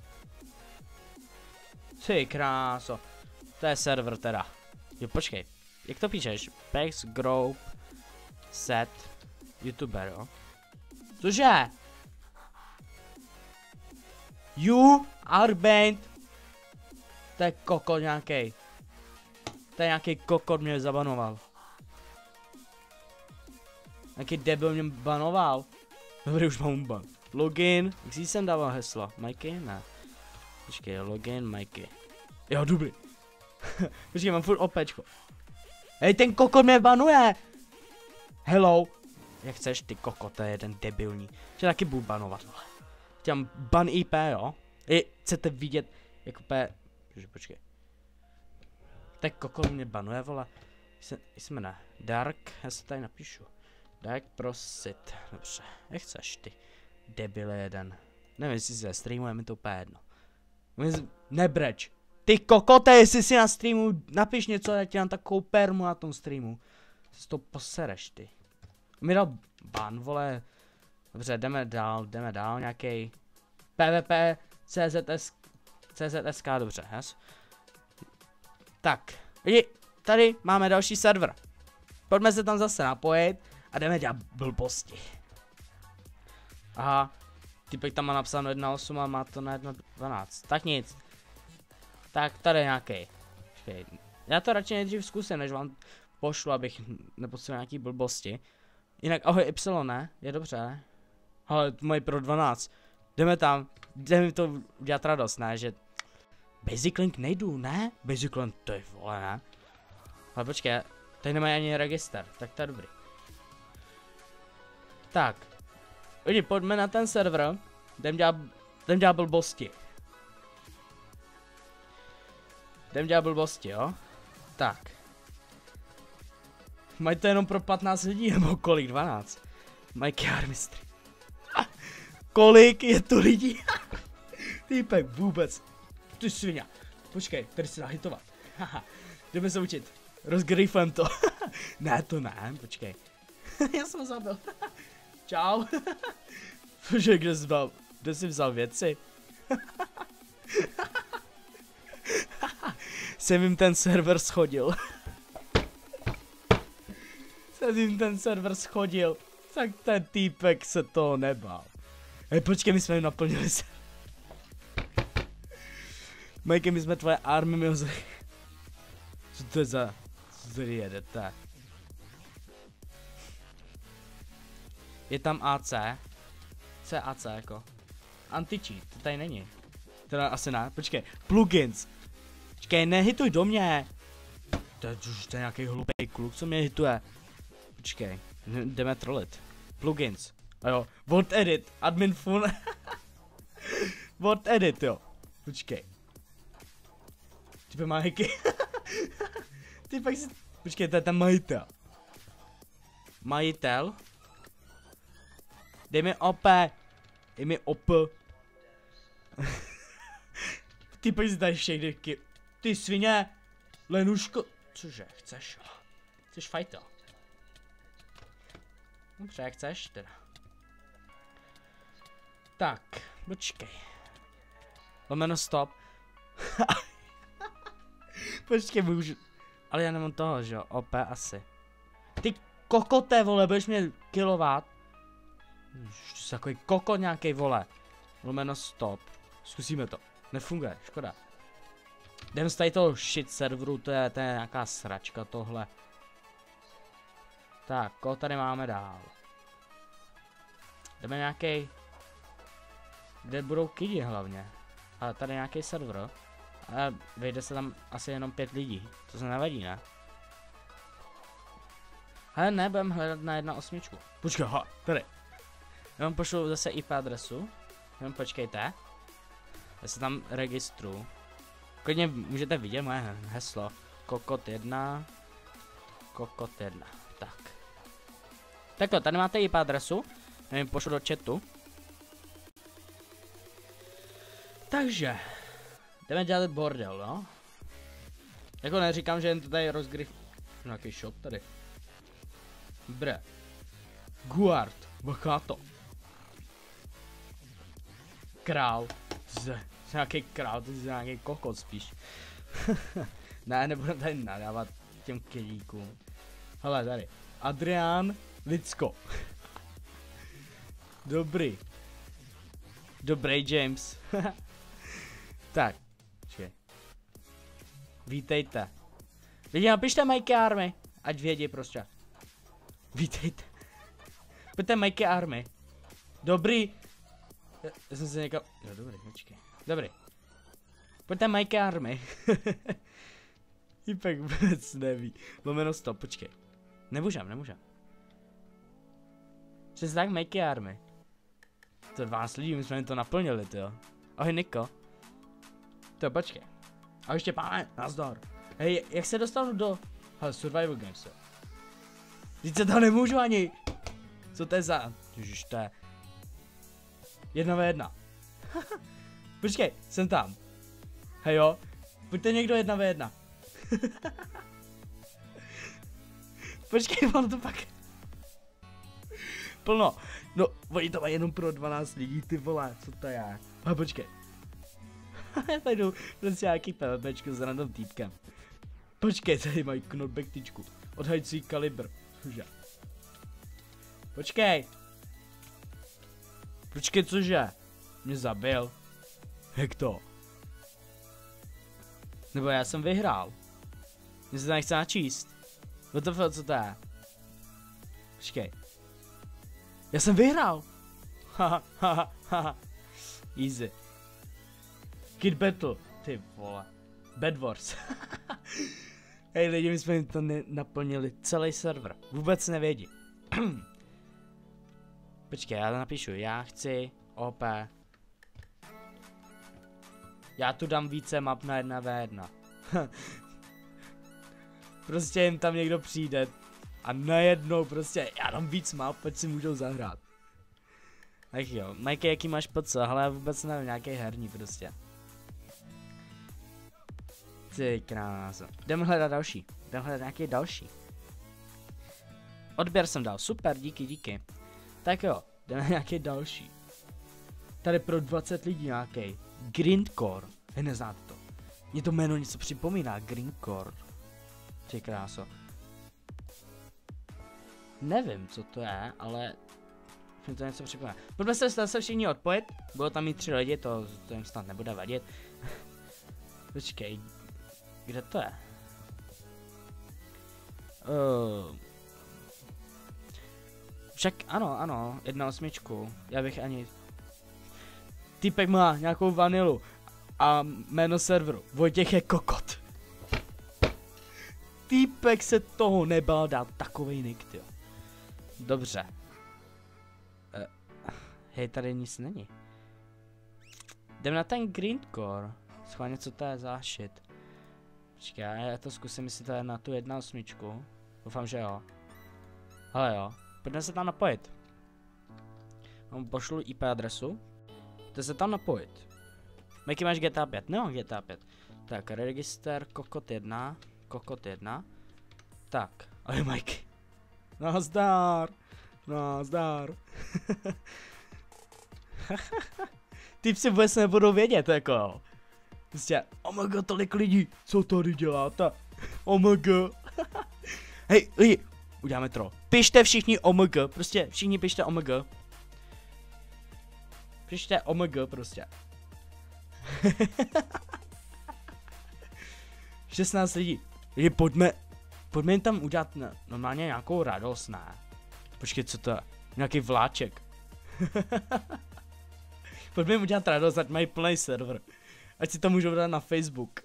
Ty kráso. To je server teda. Jo, počkej. Jak to píšeš? Pex Group Set YouTuber, jo? Cože? You are banned. To je kokot nějakej. To je nějaký kokot, mě zabanoval. Nějaký debil mě banoval. Dobrý, už mám ban. Login. Jak jsem dával heslo? Mikey? Ne. Počkej, login, Mikey. Jo, dobrý. Počkej, mám furt OPčko. Hej, ten kokot mě banuje. Hello. Jak chceš, ty kokot, to je jeden debilní. Chci taky budu banovat, vole. Chtěl ban IP, jo. Chcete vidět, jak úplně... Počkej. Tak kokot mě banuje, vole. Jsme na Dark, já se tady napíšu. Dark prosit. Dobře, jak chceš, ty debile jeden. Nevím, jestli se streamuje, mi to úplně jedno. Nebreč. Ty kokote, jestli si na streamu napiš něco, já ti dám takovou permu na tom streamu. Se to posereš, ty. Mi dal ban, vole. Dobře, jdeme dál, nějaký PvP, CZSK, dobře, jas. Tak, lidi, tady máme další server. Pojďme se tam zase napojit a jdeme dělat blbosti. Aha, typek tam má napsáno 1.8 a má to na 1.12, tak nic. Tak tady nějaký. Já to radši nejdřív zkusím, než vám pošlu, abych nepostřeboval nějaký blbosti. Jinak ahoj Y, ne? Je dobře. Ale to mají pro 12. Jdeme tam, jde mi to udělat radost, ne? Že... Basic Link nejdu, ne? Basic Link, to je vole, ne? Ale počkej, tady nemají ani register, tak to je dobrý. Tak. Lidi, pojďme na ten server. Jdem dělat blbosti. Jo? Tak. Mají to jenom pro 15 lidí, nebo kolik? 12. Mikey Army Stream. Kolik je to lidí? Týpek, vůbec. Ty svině. Počkej, tady se dá hitovat. Jdeme se učit. Rozgrifem to. Ne, to ne, počkej. Já jsem ho zabil. Čau. Bože, kde jsi vzal věci? Jsem jim ten server schodil. Tak ten týpek se toho nebál. Hej, počkej, my jsme jim naplnili se. Majke, my jsme tvoje army milzy. Co to je za... Co tady jedete? Je tam AC. Co je AC jako? Anti-cheat, to tady není. Teda asi ne, počkej. Plugins. Počkej, nehituj do mě. To je nějaký hlupej kluk, co mě hituje. Počkej, jdeme trolit. Plugins. A jo, Word Edit, admin fun. Word Edit, jo. Počkej. Type má hacky. Ty pak si... Počkej, to je ten majitel. Majitel. Dej mi OP. Dej mi OP. Ty pak si tady všechny ty svině. Lenuško. Cože, chceš? Chceš fajta? Dobře, jak chceš teda. Tak, počkej. Lomeno stop. Počkej, můžu. Ale já nemám toho, že jo, OP asi. Ty kokoté, vole, budeš mě killovat. Jsi takový kokot nějaký, vole. Lomeno stop. Zkusíme to. Nefunguje, škoda. Jdem z tady toho shit serveru, to je nějaká sračka tohle. Tak, koho tady máme dál? Jdeme nějaký, kde budou kidi hlavně. Ale tady nějaký server. Ale vejde se tam asi jenom 5 lidí. To se nevadí, ne? Ale ne, budeme hledat na 1.8. Počkej, ha, tady. Já vám pošlu zase IP adresu. Jenom počkejte. Já se tam registruju. Klidně můžete vidět moje heslo. Kokot1. Kokot1. Tak. Takhle, tady máte IP adresu. Já jim pošlu do chatu. Takže. Jdeme dělat bordel, no. Jako neříkám, že jen to tady rozgryv. Nějaký shop tady. Bre. Guard. Bachato. Král. Nějaký král, to je nějaký kokot spíš. Ne, nebudu tady nadávat těm kedíkům. Hele, tady. Adrián Lidsko. Dobrý. Dobrý, James. Tak. Čekaj. Vítejte. Lidi, napište Mikey Army. Ať vědí prostě. Vítejte. Pojďte Mikey Army. Dobrý. Já jsem se někam... Jo, dobrý, počkej. Dobrý. Pojďte Mikey Army. Hypek vůbec neví. Lomeno stop, počkej. Nemůžem. Přes tak Mikey Army. To 12 lidí, my jsme to naplnili, jo. Ahoj Niko. To počkej. A ještě pane, nazdar. Hej, jak se dostanu do... Hele, Survival Games, jo. Vždyť se tam nemůžu ani. Co to je za... Ježiš, to je... 1v1. Počkej, jsem tam. Hej jo, pojďte někdo 1v1. Počkej, mám to pak. Plno. No, oni to mají jenom pro 12 lidí, ty vole, co to je? A počkej. Já tady jdu prostě nějaký PvPčko s random týpkem. Počkej, tady mají knockback tyčku. Odhaďující kalibr. Cože? Počkej. Počkej, cože? Mě zabil. Jak to? Nebo já jsem vyhrál. Mě se to nechce načíst. WTF, co to je? Počkej. Já jsem vyhrál. Haha. Easy. Kid Battle. Ty vole. Bad Wars. Hej lidi, my jsme to naplnili celý server. Vůbec nevědí. Počkej, já to napíšu. Já chci OP. Já tu dám více map na 1v1. Prostě jim tam někdo přijde a najednou prostě já dám víc map, ať si můžou zahrát. Tak jo, Mikey, jaký máš PC? Hele, já vůbec nevím, nějaký herní prostě. Ty krása. Jdeme hledat další. Jdeme hledat nějaký další. Odběr jsem dal, super, díky. Tak jo, jdeme nějaký další. Tady pro 20 lidí nějaký. Grindcore. Hej, neznáte to. Mně to jméno něco připomíná, Grindcore. Ty kráso. Nevím, co to je, ale... mi to něco připomíná. Pojďme se všichni odpojit. Bylo tam i 3 lidi, to jim snad nebude vadit. Počkej, kde to je? Však ano, 1.8. Já bych ani... Týpek má nějakou vanilu a jméno serveru. Vojtěch je kokot. Týpek se toho nebál dát takovej nick, tyjo. Dobře. Hej, tady nic není. Jdem na ten grindcore. Schválně, co to je za shit. Počkej, já to zkusím, jestli to je na tu 1.8. Doufám, že jo. Ale jo, pojďme se tam napojit. Pošlu IP adresu. Jde se tam napojit. Mikey, máš GTA 5? Nemám GTA 5. Tak, register kokot 1. Kokot 1. Tak, ahoj Mikey. Nazdar. Nazdar. Typci vůbec nebudou vědět, jako. Prostě, omg, tolik lidí, co tady děláte? Omg. Hej, lidi, uděláme to. Pište všichni omg, prostě všichni pište omg. Pište omg, prostě. 16 lidí. Lidi, pojďme jim tam udělat normálně nějakou radost, ne? Počkej, co to je? Nějaký vláček. Pojďme jim udělat radost, ať mají plný server. Ať si to můžou dát na Facebook.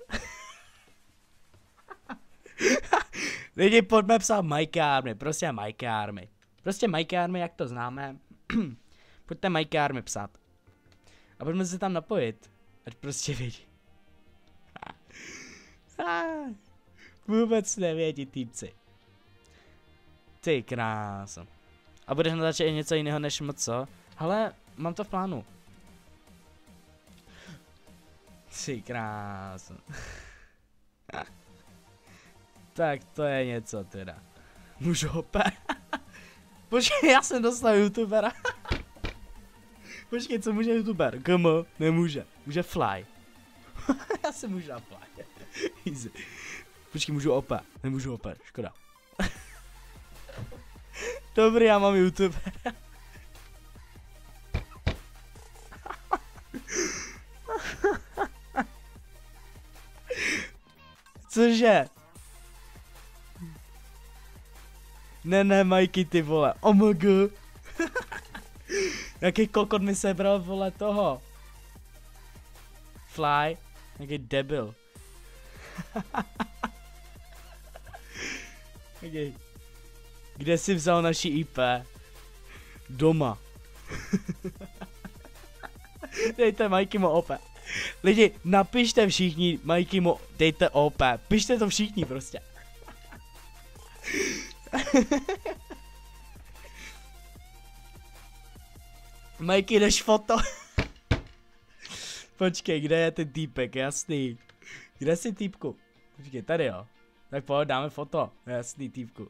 Lidi, pojďme psát Mikey Army, prostě Mikey Army. Prostě Mikey Army, jak to známe. Pojďte Mikey Army psát. A pojďme se tam napojit. Ať prostě vědí. Vůbec nevědí, týpci. Ty krása. A budeš natáčet i něco jiného než moc, co? Ale mám to v plánu. Ty krása. Tak to je něco teda. Můžu opět? Počkej, já jsem dostal youtubera. Počkej, co může youtuber? GM nemůže. Může fly. Já se můžu na fly. Easy. Počkej, můžu opět. Nemůžu opět, škoda. Dobrý, já mám youtubera. Cože? Ne, Mikey, ty vole, omg. Jaký kokot mi sebral, vole, toho. Fly, jaký debil. Okay. Kde jsi vzal naši IP? Doma. Dejte Mikeymu OP. Lidi, napište všichni Mikeymu, dejte OP. Pište to všichni prostě. Mikey, jdeš foto? Počkej, kde je ten týpek, jasný. Kde jsi, týpku? Počkej, tady jo. Tak pojď, dáme foto. Jasný, týpku.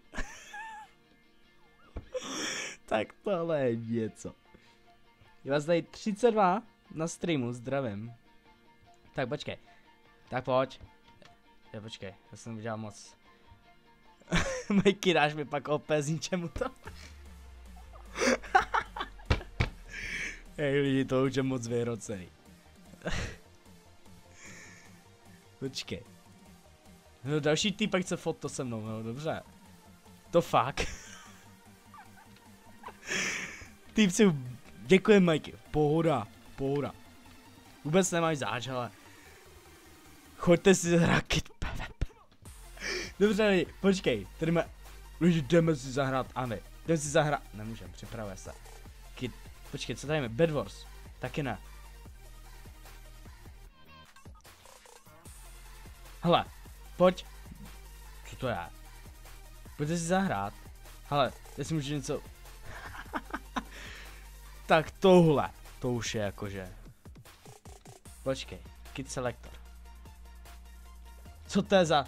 Tak tohle je něco. Je vás tady 32 na streamu, zdravím. Tak počkej. Tak pojď. Počkej, já jsem udělal moc. Mikey, dáš mi pak OP z ničemu to. Hej lidi, to už je moc vyhrocený. Počkej. No další týpek chce foto se mnou, no dobře. To fakt. Týpci, děkuji Mikey, pohoda. Vůbec nemáš záč, ale. Choďte si zahrát Kid PvP. Dobře lidi, počkej, tady má. Lidi, jdeme si zahrát, Andy. Jdeme si zahrát, nemůžem, připravuje se. Kid, počkej, co tady máme, Bed Wars, taky ne. Hele, pojď. Co to je? Pojďte si zahrát. Hele, jestli můžu něco. Tak tohle, to už je jakože. Počkej, Kid Selector. Co to je za?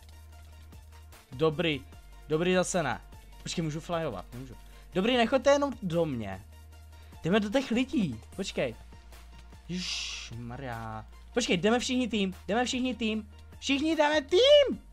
Dobrý zase ne. Počkej, můžu flyovat, nemůžu. Dobrý, nechoďte jenom do mě. Jdeme do těch lidí, počkej. Ježišmarja. Počkej, jdeme všichni tým. Všichni jdeme tým!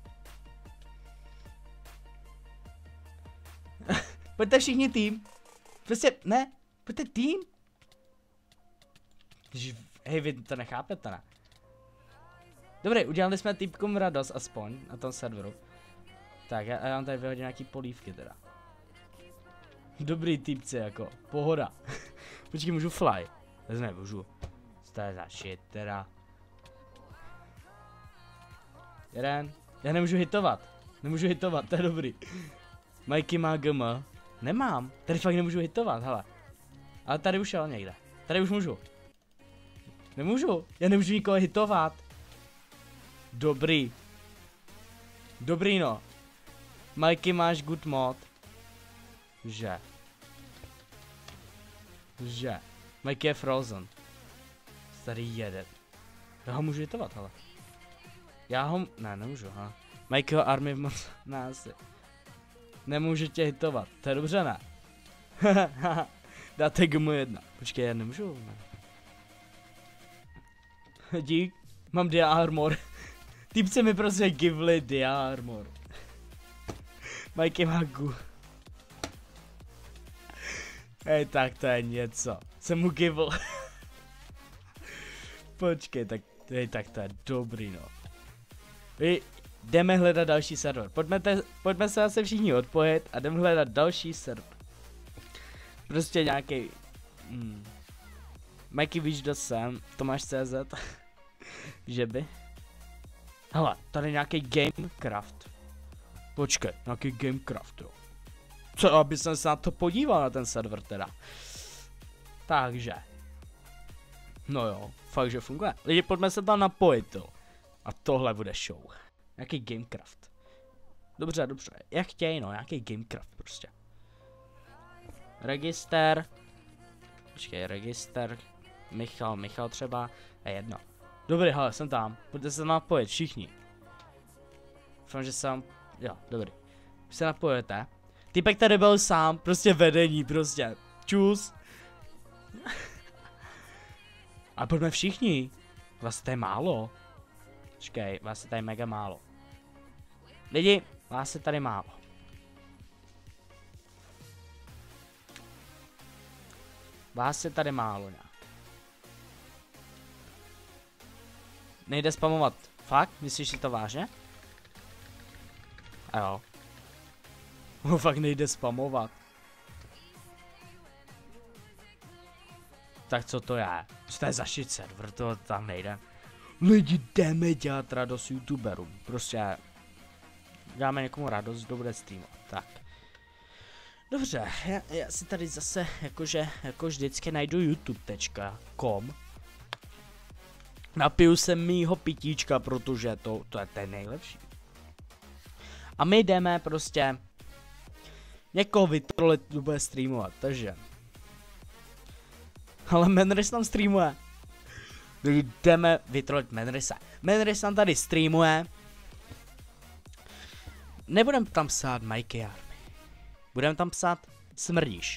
Pojďte všichni tým. Prostě, ne, pojďte tým. Hej, vy to nechápete, ne? Dobrý, udělali jsme týpkům radost aspoň na tom serveru. Tak, já vám tady vyhodím nějaký polívky teda. Dobrý týpci jako, pohoda. Počkej, můžu fly. To nemůžu. To je za shit teda. Jeden. Já nemůžu hitovat. Nemůžu hitovat, to je dobrý. Mikey má GM. Nemám. Tady fakt nemůžu hitovat, hele. Ale tady už šel někde. Tady už můžu. Nemůžu. Já nemůžu nikoho hitovat. Dobrý. Dobrý no. Mikey, máš good mod. Že. Mikey je frozen. Tady jede. Já ho můžu hitovat, hele. Já ho... Ne, nemůžu, ha. Mikeyho army moc... Ne, asi. Nemůžu tě hitovat. To je dobře, ne? Dáte GM 1. Počkej, já nemůžu, ne. Dík. Mám dia armor. Týpce mi prostě givli dia armor. Mikey má gu. Hej, tak to je něco. Jsem mu givl. Počkej, tak, hej, tak to je dobrý, no. Jdeme hledat další server. Pojďme se zase všichni odpojit a jdeme hledat další server. Prostě nějaký. Mikey, víš, kdo jsem? Tomáš.cz. Že by? Hele, tady nějaký Gamecraft. Počkej, nějaký Gamecraft, jo. Co, aby jsem se na to podíval, na ten server teda. Takže. No jo, fakt, že funguje. Lidi, pojďme se tam napojit, jo. A tohle bude show. Nějaký Gamecraft. Dobře, dobře. Jak chtějí, no, nějaký Gamecraft prostě. Register. Počkej, register. Michal třeba. Je jedno. Dobrý, hele, jsem tam. Pojďte se napojit, všichni. Doufám, že jsem... Jo, dobrý. Už se napojete. Týpek tady byl sám, prostě vedení, prostě. Čus. A pojďme všichni. Vás je tady málo. Počkej, vás je tady mega málo. Lidi, vás je tady málo. Vás je tady málo nějak. Nejde spamovat. Fakt? Myslíš si to vážně? A jo. Fakt nejde spamovat. Tak co to je? Co to je za shit server? To tam nejde. Lidi, jdeme dělat radost youtuberům. Prostě dáme někomu radost, kdo bude streamovat. Tak. Dobře, já si tady zase jako vždycky najdu youtube.com. Napiju se mýho pitíčka, protože to je ten nejlepší. A my jdeme prostě někoho vytrolit, kdo bude streamovat, takže. Ale Menris tam streamuje. Jdeme vytrolit Menrisa. Menris tam tady streamuje. Nebudem tam psát Mikey Army. Budeme tam psát Smrdíš.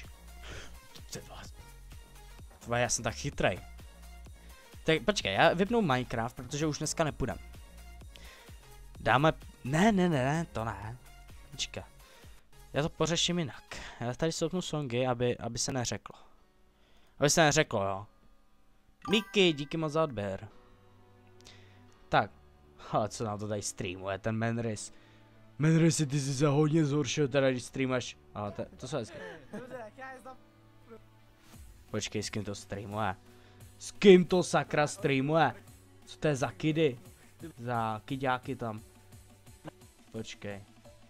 Já jsem tak chytrej. Tak počkej, já vypnu Minecraft, protože už dneska nepůjdem. Dáme... Ne, to ne. Počkej. Já to pořeším jinak. Já tady soupnu songy, aby se neřeklo. Aby se neřeklo, jo. Mickey, díky moc za odběr. Tak. Ale co nám to tady streamuje, ten Menris. Menris, ty jsi se hodně zhoršil, teda když streamaš. Ale to se hezky. Počkej, s kým to streamuje? S kým to sakra streamuje? Co to je za kidy? Za kidáky tam. Počkej.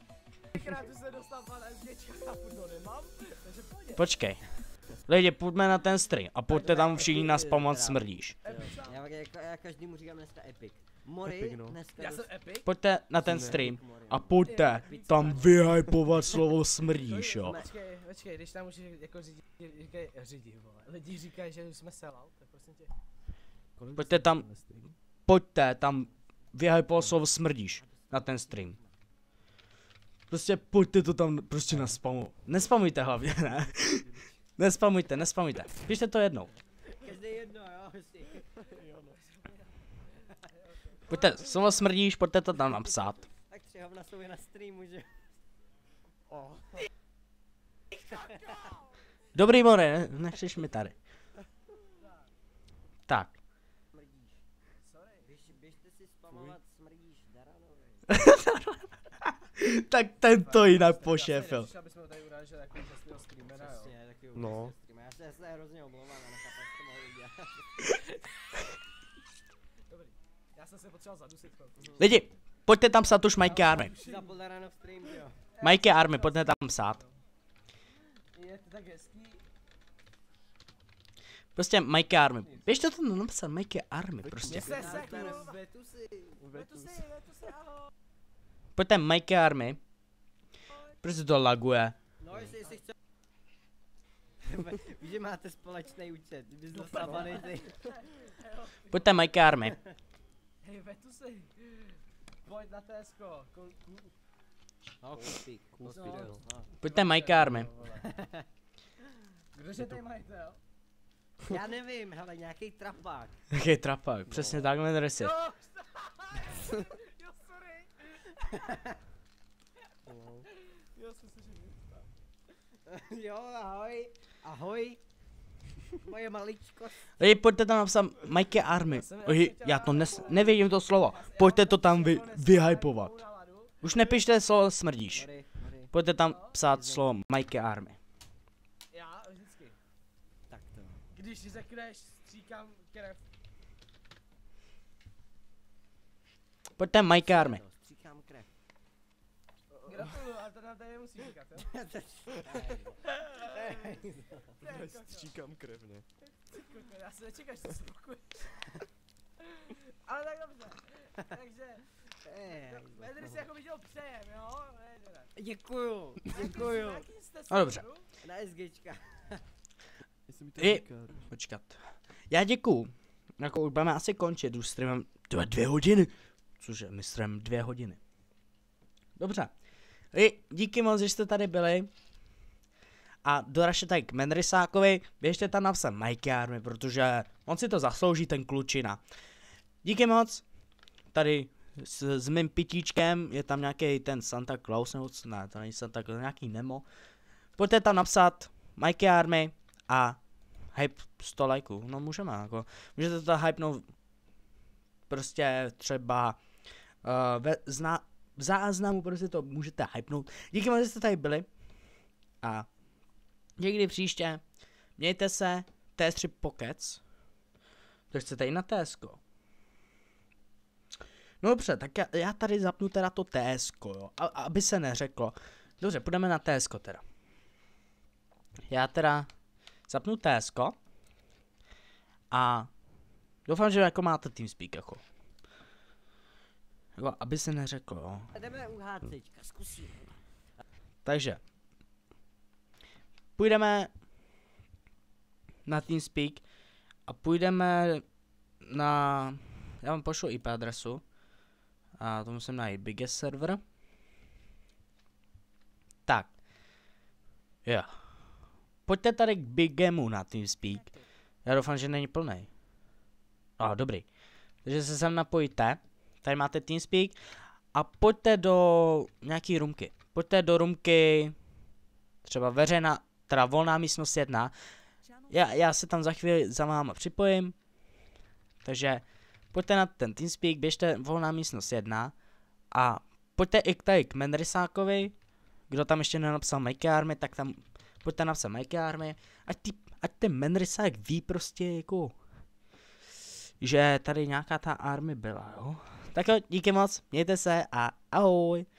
Počkej. Lidi, pojďme na ten stream a pojďte tam všichni naspamovat Smrdíš. Já každému říkám dneska epic. Mori, dneska já jsem epic? Pojďte na ten stream a pojďte tam vyhypovat slovo Smrdíš, jo. Počkej, když tam už jako řídí, vole. Lidi říkají, že jsme sellout, tak prosím tě. Pojďte tam vyhypovat slovo Smrdíš na ten stream. Prostě pojďte to tam prostě na spamu. Nespamujte hlavně, ne? Nespamujte. Pište to jednou. Každý jedno, jo, Pojďte, slovo Smrdíš, pojďte to tam napsat. Tak 3 hovna jsou na streamu, že? Dobrý, more, nechceš mi tady. Tak. Běžte si spamovat, smrdíš Daranovi. Tak ten to jinak pošefil. Přišel, abychom ho tady udali, že takový úžasného screamera, jo. Přesně, taky No. Já se hrozně omlouvám, já nechápu, jak to mohl udělat. Dobrý. Já jsem se potřeboval zadusit chvilku. Lidi, pojďte tam psát už Mikey Army. Zapl Daranov stream, jo. Mikey Army, pojďte tam psát. Je to tak hezký. Prostě Mikey Army. Běžte to napsat, Mikey Army, prostě. Se seku. Vetusy. Vetusy, ahoj. Pojďte Mikey Army. Prostě to laguje. No, jestli chce... Víš, že máte společný účet, ty bys dostal banity. Pojďte Mikey Army. Hej, Vetusy. Pojď na TSko. No, kuspík. Pojďte Mikey Army. Kdože tady majitel? Já nevím, hele, nějaký trapák. Jaký trapák, přesně takhle dres je. Jo, sorry. Jo, jsem si říkal. Jo, ahoj. Ahoj. Moje maličkost. Lidi, pojďte tam napsat Mikey Army. Já to nevidím to slovo. Pojďte to tam vyhypovat. Už nepište slovo smrdíš. Sorry. Pojďte tam psát slovo Mikey Army. Já vždycky. Tak to. Když řekneš, stříkám krev. Pojďte Mikey Army. Stříkám krev. Gratuluju, ale to nám tady nemusíš říkat, jo? Stříkám krev, ne? Já se nečekám, že to spokojím. Ale tak dobře. Takže, Medry si jako viděl přejem, jo? Děkuju. Jaký jste No dobře. sporu? Na SGčka. Jestli mi to I- říkáš. Počkat. Já děkuju. Jako už budeme asi končit, už streamem 2 hodiny. Cože, my streamem 2 hodiny. Dobře. Díky moc, že jste tady byli. A doražte tady k Menrysákovi, běžte tam napsat Mikey Army, protože on si to zaslouží, ten klučina. Díky moc. Tady s mým pitíčkem je tam nějaký ten Santa Claus, nebo co, ne, to není Santa Claus, nějaký Nemo. Pojďte tam napsat Mikey Army a hype 100 lajků, no můžeme, jako, můžete to hypnout prostě třeba v záznamu, prostě to můžete hypnout. Díky moc, že jste tady byli a někdy příště mějte se, T3 Pockets, to chcete i na TSko. No dobře, tak já tady zapnu teda to TSko, jo, aby se neřeklo. Dobře, půjdeme na TSko teda. Já teda zapnu TSko a doufám, že jako máte TeamSpeak jako. Aby se neřeklo, jo. Jdeme u HCčka, zkusíme. Takže půjdeme na TeamSpeak a půjdeme na, já vám pošlu IP adresu a to musím najít biggest server. Tak. Jo. Pojďte tady k Bigemu na TeamSpeak. Já doufám, že není plný. Dobrý. Takže se sem napojíte. Tady máte TeamSpeak a pojďte do nějaký roomky. Pojďte do roomky třeba veřejná, teda volná místnost 1. Já se tam za chvíli za váma připojím. Takže pojďte na ten TeamSpeak, běžte volná místnost 1 a pojďte i tady k Menrysákovi. Kdo tam ještě nenapsal Mikey Army, tak tam pojďte napsat Mikey Army. Ať ten Menrysák ví prostě jako, že tady nějaká ta army byla, jo. Tak jo, díky moc, mějte se a ahoj.